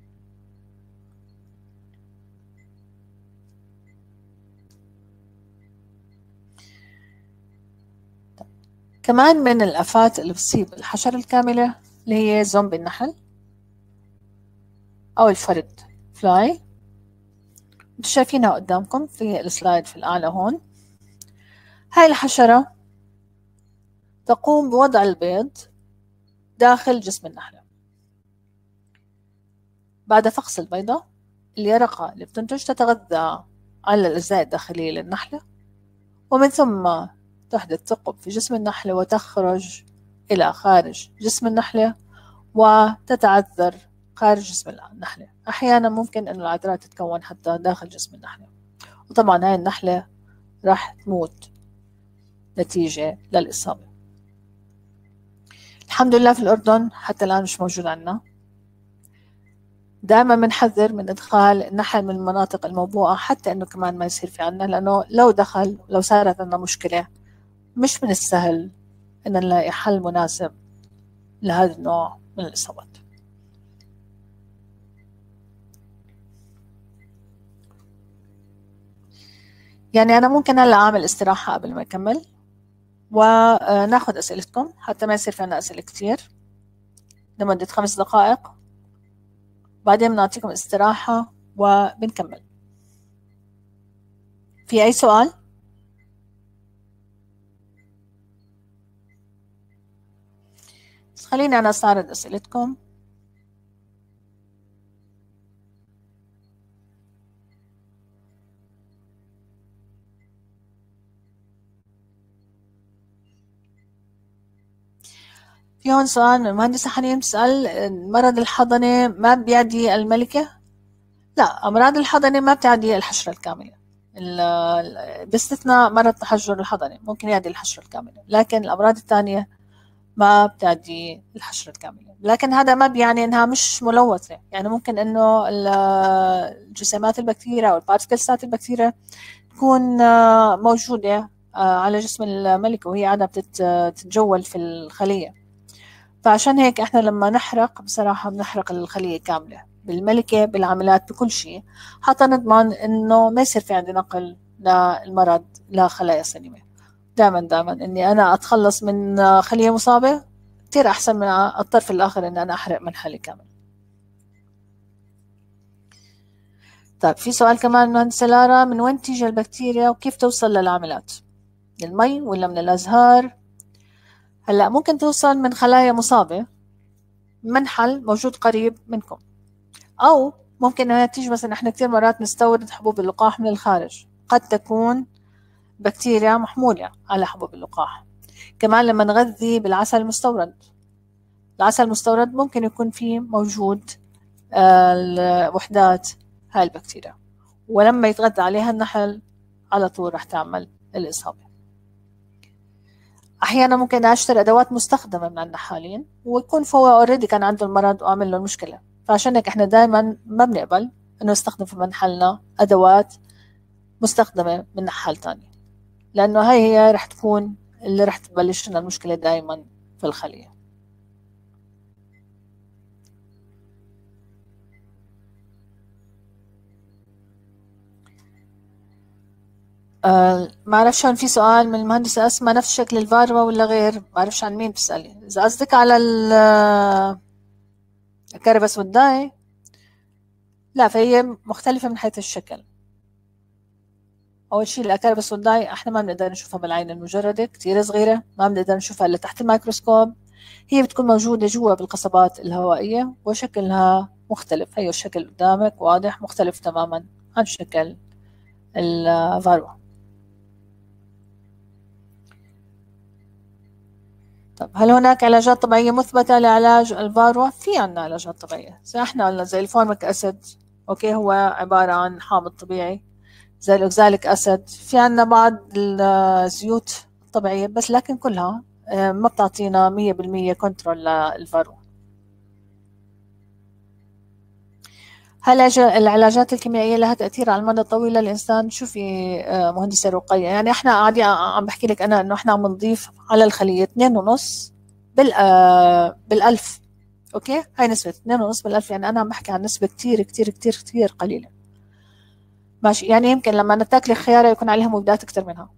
كمان من الآفات اللي بتصيب الحشرة الكاملة اللي هي زومبي النحل أو الفرد فلاي. انتوا شايفينها قدامكم في السلايد في الأعلى هون. هاي الحشرة تقوم بوضع البيض داخل جسم النحلة. بعد فقس البيضة، اليرقة اللي بتنتج تتغذى على الأجزاء الداخلية للنحلة، ومن ثم تحدث ثقب في جسم النحلة وتخرج إلى خارج جسم النحلة وتتعذر خارج جسم النحلة. أحيانا ممكن أن العذراء تتكون حتى داخل جسم النحلة، وطبعا هاي النحلة راح تموت نتيجة للإصابة. الحمد لله في الأردن حتى الآن مش موجود عنا. دائما بنحذر من إدخال النحل من المناطق الموبوءة حتى إنه كمان ما يصير في عنا، لأنه لو دخل لو صارت عنا مشكلة مش من السهل إن نلاقي حل مناسب لهذا النوع من الإصابات. يعني أنا ممكن هلا أعمل استراحة قبل ما أكمل وناخد أسئلتكم حتى ما يصير في عنا أسئلة كتير لمدة 5 دقائق، بعدين بنعطيكم استراحة وبنكمل. في أي سؤال؟ بس خليني أنا أستعرض أسئلتكم. في هون سؤال المهندسة حنين بتسأل، المرض الحضني ما بيعدي الملكة؟ لا، أمراض الحضني ما بتعدي الحشرة الكاملة، باستثناء مرض التحجر الحضني ممكن يعدي الحشرة الكاملة، لكن الأمراض الثانية ما بتعدي الحشرة الكاملة. لكن هذا ما بيعني إنها مش ملوثة، يعني ممكن إنه الجسيمات البكتيريا أو البارتكلسات البكتيريا تكون موجودة على جسم الملكة وهي قاعدة بتتجول في الخلية. فعشان هيك إحنا لما نحرق بصراحة بنحرق الخلية كاملة بالملكة بالعملات بكل شيء، حتى نضمن إنه ما يصير في عندي نقل للمرض لخلايا سليمة. دائما إني أنا أتخلص من خلية مصابة كتير أحسن من الطرف الآخر إن أنا أحرق منحلي كامل. طيب في سؤال كمان مهندسة لارا، من وين تيجي البكتيريا وكيف توصل للعملات؟ من المي ولا من الأزهار؟ هلأ ممكن توصل من خلايا مصابة منحل موجود قريب منكم، أو ممكن أنها تيجي مثلا إحنا كتير مرات نستورد حبوب اللقاح من الخارج، قد تكون بكتيريا محمولة على حبوب اللقاح. كمان لما نغذي بالعسل المستورد، العسل المستورد ممكن يكون فيه موجود الوحدات هاي البكتيريا، ولما يتغذى عليها النحل على طول رح تعمل الإصابة. أحيانا ممكن أشتري أدوات مستخدمة من النحالين ويكون فهو أوريدي كان عنده المرض وعمل له المشكلة، فعشان هيك إحنا دائما ما بنقبل إنه نستخدم في منحلنا أدوات مستخدمة من نحال تاني، لأنه هي رح تكون اللي رح تبلش لنا المشكلة دائما في الخلية. ما أعرفش هون في سؤال من المهندسة أسماء، نفس شكل الفاروا ولا غير؟ ما أعرفش عن مين بتسألي. إذا قصدك على الكربس والداي لا، فهي مختلفة من حيث الشكل. أول شيء الأكربس والداي إحنا ما بنقدر نشوفها بالعين المجردة، كتير صغيرة ما بنقدر نشوفها إلا تحت الميكروسكوب. هي بتكون موجودة جوا بالقصبات الهوائية وشكلها مختلف. هي الشكل قدامك واضح، مختلف تماما عن شكل الفاروا. طب هل هناك علاجات طبيعية مثبتة لعلاج الفاروا؟ في عنا علاجات طبيعية زي احنا قلنا، زي الفورميك أسيد، أوكي هو عبارة عن حامض طبيعي، زي الأوكزاليك أسيد. في عنا بعض الزيوت الطبيعية بس، لكن كلها ما بتعطينا 100% كنترول للفاروا. هل العلاجات الكيميائية لها تأثير على المدى الطويل للإنسان؟ شوفي مهندسة رقية، يعني احنا قاعدين عم بحكي لك أنا إنه احنا عم نضيف على الخلية 2.5 بالألف. أوكي هاي نسبة 2.5 بالألف، يعني أنا عم بحكي عن نسبة كتير كتير كتير كتير قليلة. ماشي، يعني يمكن لما نتاكلي خيارة يكون عليها مبيدات أكتر منها.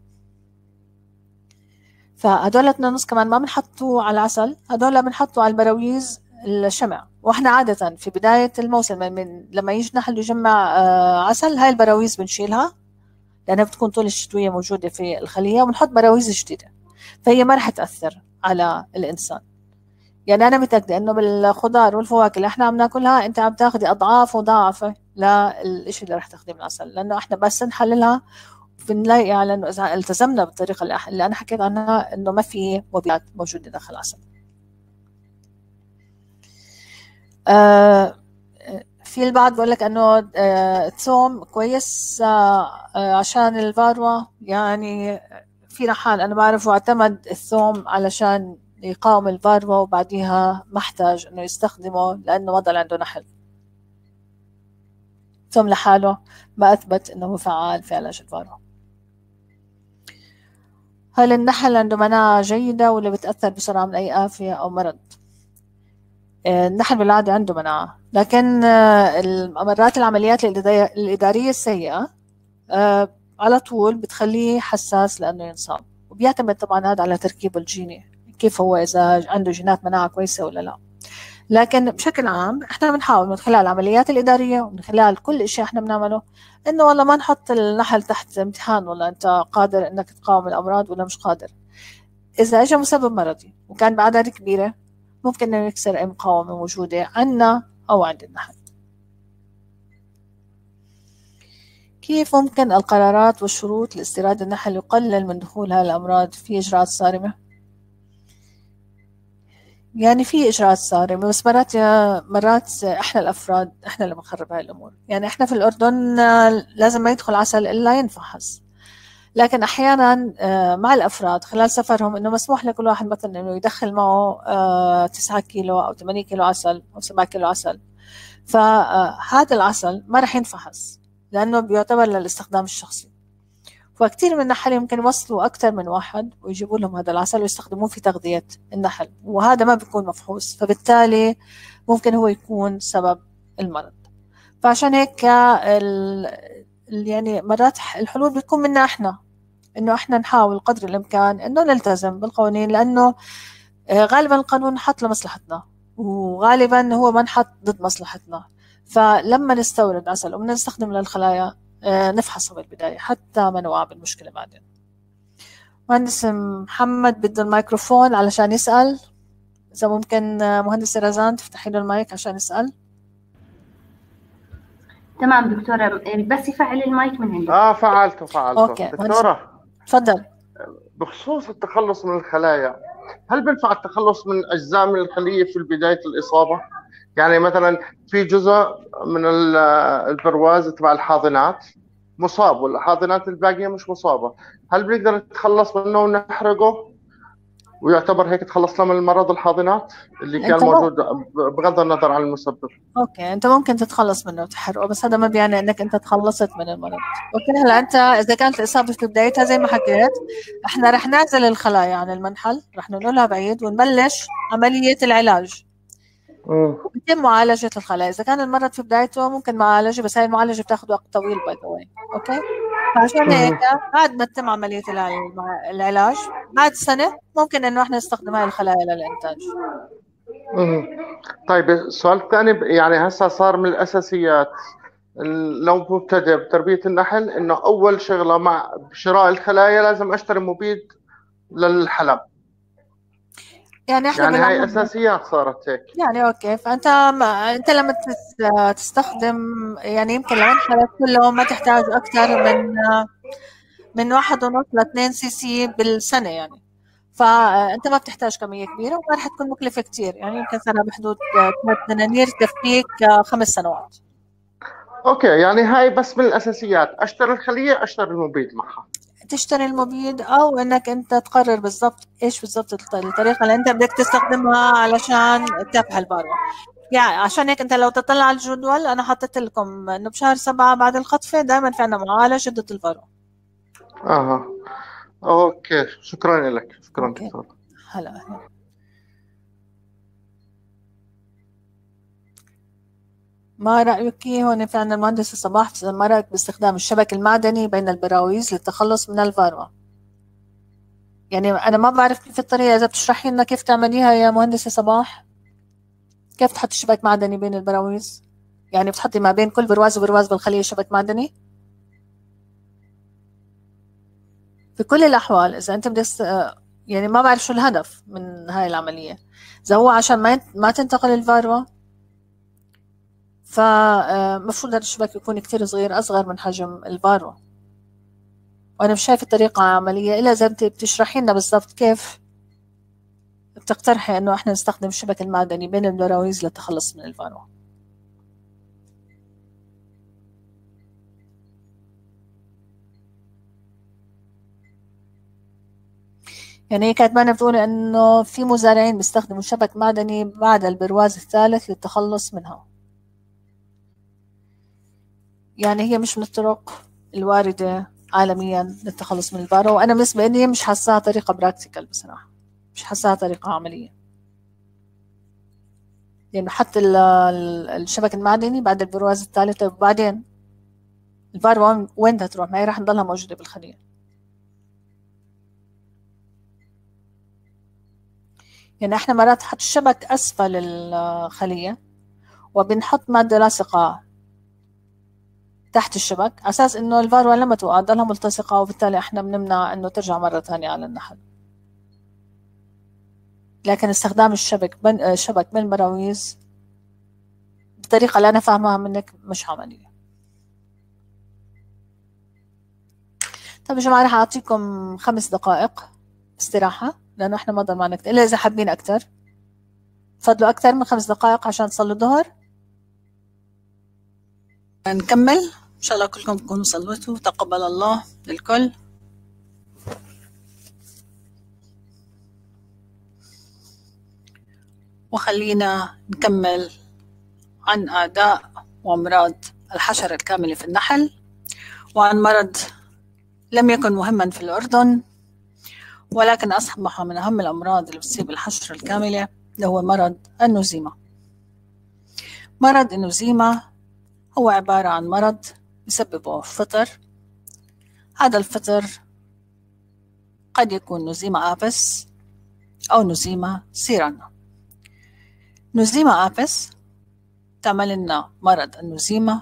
فهدول 2.5 كمان ما بنحطوه على العسل، هدول بنحطوه على البراويز الشمع. واحنا عادة في بداية الموسم لما يجي نحل يجمع عسل، هاي البراويز بنشيلها لأنها بتكون طول الشتوية موجودة في الخلية، وبنحط براويز جديدة، فهي ما رح تأثر على الإنسان. يعني أنا متأكدة إنه بالخضار والفواكه اللي إحنا عم ناكلها أنت عم تاخدي أضعاف مضاعفة للإشي اللي رح تاخديه من العسل، لأنه إحنا بس نحللها بنلاقي على انه اذا التزمنا بالطريقه اللي انا حكيت عنها انه ما في مبيدات موجوده داخل العسل. في البعض بقول لك انه الثوم كويس عشان الفاروا. يعني في رحال انا بعرفه اعتمد الثوم علشان يقاوم الفاروا وبعديها ما احتاج انه يستخدمه لانه ما ضل عنده نحل. الثوم لحاله ما اثبت انه فعال في علاج الفاروا. هل النحل عنده مناعة جيدة ولا بتأثر بسرعة من أي آفة أو مرض؟ النحل بالعادة عنده مناعة، لكن مرات العمليات الإدارية السيئة على طول بتخليه حساس لأنه ينصاب، وبيعتمد طبعا هذا على تركيبه الجيني، كيف هو إذا عنده جينات مناعة كويسة ولا لا. لكن بشكل عام احنا بنحاول من خلال العمليات الإدارية ومن خلال كل شيء احنا بنعمله انه والله ما نحط النحل تحت امتحان، ولا انت قادر انك تقاوم الامراض ولا مش قادر. اذا اجى مسبب مرضي وكان باعداد كبيرة ممكن انه يكسر اي مقاومة موجودة عندنا او عند النحل. كيف ممكن القرارات والشروط لاستيراد النحل يقلل من دخول هذه الامراض؟ في اجراءات صارمة؟ يعني في إجراءات صارمة، بس مرات إحنا الأفراد إحنا اللي بنخرب هاي الأمور. يعني إحنا في الأردن لازم ما يدخل عسل إلا ينفحص، لكن أحيانا مع الأفراد خلال سفرهم إنه مسموح لكل واحد مثلا إنه يدخل معه 9 كيلو أو 8 كيلو عسل أو 7 كيلو عسل، فهذا العسل ما رح ينفحص لأنه بيعتبر للاستخدام الشخصي. فكتير من النحل يمكن يوصلوا أكثر من واحد ويجيبوا لهم هذا العسل ويستخدموه في تغذية النحل، وهذا ما بيكون مفحوص، فبالتالي ممكن هو يكون سبب المرض. فعشان هيك يعني مرات الحلول بتكون منا احنا، انه احنا نحاول قدر الامكان انه نلتزم بالقوانين، لانه غالبا القانون نحط لمصلحتنا وغالبا هو ما نحط ضد مصلحتنا. فلما نستورد عسل وبدنا نستخدم للخلايا نفحصه بالبداية حتى ما نوقع بالمشكلة بعدين. مهندس محمد بده الميكروفون علشان يسأل، إذا ممكن مهندس رزان تفتحي له المايك عشان يسأل. تمام دكتورة، بس يفعل المايك من عندك. فعلته. أوكي. دكتورة تفضل. بخصوص التخلص من الخلايا، هل بينفع التخلص من أجزاء من الخلية في بداية الإصابة؟ يعني مثلا في جزء من البرواز تبع الحاضنات مصاب والحاضنات الباقية مش مصابة، هل بنقدر نتخلص منه ونحرقه ويعتبر هيك تخلصنا من المرض الحاضنات اللي كان موجود بغض النظر عن المسبب؟ اوكي، انت ممكن تتخلص منه وتحرقه، بس هذا ما بيعني انك انت تخلصت من المرض. اوكي، هلا انت اذا كانت الاصابه في بدايتها زي ما حكيت، احنا رح نعزل الخلايا عن المنحل، رح ننقلها بعيد ونبلش عمليه العلاج ويتم معالجه الخلايا. اذا كان المرض في بدايته ممكن معالجه، بس هاي المعالجه بتاخذ وقت طويل باي ذا واي. اوكي، فعشان هيك بعد ما تتم عمليه العلاج بعد سنه ممكن انه احنا نستخدم هاي الخلايا للانتاج. طيب السؤال الثاني، يعني هسه صار من الاساسيات لو مبتدئ بتربيه النحل انه اول شغله مع شراء الخلايا لازم اشتري مبيد للحلب. يعني هاي اساسيات صارت هيك. يعني اوكي، فانت انت لما تستخدم، يعني يمكن لو انحلت كله ما تحتاج اكثر من 1.5 ل 2 سي سي بالسنه يعني، فانت ما بتحتاج كميه كبيره وما رح تكون مكلفه كثير. يعني يمكن سنه بحدود 3 دنانير تكفيك 5 سنوات. اوكي، يعني هاي بس من الاساسيات، اشتري الخليه اشتري المبيد معها. تشتري المبيد او انك انت تقرر بالضبط ايش بالضبط الطريقه اللي انت بدك تستخدمها علشان تكافح الفاروا. يعني عشان هيك انت لو تطلع على الجدول انا حطيت لكم انه بشهر 7 بعد الخطفه دائما في عندنا معالجه ضد الفاروا. اوكي، شكرا لك. شكرا دكتور. هلا. ما رأيك هون في عندنا المهندس صباح، ما رأيك باستخدام الشبك المعدني بين البراويز للتخلص من الفاروا؟ يعني أنا ما بعرف كيف الطريقة، إذا بتشرحي لنا كيف تعمليها يا مهندسة صباح. كيف تحطي شبك معدني بين البراويز؟ يعني بتحطي ما بين كل برواز وبرواز بالخلية شبك معدني؟ في كل الأحوال إذا أنت بدك يعني ما بعرف شو الهدف من هاي العملية. إذا هو عشان ما تنتقل الفاروا، فمفروض هذا الشبك يكون كتير صغير، أصغر من حجم الفاروا. وأنا مش شايفة طريقة عملية إلا إذا أنت بتشرحي لنا بالضبط كيف بتقترحي إنه إحنا نستخدم الشبك المعدني بين البراويز للتخلص من الفارو. يعني هي كاتبانة بتقول إنه في مزارعين بيستخدموا شبك معدني بعد البرواز الثالث للتخلص منها. يعني هي مش من الطرق الواردة عالميا للتخلص من الفارو، وأنا بالنسبة لي مش حاساها طريقة براكتيكال بصراحة، مش حاساها طريقة عملية. لأنه حتى الشبك المعدني بعد البرواز الثالث، وبعدين الفارو وين بدها تروح؟ ما هي راح تضلها موجودة بالخلية. يعني احنا مرات نحط الشبك أسفل الخلية وبنحط مادة لاصقة تحت الشبك على أساس إنه الفارو لما توقع تضلها ملتصقة، وبالتالي احنا بنمنع إنه ترجع مرة ثانية على النحل. لكن استخدام الشبك بين البراويز بالطريقة اللي أنا فاهمها منك مش عملية. طب يا جماعة، راح أعطيكم 5 دقائق استراحة، لأنه إحنا ما ضل معنا كتير، إلا إذا حابين أكتر. تفضلوا أكتر من 5 دقائق عشان تصلوا الظهر. نكمل إن شاء الله. كلكم تكونوا صليتوا. تقبل الله للكل. وخلينا نكمل عن أعداء وأمراض الحشرة الكاملة في النحل، وعن مرض لم يكن مهما في الأردن ولكن أصبح من أهم الأمراض اللي بتصيب الحشرة الكاملة، اللي هو مرض النزيمة. مرض النزيمة هو عبارة عن مرض يسببه فطر. هذا الفطر قد يكون نزيمة آبس أو نزيمة سيرانا. نزيمة آبس تعمل لنا مرض النزيمة،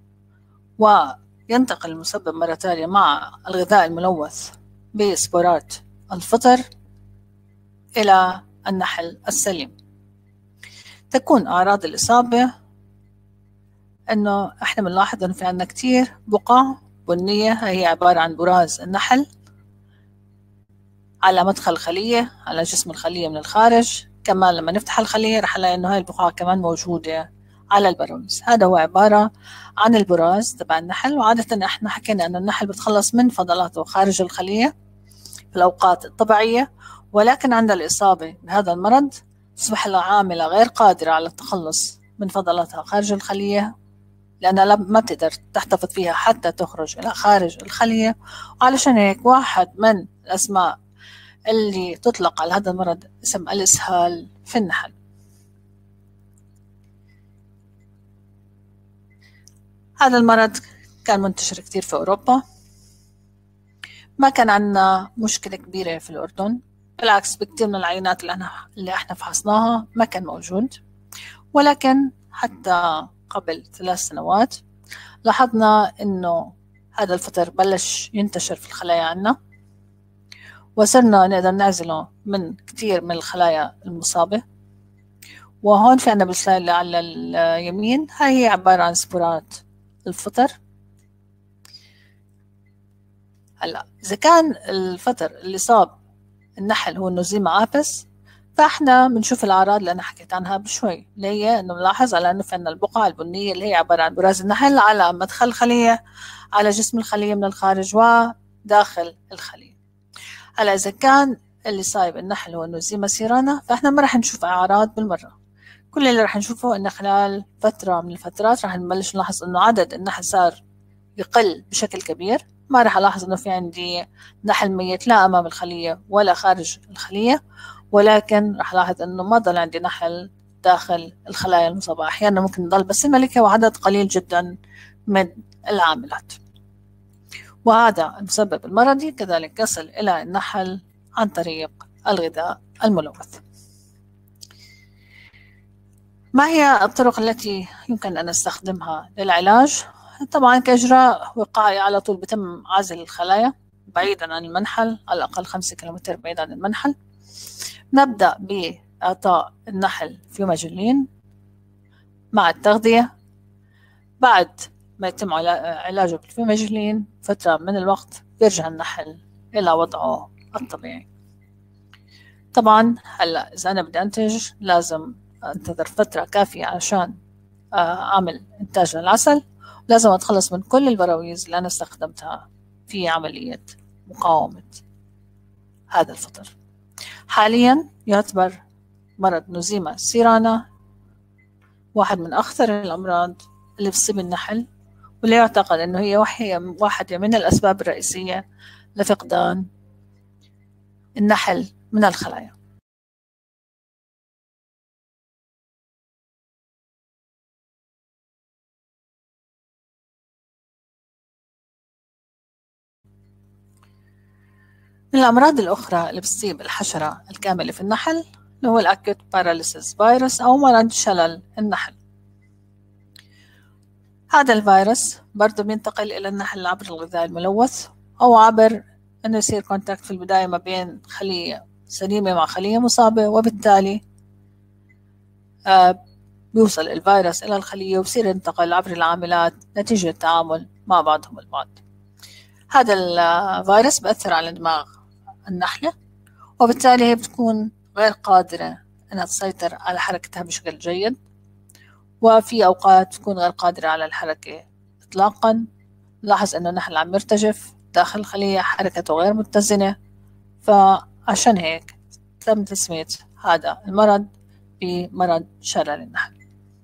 وينتقل المسبب مرة تالية مع الغذاء الملوث بسبورات الفطر إلى النحل السليم. تكون أعراض الإصابة إنه إحنا بنلاحظ إنه في عنا كتير بقع بنية، هي عبارة عن براز النحل على مدخل الخلية، على جسم الخلية من الخارج. كمان لما نفتح الخلية رح نلاقي إنه هاي البقع كمان موجودة على البراويز. هذا هو عبارة عن البراز تبع النحل. وعادة إحنا حكينا إنه النحل بتخلص من فضلاته خارج الخلية في الأوقات الطبيعية، ولكن عند الإصابة بهذا المرض تصبح العاملة غير قادرة على التخلص من فضلاتها خارج الخلية، لأنها ما بتقدر تحتفظ فيها حتى تخرج إلى خارج الخلية. وعلشان هيك واحد من الأسماء اللي تطلق على هذا المرض اسم الإسهال في النحل. هذا المرض كان منتشر كتير في أوروبا، ما كان عندنا مشكلة كبيرة في الأردن، بالعكس بكتير من العينات اللي احنا فحصناها ما كان موجود. ولكن حتى قبل 3 سنوات لاحظنا إنه هذا الفطر بلش ينتشر في الخلايا عنا، وصرنا نقدر نعزله من كتير من الخلايا المصابة. وهون في عنا بالسلايد اللي على اليمين، هاي هي عبارة عن سبورات الفطر. هلا إذا كان الفطر اللي صاب النحل هو النزيمة آبس، فإحنا بنشوف الأعراض اللي أنا حكيت عنها بشوي، اللي هي إنه بنلاحظ على إنه في عنا البقع البنية اللي هي عبارة عن براز النحل على مدخل الخلية، على جسم الخلية من الخارج وداخل الخلية. هلا إذا كان اللي صايب النحل هو النزيمة سيرانا، فإحنا ما راح نشوف أعراض بالمرة. كل اللي راح نشوفه إنه خلال فترة من الفترات راح نبلش نلاحظ إنه عدد النحل صار يقل بشكل كبير. ما راح ألاحظ إنه في عندي نحل ميت لا أمام الخلية ولا خارج الخلية، ولكن راح ألاحظ إنه ما ضل عندي نحل داخل الخلايا المصابة. أحيانا ممكن يضل بس الملكة وعدد قليل جدا من العاملات. وهذا المسبب المرضي كذلك يصل إلى النحل عن طريق الغذاء الملوث. ما هي الطرق التي يمكن أن نستخدمها للعلاج؟ طبعا كإجراء وقائي على طول بتم عزل الخلايا بعيدا عن المنحل، على الأقل 5 كيلومتر بعيد عن المنحل. نبدأ بإعطاء النحل فيوماجولين مع التغذية. بعد ما يتم علاجه بالفيمجلين فترة من الوقت بيرجع النحل إلى وضعه الطبيعي. طبعا هلا إذا أنا بدي أنتج لازم أنتظر فترة كافية عشان أعمل إنتاج للعسل، لازم أتخلص من كل البراويز اللي أنا استخدمتها في عملية مقاومة هذا الفطر. حاليا يعتبر مرض نوزيما سيرانا واحد من أخطر الأمراض اللي بتصيب النحل، واللي يعتقد أنه هي واحدة من الأسباب الرئيسية لفقدان النحل من الخلايا. من الأمراض الأخرى اللي بتصيب الحشرة الكاملة في النحل اللي هو الأكيوت باراليسيس فيروس أو مرض شلل النحل. هذا الفيروس برضه بينتقل إلى النحل عبر الغذاء الملوث أو عبر أنه يصير كونتاكت في البداية ما بين خلية سليمة مع خلية مصابة، وبالتالي بيوصل الفيروس إلى الخلية وبصير ينتقل عبر العاملات نتيجة التعامل مع بعضهم البعض. هذا الفيروس بأثر على دماغ النحلة، وبالتالي هي بتكون غير قادرة أنها تسيطر على حركتها بشكل جيد، وفي أوقات تكون غير قادرة على الحركة إطلاقا. لاحظ أنه النحل عم يرتجف داخل الخلية، حركته غير متزنة، فعشان هيك تم تسمية هذا المرض بمرض شلل النحل.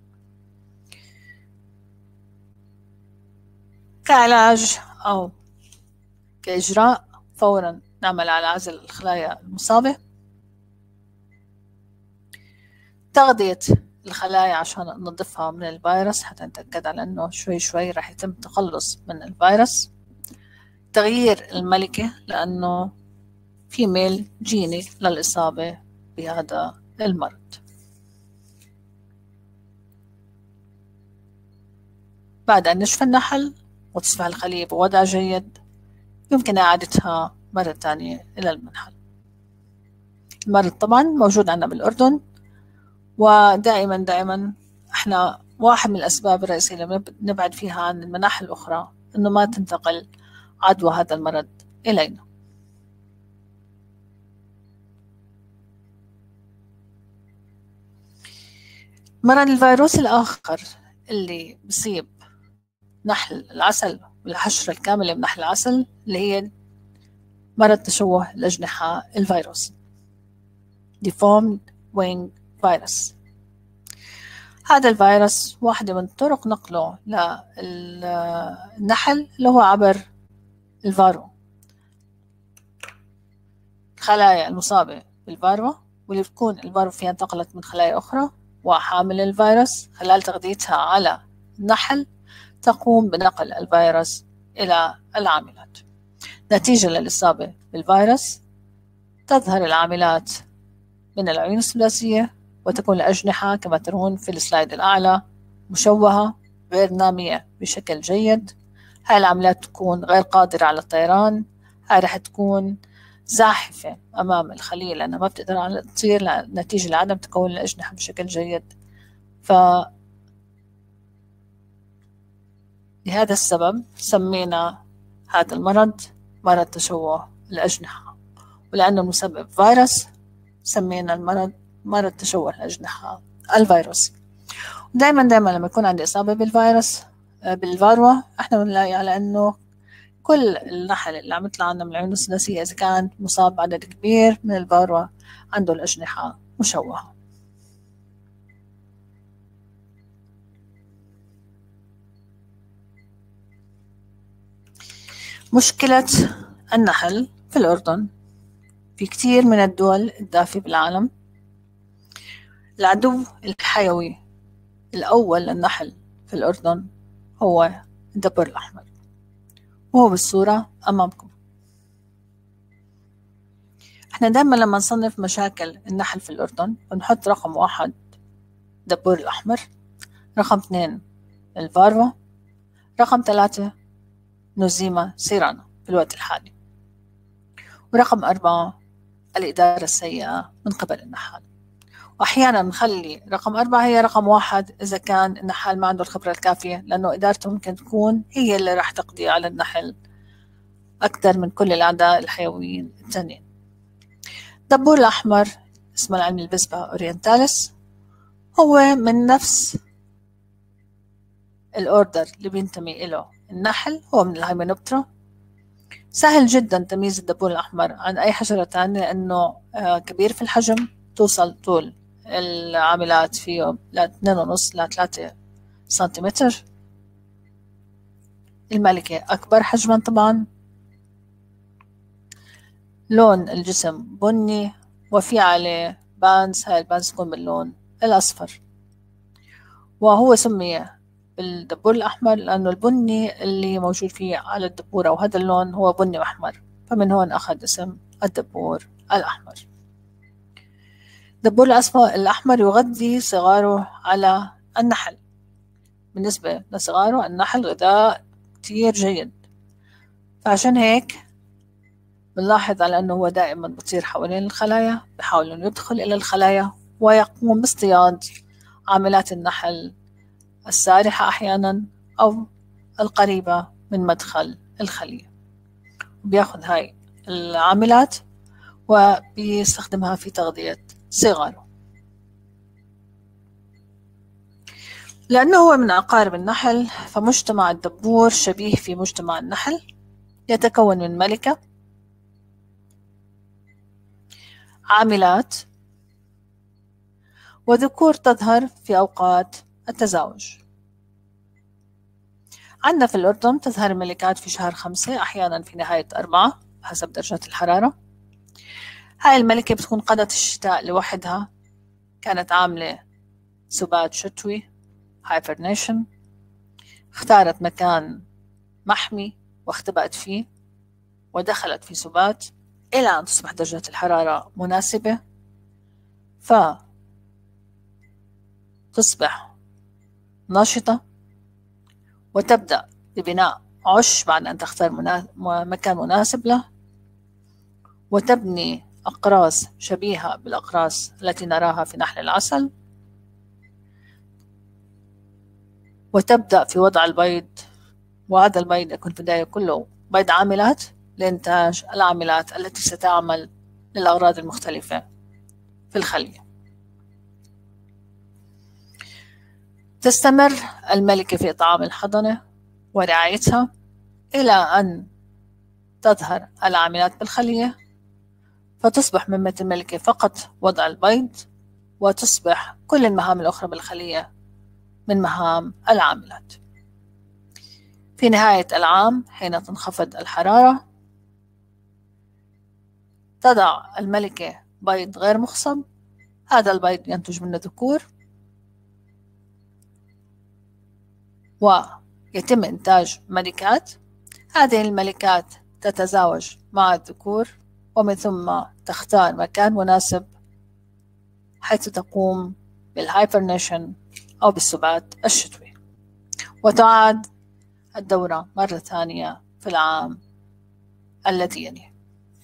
كعلاج أو كإجراء فورا نعمل على عزل الخلايا المصابة، تغذية الخلايا عشان ننظفها من الفيروس حتى نتأكد على أنه شوي شوي راح يتم التخلص من الفيروس، تغيير الملكة لأنه في ميل جيني للإصابة بهذا المرض. بعد أن نشفى النحل وتصبح الخلية بوضع جيد يمكن إعادتها مرة تانية إلى المنحل. المرض طبعا موجود عندنا بالأردن، ودائما احنا واحد من الأسباب الرئيسية اللي نبعد فيها عن المناحل الأخرى إنه ما تنتقل عدوى هذا المرض إلينا. مرض الفيروس الآخر اللي بيصيب نحل العسل والحشرة الكاملة من نحل العسل اللي هي مرض تشوه الأجنحة الفيروس Deformed Wing Virus. هذا الفيروس واحدة من طرق نقله للنحل اللي هو عبر الفارو، الخلايا المصابة بالفارو واللي بتكون الفارو فيها انتقلت من خلايا أخرى، وحامل الفيروس خلال تغذيتها على النحل تقوم بنقل الفيروس إلى العاملات. نتيجة للإصابة بالفيروس تظهر العاملات من العيون الثلاثية، وتكون الأجنحة كما ترون في السلايد الأعلى مشوهة غير نامية بشكل جيد. هاي العاملات تكون غير قادرة على الطيران، هاي رح تكون زاحفة أمام الخلية لأنها ما بتقدر على تطير نتيجة لعدم تكون الأجنحة بشكل جيد. لهذا السبب سمينا هذا المرض مرض تشوه الأجنحة، ولأنه مسبب فيروس سمينا المرض مرض تشوه الأجنحة الفيروسي. دائما لما يكون عندي إصابة بالفيروس بالفاروة احنا بنلاقي على أنه كل النحل اللي عم يطلع عنا من العيون الثلاثية إذا كان مصاب بعدد كبير من الفاروة عنده الأجنحة مشوهة. مشكلة النحل في الأردن في كتير من الدول الدافئة بالعالم. العدو الحيوي الأول للنحل في الأردن هو الدبور الأحمر، وهو بالصورة أمامكم. احنا دائما لما نصنف مشاكل النحل في الأردن بنحط رقم 1 دبور الأحمر، رقم 2 الفاروا، رقم 3 نوزيما سيرانا في الوقت الحالي، ورقم 4 الإدارة السيئة من قبل النحال. وأحيانا نخلي رقم 4 هي رقم 1 إذا كان النحال ما عنده الخبرة الكافية، لأنه إدارته ممكن تكون هي اللي راح تقضي على النحل أكثر من كل الأعداء الحيويين التانيين. الدبور الأحمر اسمه العلمي الفيسبا أورينتاليس، هو من نفس الأوردر اللي بينتمي إله النحل، هو من الهايمينوبترا. سهل جدا تمييز الدبور الأحمر عن أي حشرة تانية لأنه كبير في الحجم، توصل طول العاملات فيه 2.5 ل 3 سنتيمتر. الملكة أكبر حجما طبعا. لون الجسم بني وفي عليه بانز، هاي البانز تكون باللون الأصفر. وهو سمي بالدبور الأحمر لأنه البني اللي موجود فيه على الدبورة وهذا اللون هو بني وأحمر، فمن هون أخذ اسم الدبور الأحمر. الدبور الأحمر يغذي صغاره على النحل. بالنسبة لصغاره النحل غذاء كتير جيد، فعشان هيك بنلاحظ على أنه هو دائما بطير حوالين الخلايا، بحاول أنه يدخل إلى الخلايا ويقوم باصطياد عاملات النحل السارحة أحيانا أو القريبة من مدخل الخلية، بياخذ هاي العاملات وبيستخدمها في تغذية صغاره. لأنه هو من عقارب النحل فمجتمع الدبور شبيه في مجتمع النحل، يتكون من ملكة، عاملات، وذكور تظهر في أوقات التزاوج. عندنا في الأردن تظهر الملكات في شهر 5، أحيانا في نهاية 4 حسب درجات الحرارة. هاي الملكة بتكون قضت الشتاء لوحدها، كانت عاملة سبات شتوي hibernation، اختارت مكان محمي واختبأت فيه ودخلت في سبات إلى أن تصبح درجة الحرارة مناسبة، فتصبح نشطة وتبدأ ببناء عش بعد أن تختار مكان مناسب له، وتبني أقراص شبيهة بالأقراص التي نراها في نحل العسل، وتبدأ في وضع البيض. وهذا البيض يكون في البداية كله بيض عاملات لإنتاج العاملات التي ستعمل للأغراض المختلفة في الخلية. تستمر الملكة في إطعام الحضنة ورعايتها إلى أن تظهر العاملات بالخلية، فتصبح مهمة الملكة فقط وضع البيض، وتصبح كل المهام الأخرى بالخلية من مهام العاملات. في نهاية العام حين تنخفض الحرارة تضع الملكة بيض غير مخصب، هذا البيض ينتج منه ذكور ويتم إنتاج ملكات. هذه الملكات تتزاوج مع الذكور ومن ثم تختار مكان مناسب حيث تقوم بالهايبرنيشن أو بالسبات الشتوي، وتعاد الدورة مرة ثانية في العام الذي يليه.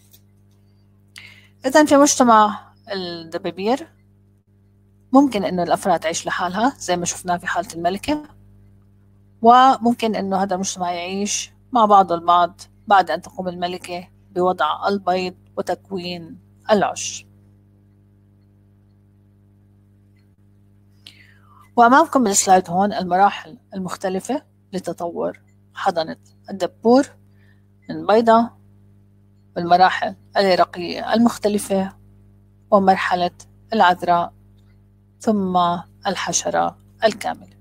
إذن في مجتمع الدبابير ممكن إنه الأفراد تعيش لحالها زي ما شفنا في حالة الملكة، وممكن إنه هذا المجتمع يعيش مع بعض البعض بعد أن تقوم الملكة بوضع البيض وتكوين العش. وأمامكم بالسلايد هون المراحل المختلفة لتطور حضنة الدبور من بيضة، والمراحل الورقية المختلفة، ومرحلة العذراء، ثم الحشرة الكاملة.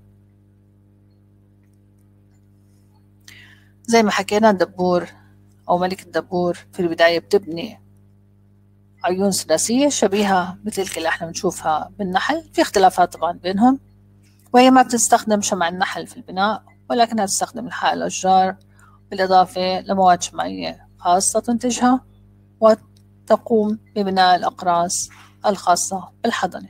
زي ما حكينا الدبور أو ملك الدبور في البداية بتبني عيون ثلاثية شبيهة بتلك اللي احنا بنشوفها بالنحل، في اختلافات طبعا بينهم، وهي ما بتستخدم شمع النحل في البناء ولكنها تستخدم الحائل الأشجار بالإضافة لمواد شمعية خاصة تنتجها، وتقوم ببناء الأقراص الخاصة بالحضنة.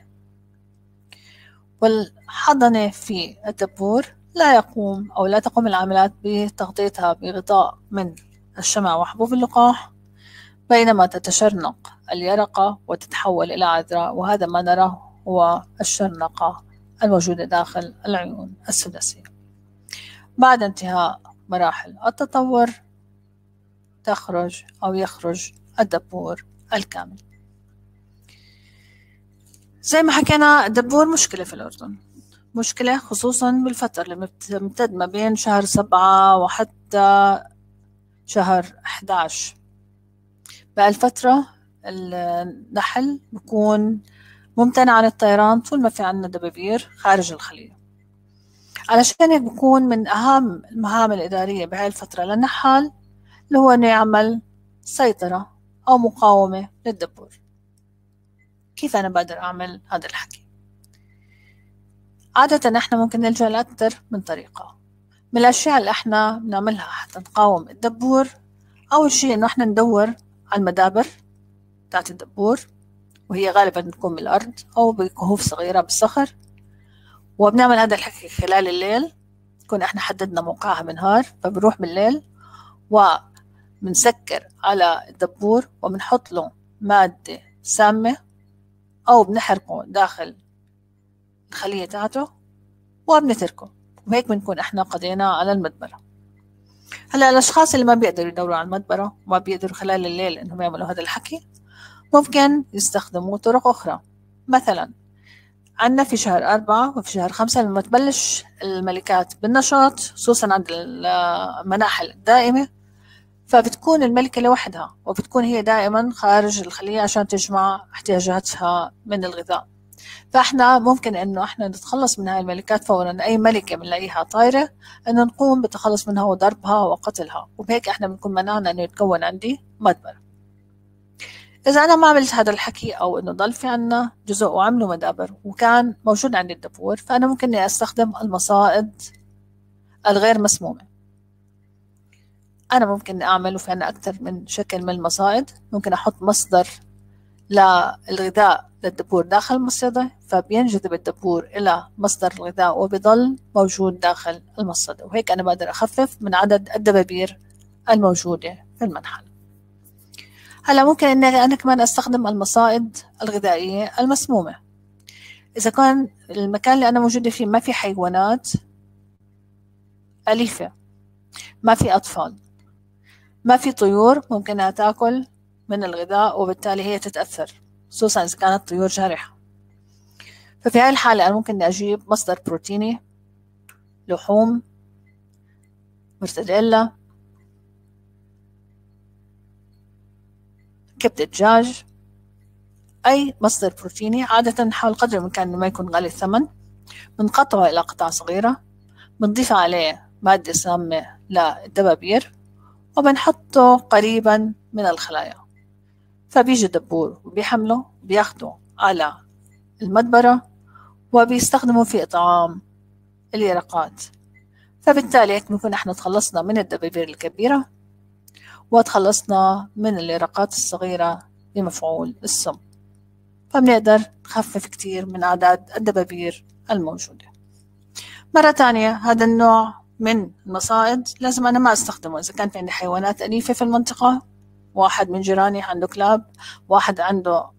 والحضنة في الدبور لا تقوم العاملات بتغطيتها بغطاء من الشمع وحبوب اللقاح، بينما تتشرنق اليرقة وتتحول إلى عذراء، وهذا ما نراه والشرنقة الموجودة داخل العيون السداسية. بعد انتهاء مراحل التطور تخرج أو يخرج الدبور الكامل. زي ما حكينا الدبور مشكلة في الأردن، مشكلة خصوصا بالفترة اللي بتمتد ما بين شهر 7 وحتى شهر 11. بهالفترة النحل بيكون ممتنع عن الطيران طول ما في عنا دبابير خارج الخلية. علشان هيك بيكون من أهم المهام الإدارية بهاي الفترة للنحال اللي هو إنه يعمل سيطرة أو مقاومة للدبور. كيف أنا بقدر أعمل هذا الحكي؟ عادة إحنا ممكن نلجأ لأكثر من طريقة. من الأشياء اللي إحنا بنعملها حتى نقاوم الدبور، أول شيء إنه إحنا ندور على المدابر بتاعت الدبور، وهي غالبا بتكون بالأرض أو بكهوف صغيرة بالصخر، وبنعمل هذا الحكي خلال الليل. نكون إحنا حددنا موقعها بالنهار، فبنروح بالليل وبنسكر على الدبور وبنحط له مادة سامة أو بنحرقه داخل الخلية تاعته وبنتركه، وهيك بنكون إحنا قضينا على المدبرة. هلا الأشخاص اللي ما بيقدروا يدوروا على المدبرة وما بيقدروا خلال الليل إنهم يعملوا هذا الحكي، ممكن يستخدموا طرق أخرى. مثلا عندنا في شهر 4 وفي شهر 5 لما تبلش الملكات بالنشاط، خصوصا عند المناحل الدائمة، فبتكون الملكة لوحدها وبتكون هي دائما خارج الخلية عشان تجمع احتياجاتها من الغذاء. فاحنا ممكن انه احنا نتخلص من هاي الملكات فورا. اي ملكة بنلاقيها طايرة انه نقوم بالتخلص منها وضربها وقتلها، وبهيك احنا بنكون منعنا انه يتكون عندي مدبر. اذا انا ما عملت هذا الحكي او انه ضل في عنا جزء وعملوا مدابر وكان موجود عندي الدبور، فانا ممكن اني استخدم المصائد الغير مسمومة. انا ممكن اعمل، وفي عنا اكثر من شكل من المصائد. ممكن احط مصدر للغذاء للدبور داخل المصيدة، فبينجذب الدبور إلى مصدر الغذاء وبيضل موجود داخل المصيدة، وهيك أنا بقدر أخفف من عدد الدبابير الموجودة في المنحل. هلا ممكن إن أنا كمان أستخدم المصائد الغذائية المسمومة. إذا كان المكان اللي أنا موجودة فيه ما في حيوانات أليفة، ما في أطفال، ما في طيور ممكنها تاكل من الغذاء وبالتالي هي تتأثر، خصوصا إذا كانت طيور جارحة، ففي هاي الحالة أنا ممكن أجيب مصدر بروتيني، لحوم، مرتديلا، كبدة دجاج، أي مصدر بروتيني. عادة نحاول قدر الإمكان إنه ما يكون غالي الثمن، بنقطعه إلى قطع صغيرة، بنضيف عليه مادة سامة للدبابير وبنحطه قريبا من الخلايا، فبيجي الدبور وبيحمله بياخده على المدبرة وبيستخدموا في إطعام اليرقات. فبالتالي هيك بنكون احنا تخلصنا من الدبابير الكبيرة وتخلصنا من اليرقات الصغيرة بمفعول السم، فبنقدر نخفف كتير من أعداد الدبابير الموجودة. مرة تانية هذا النوع من المصائد لازم أنا ما أستخدمه إذا كان في عندي حيوانات أليفة في المنطقة. واحد من جيراني عنده كلاب، واحد عنده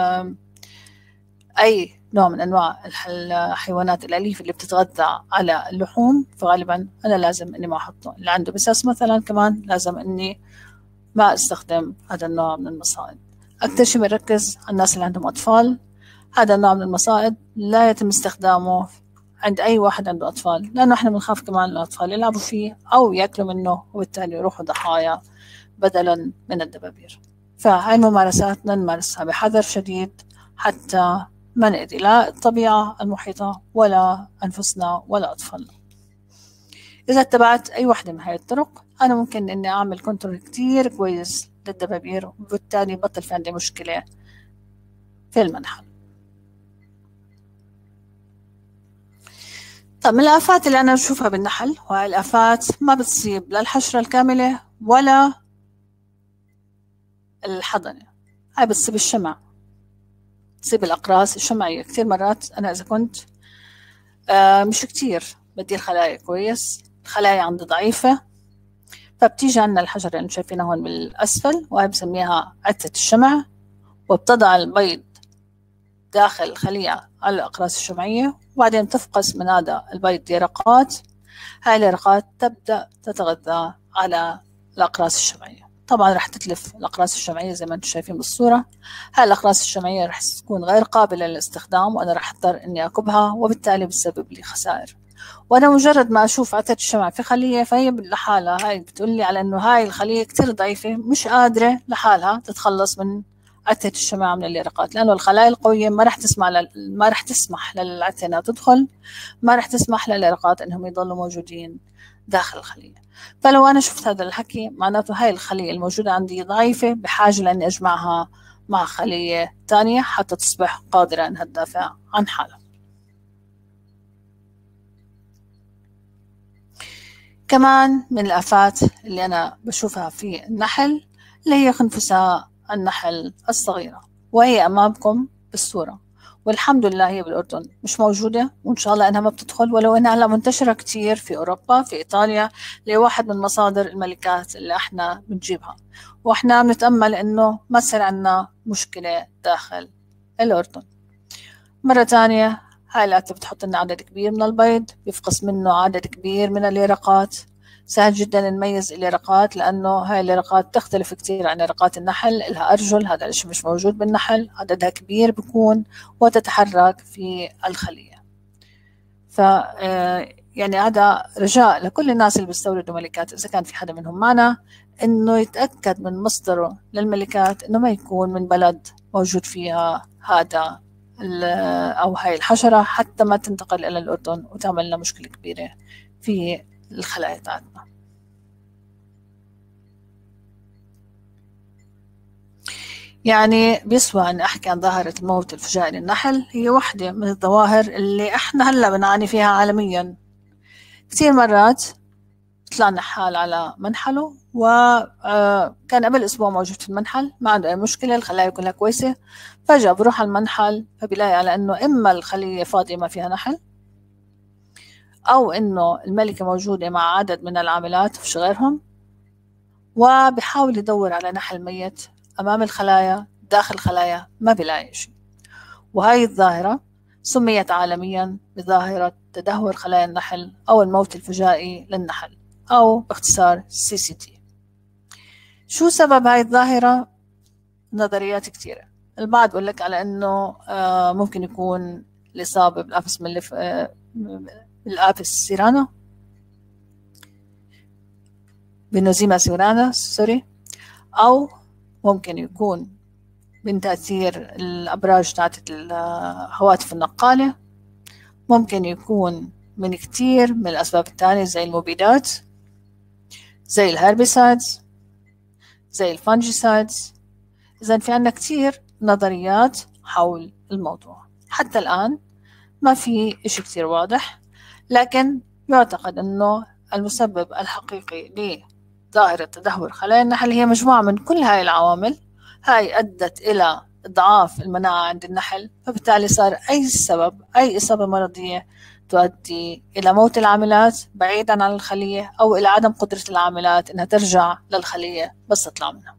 أي نوع من أنواع الحيوانات الأليفة اللي بتتغذى على اللحوم، فغالبا أنا لازم إني ما أحطه. اللي عنده بساس مثلا كمان لازم إني ما أستخدم هذا النوع من المصائد. أكثر شيء بنركز على الناس اللي عندهم أطفال. هذا النوع من المصائد لا يتم استخدامه عند أي واحد عنده أطفال، لأنه إحنا بنخاف كمان الأطفال يلعبوا فيه أو يأكلوا منه وبالتالي يروحوا ضحايا بدلا من الدبابير. فهاي الممارسات نمارسها بحذر شديد حتى ما نأذي لا الطبيعة المحيطة ولا أنفسنا ولا أطفالنا. إذا اتبعت أي واحدة من هاي الطرق أنا ممكن إني أعمل كنترول كتير كويس للدبابير، وبالتالي بطل في عندي مشكلة في المنحل. طب من الآفات اللي أنا بشوفها بالنحل، وهاي الآفات ما بتصيب لا الحشرة الكاملة ولا الحضنة، هاي بتصيب الشمع، بتصيب الأقراص الشمعية. كتير مرات أنا إذا كنت مش كتير بدي الخلايا كويس، الخلايا عندي ضعيفة، فبتيجي عنا الحجرة اللي شايفينها هون بالأسفل، وهي بسميها عتة الشمع، وبتضع البيض داخل الخلية على الأقراص الشمعية، وبعدين تفقس من هذا البيض يرقات. هاي اليرقات تبدأ تتغذى على الأقراص الشمعية. طبعا راح تتلف الأقراص الشمعية زي ما انتم شايفين بالصورة. هاي الأقراص الشمعية راح تكون غير قابلة للاستخدام، وأنا راح أضطر إني أكبها، وبالتالي بتسبب لي خسائر. وأنا مجرد ما أشوف عتة الشمع في خلية، فهي لحالها هاي بتقول لي على إنه هاي الخلية كتير ضعيفة، مش قادرة لحالها تتخلص من عتة الشمع من اليرقات، لأنه الخلايا القوية ما راح تسمح للعتة إنها تدخل، ما راح تسمح لليرقات إنهم يضلوا موجودين داخل الخلية. فلو أنا شفت هذا الحكي معناته هاي الخلية الموجودة عندي ضعيفة، بحاجة لأني أجمعها مع خلية تانية حتى تصبح قادرة إنها تدافع عن حالها. كمان من الآفات اللي أنا بشوفها في النحل اللي هي خنفساء النحل الصغيرة، وهي أمامكم بالصورة، والحمد لله هي بالأردن مش موجودة، وإن شاء الله إنها ما بتدخل، ولو إنها هلا منتشرة كتير في أوروبا، في إيطاليا، لواحد من مصادر الملكات اللي إحنا بنجيبها، وإحنا بنتأمل إنه ما تصير عنا مشكلة داخل الأردن. مرة تانية هاي العتة بتحط لنا عدد كبير من البيض، بيفقس منه عدد كبير من اليرقات. سهل جدا نميز اليرقات، لأنه هاي اليرقات تختلف كتير عن يرقات النحل، إلها أرجل، هذا الشيء مش موجود بالنحل، عددها كبير بيكون وتتحرك في الخلية. ف يعني هذا رجاء لكل الناس اللي بيستوردوا ملكات، إذا كان في حدا منهم معنا، إنه يتأكد من مصدره للملكات إنه ما يكون من بلد موجود فيها هذا أو هاي الحشرة، حتى ما تنتقل إلى الأردن وتعمل لنا مشكلة كبيرة في الخلايا تاعتنا. يعني بيسوى أن أحكي عن ظاهرة الموت الفجائي للنحل، هي واحدة من الظواهر اللي إحنا هلا بنعاني فيها عالميا. كثير مرات طلع نحال على منحله، وكان قبل أسبوع موجود في المنحل، ما عنده أي مشكلة، الخلايا كلها كويسة، فجأة بروح على المنحل فبيلاقي على إنه إما الخلية فاضية ما فيها نحل، أو إنه الملكة موجودة مع عدد من العاملات وفيش غيرهم، وبحاول يدور على نحل ميت أمام الخلايا داخل الخلايا، ما بيلاقي شيء. وهاي الظاهرة سميت عالميا بظاهرة تدهور خلايا النحل أو الموت الفجائي للنحل، أو باختصار CCT. شو سبب هاي الظاهرة؟ نظريات كثيرة. البعض بيقول لك على إنه ممكن يكون الإصابة بالأفس بالأفس سيرانا، بنوزيما سيرانا سوري، أو ممكن يكون من تأثير الأبراج تاعت الهواتف النقالة، ممكن يكون من كتير من الأسباب التانية زي المبيدات، زي الهربيسايدز، زي الفانجيسايدز. إذن في عنا كتير نظريات حول الموضوع. حتى الآن ما في إشي كتير واضح، لكن يعتقد أنه المسبب الحقيقي لظاهرة تدهور خلايا النحل هي مجموعة من كل هاي العوامل. هاي أدت إلى إضعاف المناعة عند النحل، فبالتالي صار أي إصابة مرضية تؤدي إلى موت العاملات بعيدا عن الخلية، أو إلى عدم قدرة العاملات إنها ترجع للخلية بس تطلع منها.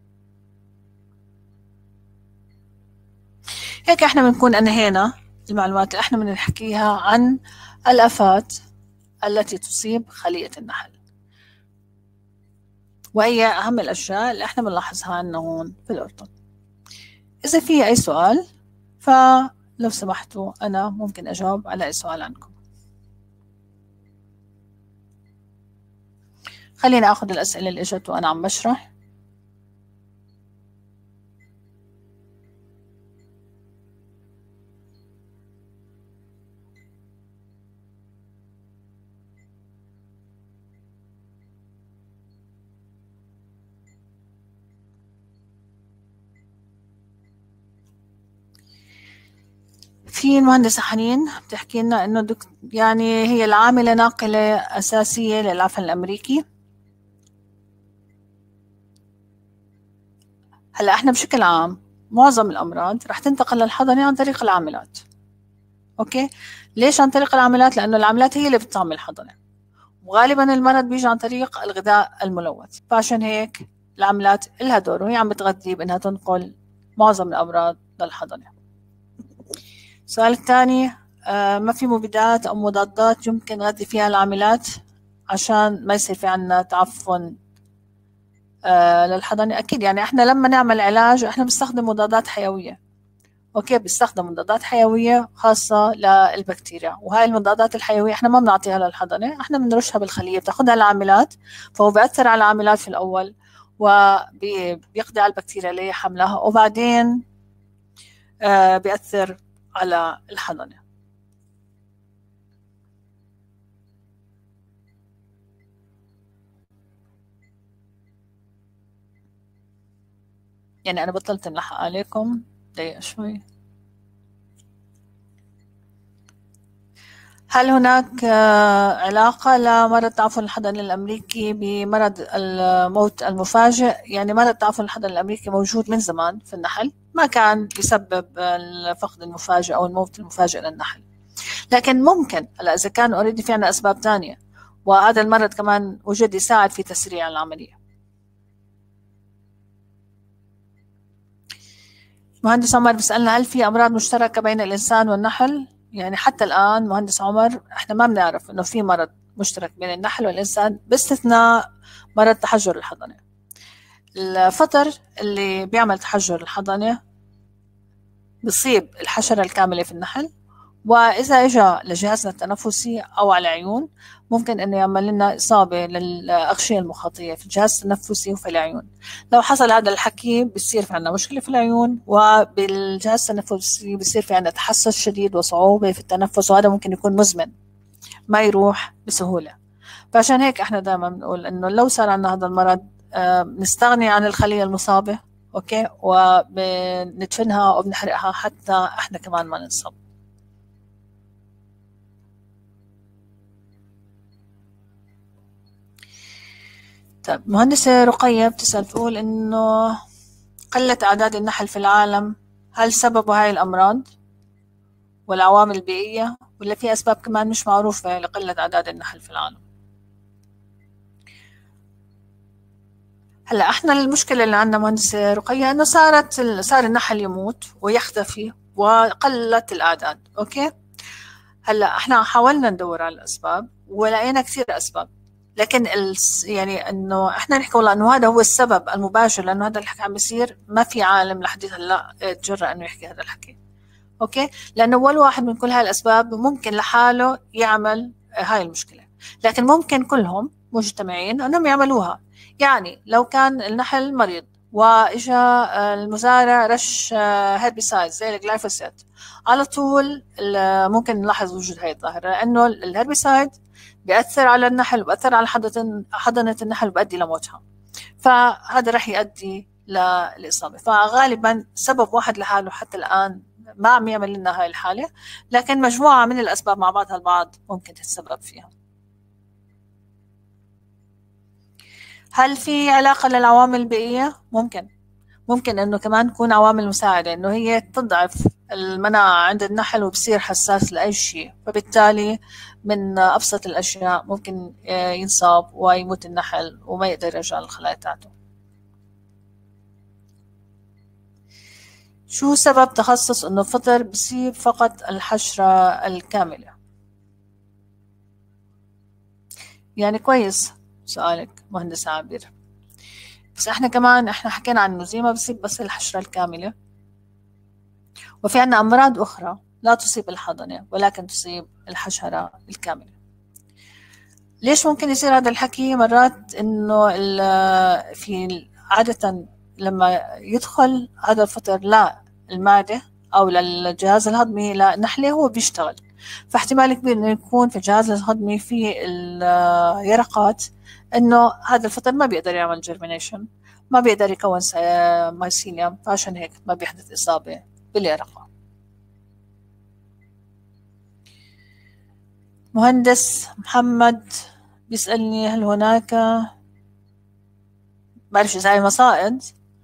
هيك إحنا بنكون أنهينا المعلومات اللي إحنا بنحكيها عن الآفات التي تصيب خلية النحل، وهي أهم الأشياء اللي إحنا بنلاحظها عنا هون في الأردن. إذا في أي سؤال فلو سمحتوا أنا ممكن أجاوب على أي سؤال عنكم. خلينا أخذ الأسئلة اللي إجت وأنا عم بشرح. في المهندسة حنين بتحكي لنا إنه يعني هي العاملة ناقلة أساسية للعفن الأمريكي. هلا إحنا بشكل عام معظم الأمراض رح تنتقل للحضنة عن طريق العاملات. أوكي، ليش عن طريق العاملات؟ لأنه العاملات هي اللي بتطعم الحضنة، وغالبا المرض بيجي عن طريق الغذاء الملوث، فعشان هيك العاملات إلها دور، وهي عم بتغذي بإنها تنقل معظم الأمراض للحضنة. السؤال الثاني، ما في مبيدات أو مضادات يمكن نغذي فيها العاملات عشان ما يصير في عنا تعفن للحضانة؟ أكيد، يعني إحنا لما نعمل علاج إحنا بنستخدم مضادات حيوية. أوكي، بنستخدم مضادات حيوية خاصة للبكتيريا، وهاي المضادات الحيوية إحنا ما بنعطيها للحضانة، إحنا بنرشها بالخلية، بتاخدها العاملات، فهو بيأثر على العاملات في الأول وبيقضي على البكتيريا اللي هي حملها، وبعدين بيأثر على الحضانة. يعني أنا بطلت نلحق عليكم دقيقة شوي. هل هناك علاقة لمرض تعفن الحضن الأمريكي بمرض الموت المفاجئ؟ يعني مرض تعفن الحضن الأمريكي موجود من زمان في النحل، ما كان يسبب الفقد المفاجئ أو الموت المفاجئ للنحل، لكن ممكن هلا إذا كان أوريدي في عنا أسباب تانية وهذا المرض كمان وجد يساعد في تسريع العملية. مهندس عمر بيسألنا هل في أمراض مشتركة بين الإنسان والنحل؟ يعني حتى الآن مهندس عمر احنا ما بنعرف إنه في مرض مشترك بين النحل والإنسان باستثناء مرض تحجر الحضنة. الفطر اللي بيعمل تحجر الحضنة بيصيب الحشرة الكاملة في النحل، وإذا إجا لجهازنا التنفسي أو على العيون ممكن إنه يعمل لنا إصابة للأغشية المخاطية في الجهاز التنفسي وفي العيون. لو حصل هذا الحكي بصير في عنا مشكلة في العيون، وبالجهاز التنفسي بصير في عنا تحسس شديد وصعوبة في التنفس، وهذا ممكن يكون مزمن ما يروح بسهولة. فعشان هيك إحنا دائما بنقول إنه لو صار عنا هذا المرض نستغني عن الخلية المصابة، أوكي، وبندفنها وبنحرقها حتى إحنا كمان ما ننصاب. طيب، مهندسة رقية بتسأل تقول إنه قلة أعداد النحل في العالم، هل سببه هاي الأمراض والعوامل البيئية، ولا في أسباب كمان مش معروفة لقلة أعداد النحل في العالم؟ هلا احنا المشكلة اللي عندنا مهندسة رقية إنه صار النحل يموت ويختفي وقلت الأعداد. أوكي، هلا احنا حاولنا ندور على الأسباب ولقينا كثير أسباب، لكن يعني انه احنا نحكي والله انه هذا هو السبب المباشر لانه هذا الحكي عم بيصير، ما في عالم لحد هلا تجرأ انه يحكي هذا الحكي. اوكي، لانه ولا واحد من كل هاي الاسباب ممكن لحاله يعمل هاي المشكله، لكن ممكن كلهم مجتمعين انهم يعملوها. يعني لو كان النحل مريض واجا المزارع رش هيربيسايد زي الجلايفوسات، على طول ممكن نلاحظ وجود هاي الظاهره، لانه الهيربيسايد بيأثر على النحل وبيأثر على حضنة النحل وبيؤدي لموتها، فهذا رح يؤدي للإصابة. فغالبا سبب واحد لحاله حتى الآن ما عم يعمل لنا هاي الحالة، لكن مجموعة من الأسباب مع بعضها البعض ممكن تتسبب فيها. هل في علاقة للعوامل البيئية؟ ممكن انه كمان تكون عوامل مساعدة، انه هي تضعف المناعة عند النحل وبصير حساس لأي شيء، فبالتالي من أبسط الأشياء ممكن ينصاب ويموت النحل وما يقدر يرجع للخلايا تاعته. شو سبب تخصص انه فطر بصيب فقط الحشرة الكاملة؟ يعني كويس سؤالك مهندس عابر، بس احنا حكينا عن النزيمة بصيب بس الحشرة الكاملة، وفي عنا أمراض أخرى لا تصيب الحضنة ولكن تصيب الحشرة الكاملة. ليش ممكن يصير هذا الحكي؟ مرات إنه في عادة لما يدخل هذا الفطر لا المعدة أو للجهاز الهضمي لنحلة هو بيشتغل، فاحتمال كبير إنه يكون في الجهاز الهضمي في اليرقات إنه هذا الفطر ما بيقدر يعمل جيرمينيشن، ما بيقدر يكون مايسيليوم، فعشان هيك ما بيحدث إصابة باليرقة. مهندس محمد بيسألني هل هناك، بعرفش إذا هاي مصائد،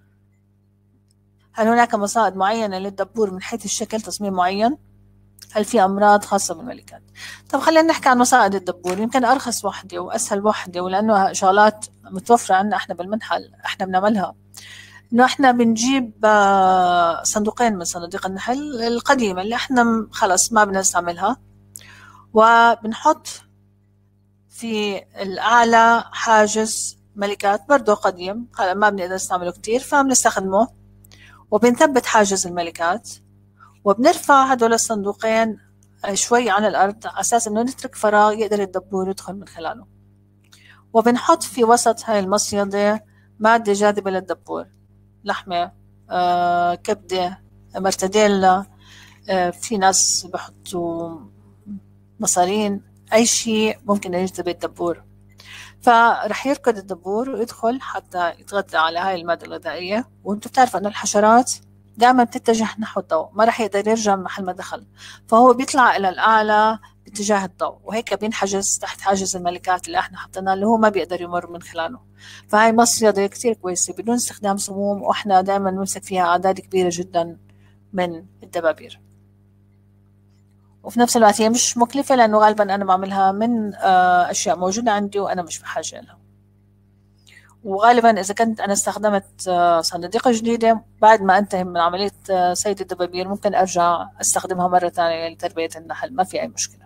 هل هناك مصائد معينة للدبور من حيث الشكل، تصميم معين؟ هل في أمراض خاصة بالملكات؟ طب خلينا نحكي عن مصائد الدبور، يمكن أرخص وحدة وأسهل وحدة ولأنه شغلات متوفرة عندنا إحنا بالمنحل إحنا بنعملها. إنه إحنا بنجيب صندوقين من صناديق النحل القديمة اللي إحنا خلص ما بنستعملها، وبنحط في الأعلى حاجز ملكات برضو قديم ما بنقدر نستعمله كتير فبنستخدمه، وبنثبت حاجز الملكات، وبنرفع هدول الصندوقين شوي عن الأرض على أساس إنه نترك فراغ يقدر الدبور يدخل من خلاله، وبنحط في وسط هاي المصيدة مادة جاذبة للدبور، لحمة، كبدة، مرتديلا، في ناس بحطوا مصارين، أي شيء ممكن يجذب الدبور، فرح يركض الدبور ويدخل حتى يتغذى على هاي المادة الغذائية. وانتم بتعرفوا أن الحشرات دائما بتتجه نحو الضوء، ما رح يقدر يرجع من محل ما دخل، فهو بيطلع إلى الأعلى باتجاه الضوء، وهيك بينحجز تحت حاجز الملكات اللي احنا حطيناه اللي هو ما بيقدر يمر من خلاله. فهاي مصيدة كتير كويسة بدون استخدام سموم، واحنا دائما نمسك فيها أعداد كبيرة جدا من الدبابير، وفي نفس الوقت هي مش مكلفة لأنه غالبا أنا بعملها من أشياء موجودة عندي وأنا مش بحاجة لها. وغالبا إذا كنت أنا استخدمت صناديق جديدة بعد ما أنتهي من عملية صيد الدبابير ممكن أرجع أستخدمها مرة ثانية لتربية النحل، ما في أي مشكلة.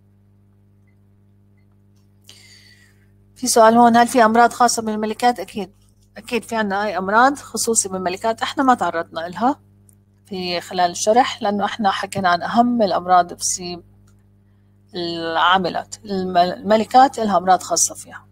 في سؤال هون، هل في أمراض خاصة بالملكات؟ أكيد في عنا أي أمراض خصوصي بالملكات احنا ما تعرضنا لها في خلال الشرح، لأنه احنا حكينا عن أهم الأمراض اللي بتصيب العاملات. الملكات لها أمراض خاصة فيها.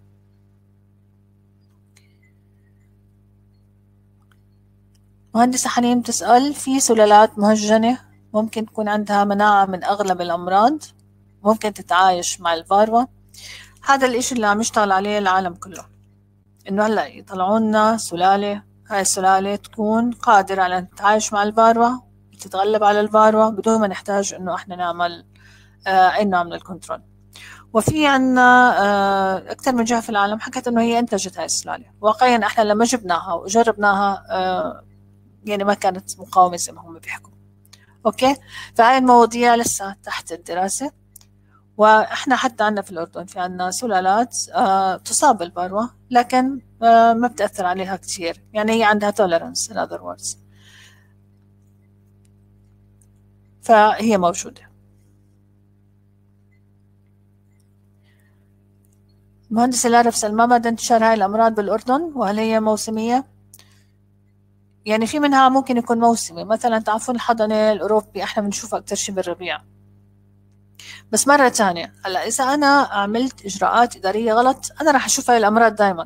مهندسة حنين تسأل، في سلالات مهجنة ممكن تكون عندها مناعة من أغلب الأمراض، ممكن تتعايش مع الفاروا. هذا الإشي اللي عم يشتغل عليه العالم كله، إنه هلأ يطلعوا لنا سلالة، هاي السلالة تكون قادرة على أن تتعايش مع الفاروا، تتغلب على الفاروا بدون ما نحتاج إنه إحنا نعمل أي نوع من الكنترول. وفي عنا أكثر من جهة في العالم حكت إنه هي أنتجت هاي السلالة. واقعيا إحنا لما جبناها وجربناها يعني ما كانت مقاومة زي ما هم بيحكوا. أوكي، فهاي المواضيع لسه تحت الدراسة. وإحنا حتى عنا في الأردن في عنا سلالات تصاب بالفاروا لكن ما بتأثر عليها كتير، يعني هي عندها tolerance in other words، فهي موجودة. مهندس العرف سلمى، مدى انتشار هاي الأمراض بالأردن وهل هي موسمية؟ يعني في منها ممكن يكون موسمي، مثلا تعرفون الحضنة الأوروبي احنا بنشوفها أكتر شي بالربيع. بس مرة تانية هلا إذا أنا عملت إجراءات إدارية غلط أنا راح أشوف هاي الأمراض دايما.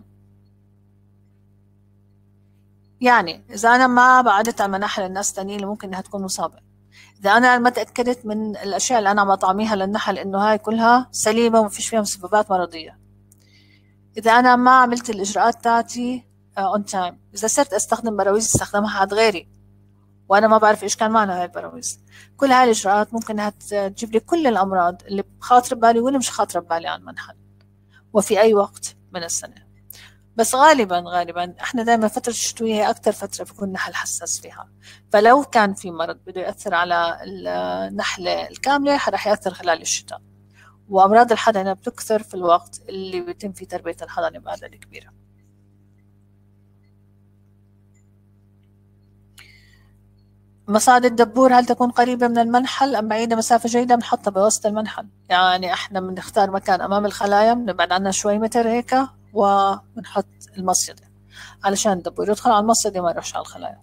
يعني إذا أنا ما بعدت عن مناحل الناس التانيين اللي ممكن إنها تكون مصابة، إذا أنا ما تأكدت من الأشياء اللي أنا عم أطعميها للنحل إنه هاي كلها سليمة وما فيش فيها مسببات مرضية، إذا أنا ما عملت الإجراءات تاعتي on time، إذا صرت أستخدم براويز استخدمها عند غيري وأنا ما بعرف إيش كان معنى هاي البراويز، كل هاي الإجراءات ممكن إنها تجيب لي كل الأمراض اللي بخاطر بالي واللي مش خاطر بالي عن منحل وفي أي وقت من السنة. بس غالبا احنا دائما فترة الشتوية هي أكتر فترة بيكون النحل حساس فيها، فلو كان في مرض بده يأثر على النحلة الكاملة رح يأثر خلال الشتاء. وأمراض الحضنة بتكثر في الوقت اللي بيتم فيه تربية الحضنة بأعداد كبيرة. مصاد الدبور هل تكون قريبة من المنحل أم بعيدة مسافة جيدة؟ بنحطها بوسط المنحل، يعني احنا بنختار مكان أمام الخلايا بنبعد عنها شوي متر هيك وبنحط المصيدة علشان الدبور يدخل على المصيدة وما يروحش على الخلايا.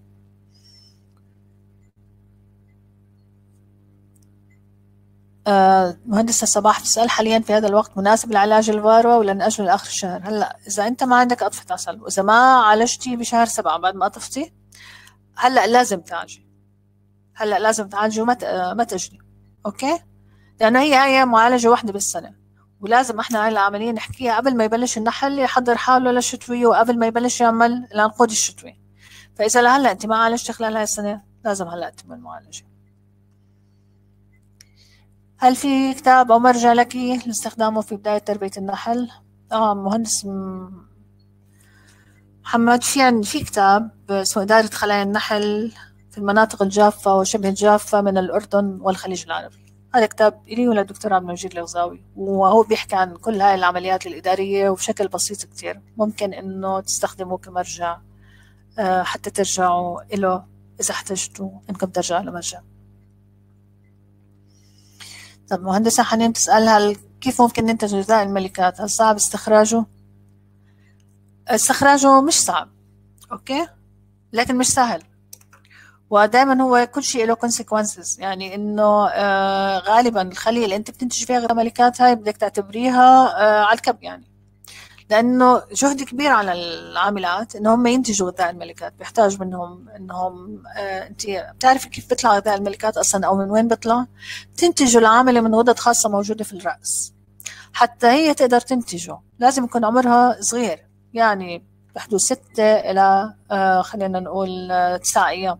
مهندسة صباح بتسأل، حاليا في هذا الوقت مناسب لعلاج الفاروا ولا نأجل لآخر الشهر؟ هلا إذا أنت ما عندك قطفة عسل وإذا ما عالجتي بشهر 7 بعد ما قطفتي هلا لازم تعالجي، هلا لازم تعالجي وما تأجلي. أوكي، لأنه هي معالجة واحدة بالسنة، ولازم احنا هاي العملية نحكيها قبل ما يبلش النحل يحضر حاله للشتوية وقبل ما يبلش يعمل العنقود الشتوي. فإذا لهلا أنت ما عالجتي خلال هاي السنة لازم هلا تتم المعالجة. هل في كتاب أو مرجع لك لاستخدامه في بداية تربية النحل؟ مهندس محمد، في كتاب اسمه إدارة خلايا النحل في المناطق الجافة وشبه الجافة من الأردن والخليج العربي. هذا كتاب إلي وللدكتور عبد المجيد الغزاوي، وهو بيحكي عن كل هاي العمليات الإدارية وبشكل بسيط كتير، ممكن إنه تستخدمه كمرجع حتى ترجعوا له إذا احتجتوا إنكم ترجعوا لمرجع. طب مهندسة حنين تسأل هل كيف ممكن ننتج غذاء الملكات؟ هل صعب استخراجه؟ استخراجه مش صعب، أوكي، لكن مش سهل. ودائما هو كل شيء له consequences، يعني انه غالبا الخلية اللي انت بتنتج فيها غذاء ملكات هاي بدك تعتبريها على الكب، يعني لانه جهد كبير على العاملات انهم ينتجوا غذاء الملكات، بيحتاج منهم انهم انت بتعرفي كيف بيطلع غذاء الملكات اصلا او من وين بيطلع؟ بتنتجوا العاملة من غدد خاصة موجودة في الرأس. حتى هي تقدر تنتجه لازم يكون عمرها صغير، يعني بحدود 6 إلى خلينا نقول 9 أيام،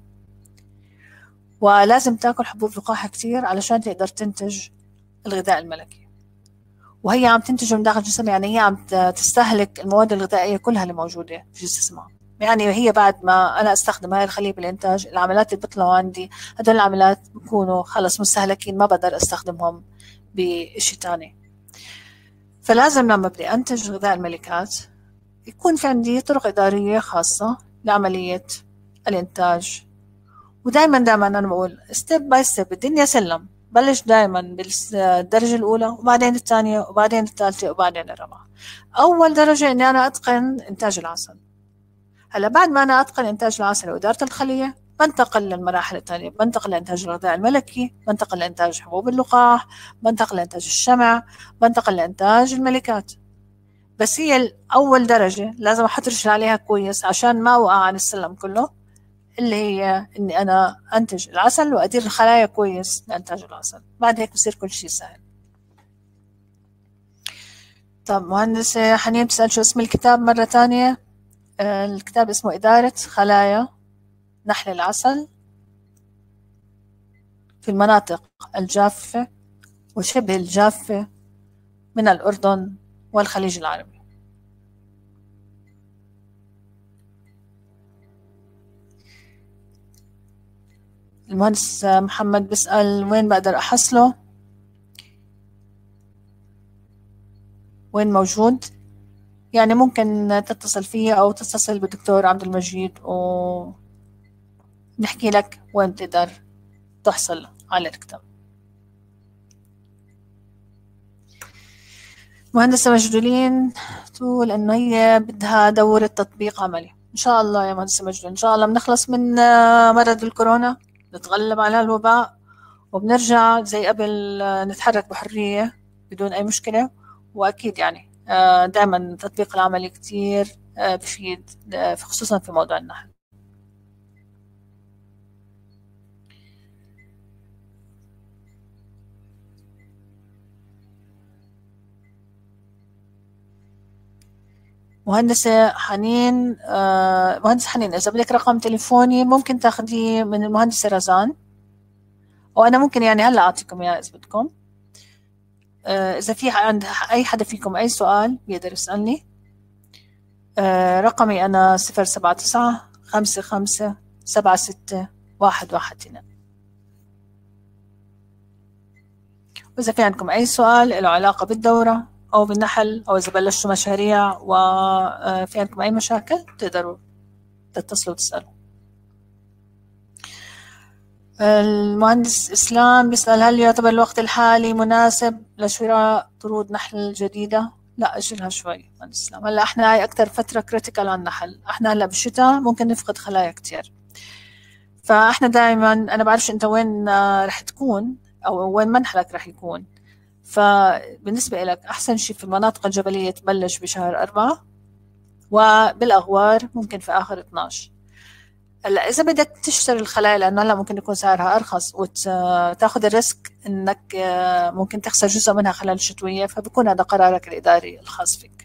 ولازم تاكل حبوب لقاح كتير علشان تقدر تنتج الغذاء الملكي. وهي عم تنتجه من داخل جسمها، يعني هي عم تستهلك المواد الغذائية كلها اللي موجودة في جسمها. يعني هي بعد ما أنا أستخدم هاي الخلية بالإنتاج، العملات اللي بيطلعوا عندي هدول العملات بكونوا خلص مستهلكين، ما بقدر أستخدمهم بشيء تاني. فلازم لما بدي أنتج غذاء الملكات يكون في عندي طرق إدارية خاصة لعملية الإنتاج. ودائما أنا بقول ستيب باي ستيب، الدنيا سلم، بلش دائما بالدرجة الأولى وبعدين الثانية وبعدين الثالثة وبعدين الرابعة. أول درجة إني أنا أتقن إنتاج العسل. هلا بعد ما أنا أتقن إنتاج العسل وإدارة الخلية بنتقل للمراحل الثانية، بنتقل لإنتاج الغذاء الملكي، بنتقل لإنتاج حبوب اللقاح، بنتقل لإنتاج الشمع، بنتقل لإنتاج الملكات. بس هي أول درجة لازم أحط رجل عليها كويس عشان ما أوقع عن السلم كله، اللي هي إني أنا أنتج العسل وأدير الخلايا كويس لإنتاج العسل. بعد هيك بصير كل شيء سهل. طب مهندسة حنين بسأل شو اسم الكتاب مرة تانية؟ الكتاب اسمه إدارة خلايا نحل العسل في المناطق الجافة وشبه الجافة من الأردن والخليج العربي. المهندس محمد بيسأل وين بقدر أحصله؟ وين موجود؟ يعني ممكن تتصل فيه أو تتصل بالدكتور عبد المجيد ونحكي لك وين تقدر تحصل على الكتاب. مهندسة مجدولين تقول إنه هي بدها دورة تطبيق عملي. إن شاء الله يا مهندسة مجدولين، إن شاء الله بنخلص من مرض الكورونا، نتغلب على الوباء وبنرجع زي قبل نتحرك بحرية بدون أي مشكلة. وأكيد يعني دائما التطبيق العملي كتير بفيد، خصوصا في موضوع النحل. مهندسة حنين مهندسة حنين إذا بدك رقم تليفوني ممكن تاخديه من المهندسة رزان، وأنا ممكن يعني هلا أعطيكم إياه إذا بدكم. إذا في عند أي حدا فيكم أي سؤال بيقدر يسألني. رقمي أنا 079-55-76-112. وإذا في عندكم أي سؤال له علاقة بالدورة أو بالنحل، أو إذا بلشتوا مشاريع وفي عندكم أي مشاكل تقدروا تتصلوا وتسألوا. المهندس إسلام بيسأل هل يعتبر الوقت الحالي مناسب لشراء طرود نحل جديدة؟ لا أجلها شوي مهندس إسلام. هلا إحنا هاي أكتر فترة كريتيكال على النحل، إحنا هلا بالشتاء ممكن نفقد خلايا كتير. فإحنا دائما أنا بعرفش أنت وين رح تكون أو وين منحلك رح يكون، فبالنسبة لك أحسن شيء في المناطق الجبلية تبلش بشهر 4، وبالأغوار ممكن في آخر 12. هلا إذا بدك تشتري الخلايا لأنه هلا ممكن يكون سعرها أرخص وتاخذ الريسك إنك ممكن تخسر جزء منها خلال الشتوية، فبكون هذا قرارك الإداري الخاص فيك.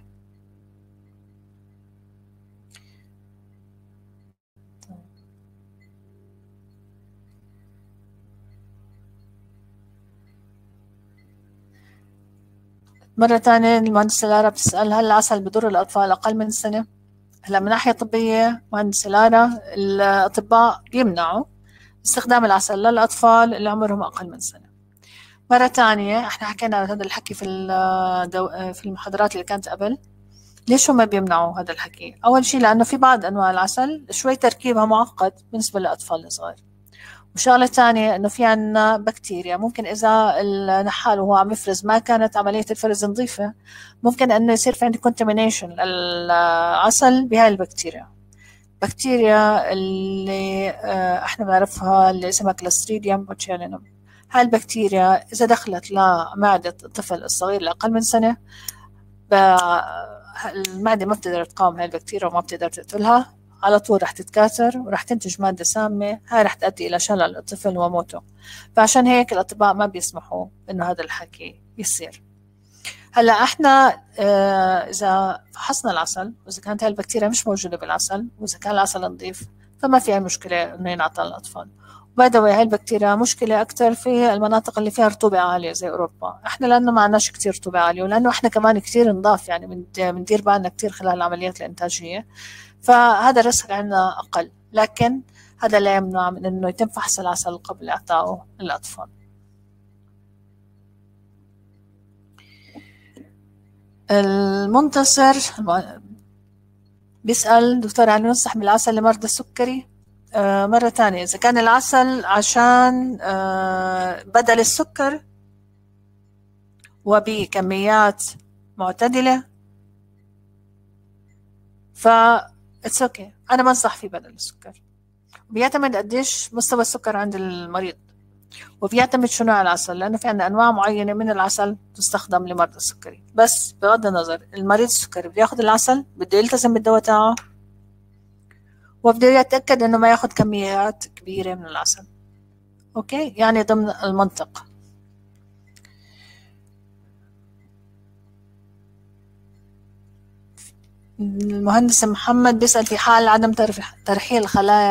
مرة تانية المهندسة لارا بتسأل هل العسل بضر الأطفال أقل من سنة؟ هلا من ناحية طبية مهندسة لارا الأطباء بيمنعوا استخدام العسل للأطفال اللي عمرهم أقل من سنة. مرة تانية احنا حكينا هذا الحكي في المحاضرات اللي كانت قبل، ليش هم بيمنعوا هذا الحكي؟ أول شيء لأنه في بعض أنواع العسل شوي تركيبها معقد بالنسبة للأطفال الصغار. وشغلة ثانية إنه في عنا بكتيريا، ممكن إذا النحال وهو عم يفرز ما كانت عملية الفرز نظيفة، ممكن إنه يصير في عندي contamination العسل بهاي البكتيريا. بكتيريا اللي احنا بنعرفها اللي اسمها كلستريديوم بوتشيلينوم. هاي البكتيريا إذا دخلت لمعدة الطفل الصغير لأقل من سنة، المعدة ما بتقدر تقاوم هاي البكتيريا وما بتقدر تقتلها، على طول رح تتكاثر ورح تنتج مادة سامة، هاي رح تؤدي إلى شلل الطفل وموته. فعشان هيك الأطباء ما بيسمحوا إنه هذا الحكي يصير. هلا احنا إذا فحصنا العسل وإذا كانت هاي البكتيريا مش موجودة بالعسل وإذا كان العسل نظيف فما في أي مشكلة إنه ينعطى للأطفال. باي ذا واي هاي البكتيريا مشكلة أكثر في المناطق اللي فيها رطوبة عالية زي أوروبا. إحنا لأنه ما عندناش كتير رطوبة عالية، ولأنه إحنا كمان كتير نضاف، يعني بندير بالنا كتير خلال العمليات الإنتاجية، فهذا الريسك عندنا أقل. لكن هذا لا يمنع من إنه يتم فحص العسل قبل إعطائه للأطفال. المنتصر بيسأل دكتور هل ينصح بالعسل لمرضى السكري؟ مرة تانية، إذا كان العسل عشان بدل السكر وبكميات معتدلة it's okay. أنا بنصح فيه بدل السكر. بيعتمد قديش مستوى السكر عند المريض، وبيعتمد شو نوع العسل، لأنه في عندنا أنواع معينة من العسل تستخدم لمرضى السكري. بس بغض النظر المريض السكري بده ياخد العسل بده يلتزم بالدواء تاعه، وبده يتأكد إنه ما ياخد كميات كبيرة من العسل. أوكي، يعني ضمن المنطق. المهندس محمد بيسأل في حال عدم ترحيل الخلايا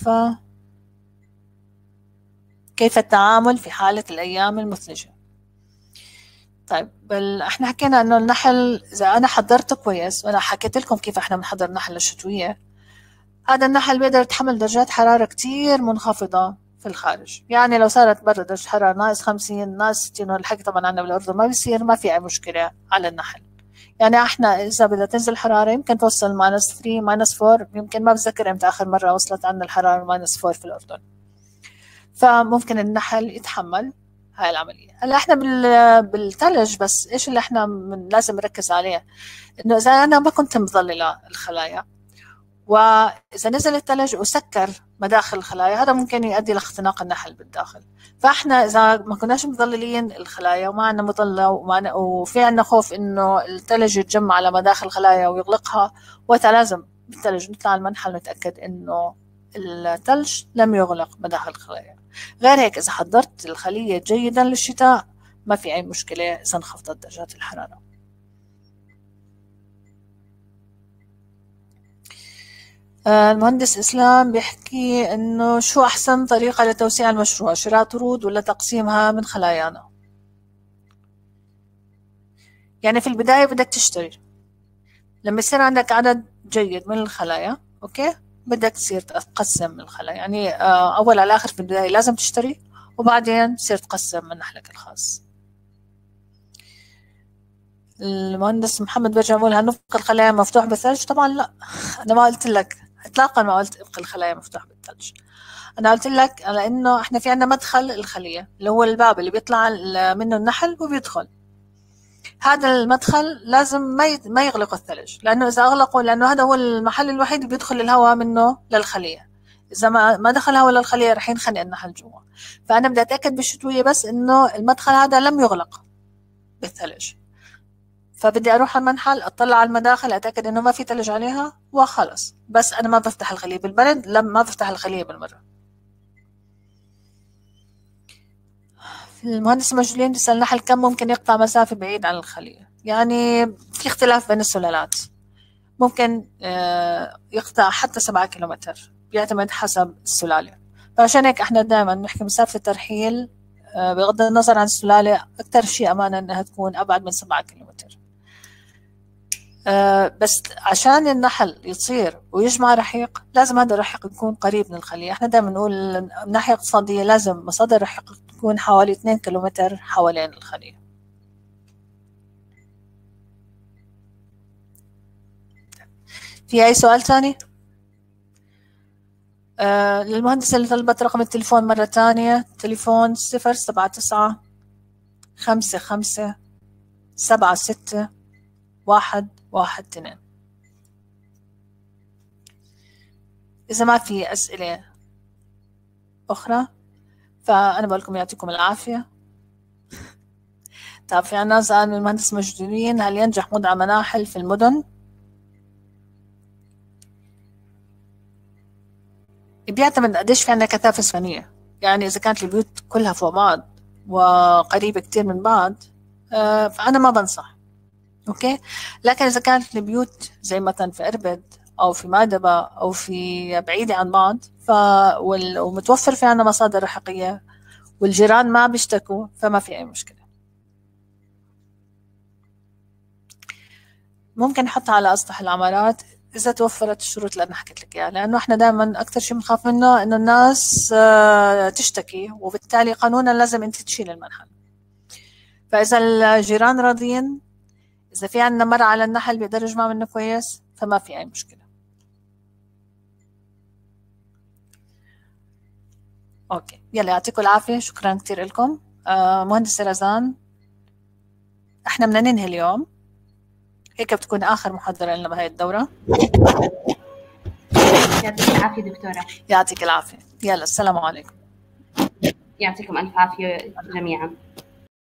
كيف التعامل في حالة الأيام المثلجة؟ طيب احنا حكينا انه النحل اذا انا حضرته كويس، وانا حكيت لكم كيف احنا بنحضر النحل الشتوية. هذا النحل بيقدر يتحمل درجات حرارة كتير منخفضة في الخارج، يعني لو صارت برا درجة حرارة ناقص 50 ناقص 60، والحكي طبعا عندنا بالأردن ما بيصير، ما في أي مشكلة على النحل. يعني احنا اذا بدها تنزل الحرارة يمكن توصل -3 -4، يمكن ما بتذكر امتى اخر مرة وصلت عنا الحرارة -4 في الأردن. فممكن النحل يتحمل هاي العملية. هلا احنا بالثلج بس ايش اللي احنا لازم نركز عليه؟ انه اذا انا ما كنت مظللة الخلايا واذا نزل الثلج وسكر مداخل الخلايا، هذا ممكن يؤدي لاختناق النحل بالداخل. فاحنا اذا ما كناش مظللين الخلايا وما عندنا مظلة وفي عندنا خوف انه الثلج يتجمع على مداخل الخلايا ويغلقها، وقتها لازم بالثلج نطلع المنحل ونتأكد انه الثلج لم يغلق مداخل الخلايا. غير هيك إذا حضرت الخلية جيدا للشتاء ما في أي مشكلة إذا انخفضت درجات الحرارة. المهندس إسلام بيحكي إنه شو أحسن طريقة لتوسيع المشروع، شراء طرود ولا تقسيمها من خلايانا؟ يعني في البداية بدك تشتري، لما يصير عندك عدد جيد من الخلايا أوكي بدك تصير تقسم الخلايا. يعني أول على آخر في البداية لازم تشتري، وبعدين تصير تقسم من نحلك الخاص. المهندس محمد برجع بقول هل نفق الخلايا مفتوح بالثلج؟ طبعا لا، أنا ما قلت لك إطلاقا، ما قلت ابقى الخلايا مفتوح بالثلج. أنا قلت لك على إنه إحنا في عندنا مدخل الخلية اللي هو الباب اللي بيطلع منه النحل وبيدخل. هذا المدخل لازم ما يغلق الثلج، لأنه إذا أغلقوا، لأنه هذا هو المحل الوحيد اللي بيدخل الهواء منه للخلية، إذا ما دخل هواء للخلية رح ينخنق النحل جوا. فأنا بدي أتأكد بالشتوية بس إنه المدخل هذا لم يغلق بالثلج، فبدي أروح على المنحل أطلع على المداخل أتأكد إنه ما في ثلج عليها وخلص. بس أنا ما بفتح الخلية بالبرد، ما بفتح الخلية بالمرة. المهندس مجلين بيسأل النحل كم ممكن يقطع مسافة بعيد عن الخلية؟ يعني في اختلاف بين السلالات، ممكن يقطع حتى 7 كيلومتر، بيعتمد حسب السلالة. فعشان هيك احنا دائما نحكي مسافة الترحيل بغض النظر عن السلالة أكثر شيء أمانة أنها تكون أبعد من 7 كيلومتر. بس عشان النحل يصير ويجمع رحيق لازم هذا الرحيق يكون قريب من الخلية. احنا دائما نقول من ناحية اقتصادية لازم مصادر الرحيق تكون حوالي 2 كيلومتر حوالين الخلية. في أي سؤال ثاني؟ للمهندسة اللي طلبت رقم التليفون مرة ثانية، تليفون 079 55 76 112. إذا ما في أسئلة أخرى فأنا بقول لكم يعطيكم العافية. طيب في عنا سؤال من المهندس مجدولين: هل ينجح وضع مناحل في المدن؟ بيعتمد قديش في عنا كثافة سكانية. يعني إذا كانت البيوت كلها فوق بعض وقريبة كتير من بعض فأنا ما بنصح. أوكي، لكن إذا كانت البيوت زي مثلا في إربد أو في مادبة أو في بعيدة عن بعض ومتوفر في عنا مصادر رحقية والجيران ما بيشتكوا فما في أي مشكلة. ممكن نحطها على أسطح العمارات إذا توفرت الشروط اللي أنا حكيت لك إياها، لأنه إحنا دائما أكثر شيء بنخاف منه إنه الناس تشتكي، وبالتالي قانونا لازم أنت تشيل المنحل. فإذا الجيران راضيين، إذا في عندنا مرة على النحل بيقدروا يجمعوا منه كويس فما في أي مشكلة. أوكي، يلا يعطيكم العافية، شكرا كتير لكم. مهندسة رزان، إحنا بدنا ننهي اليوم، هيك بتكون آخر محاضرة لنا بهاي الدورة. يعطيك العافية دكتورة. يعطيك العافية، يلا السلام عليكم. يعطيكم ألف عافية جميعا.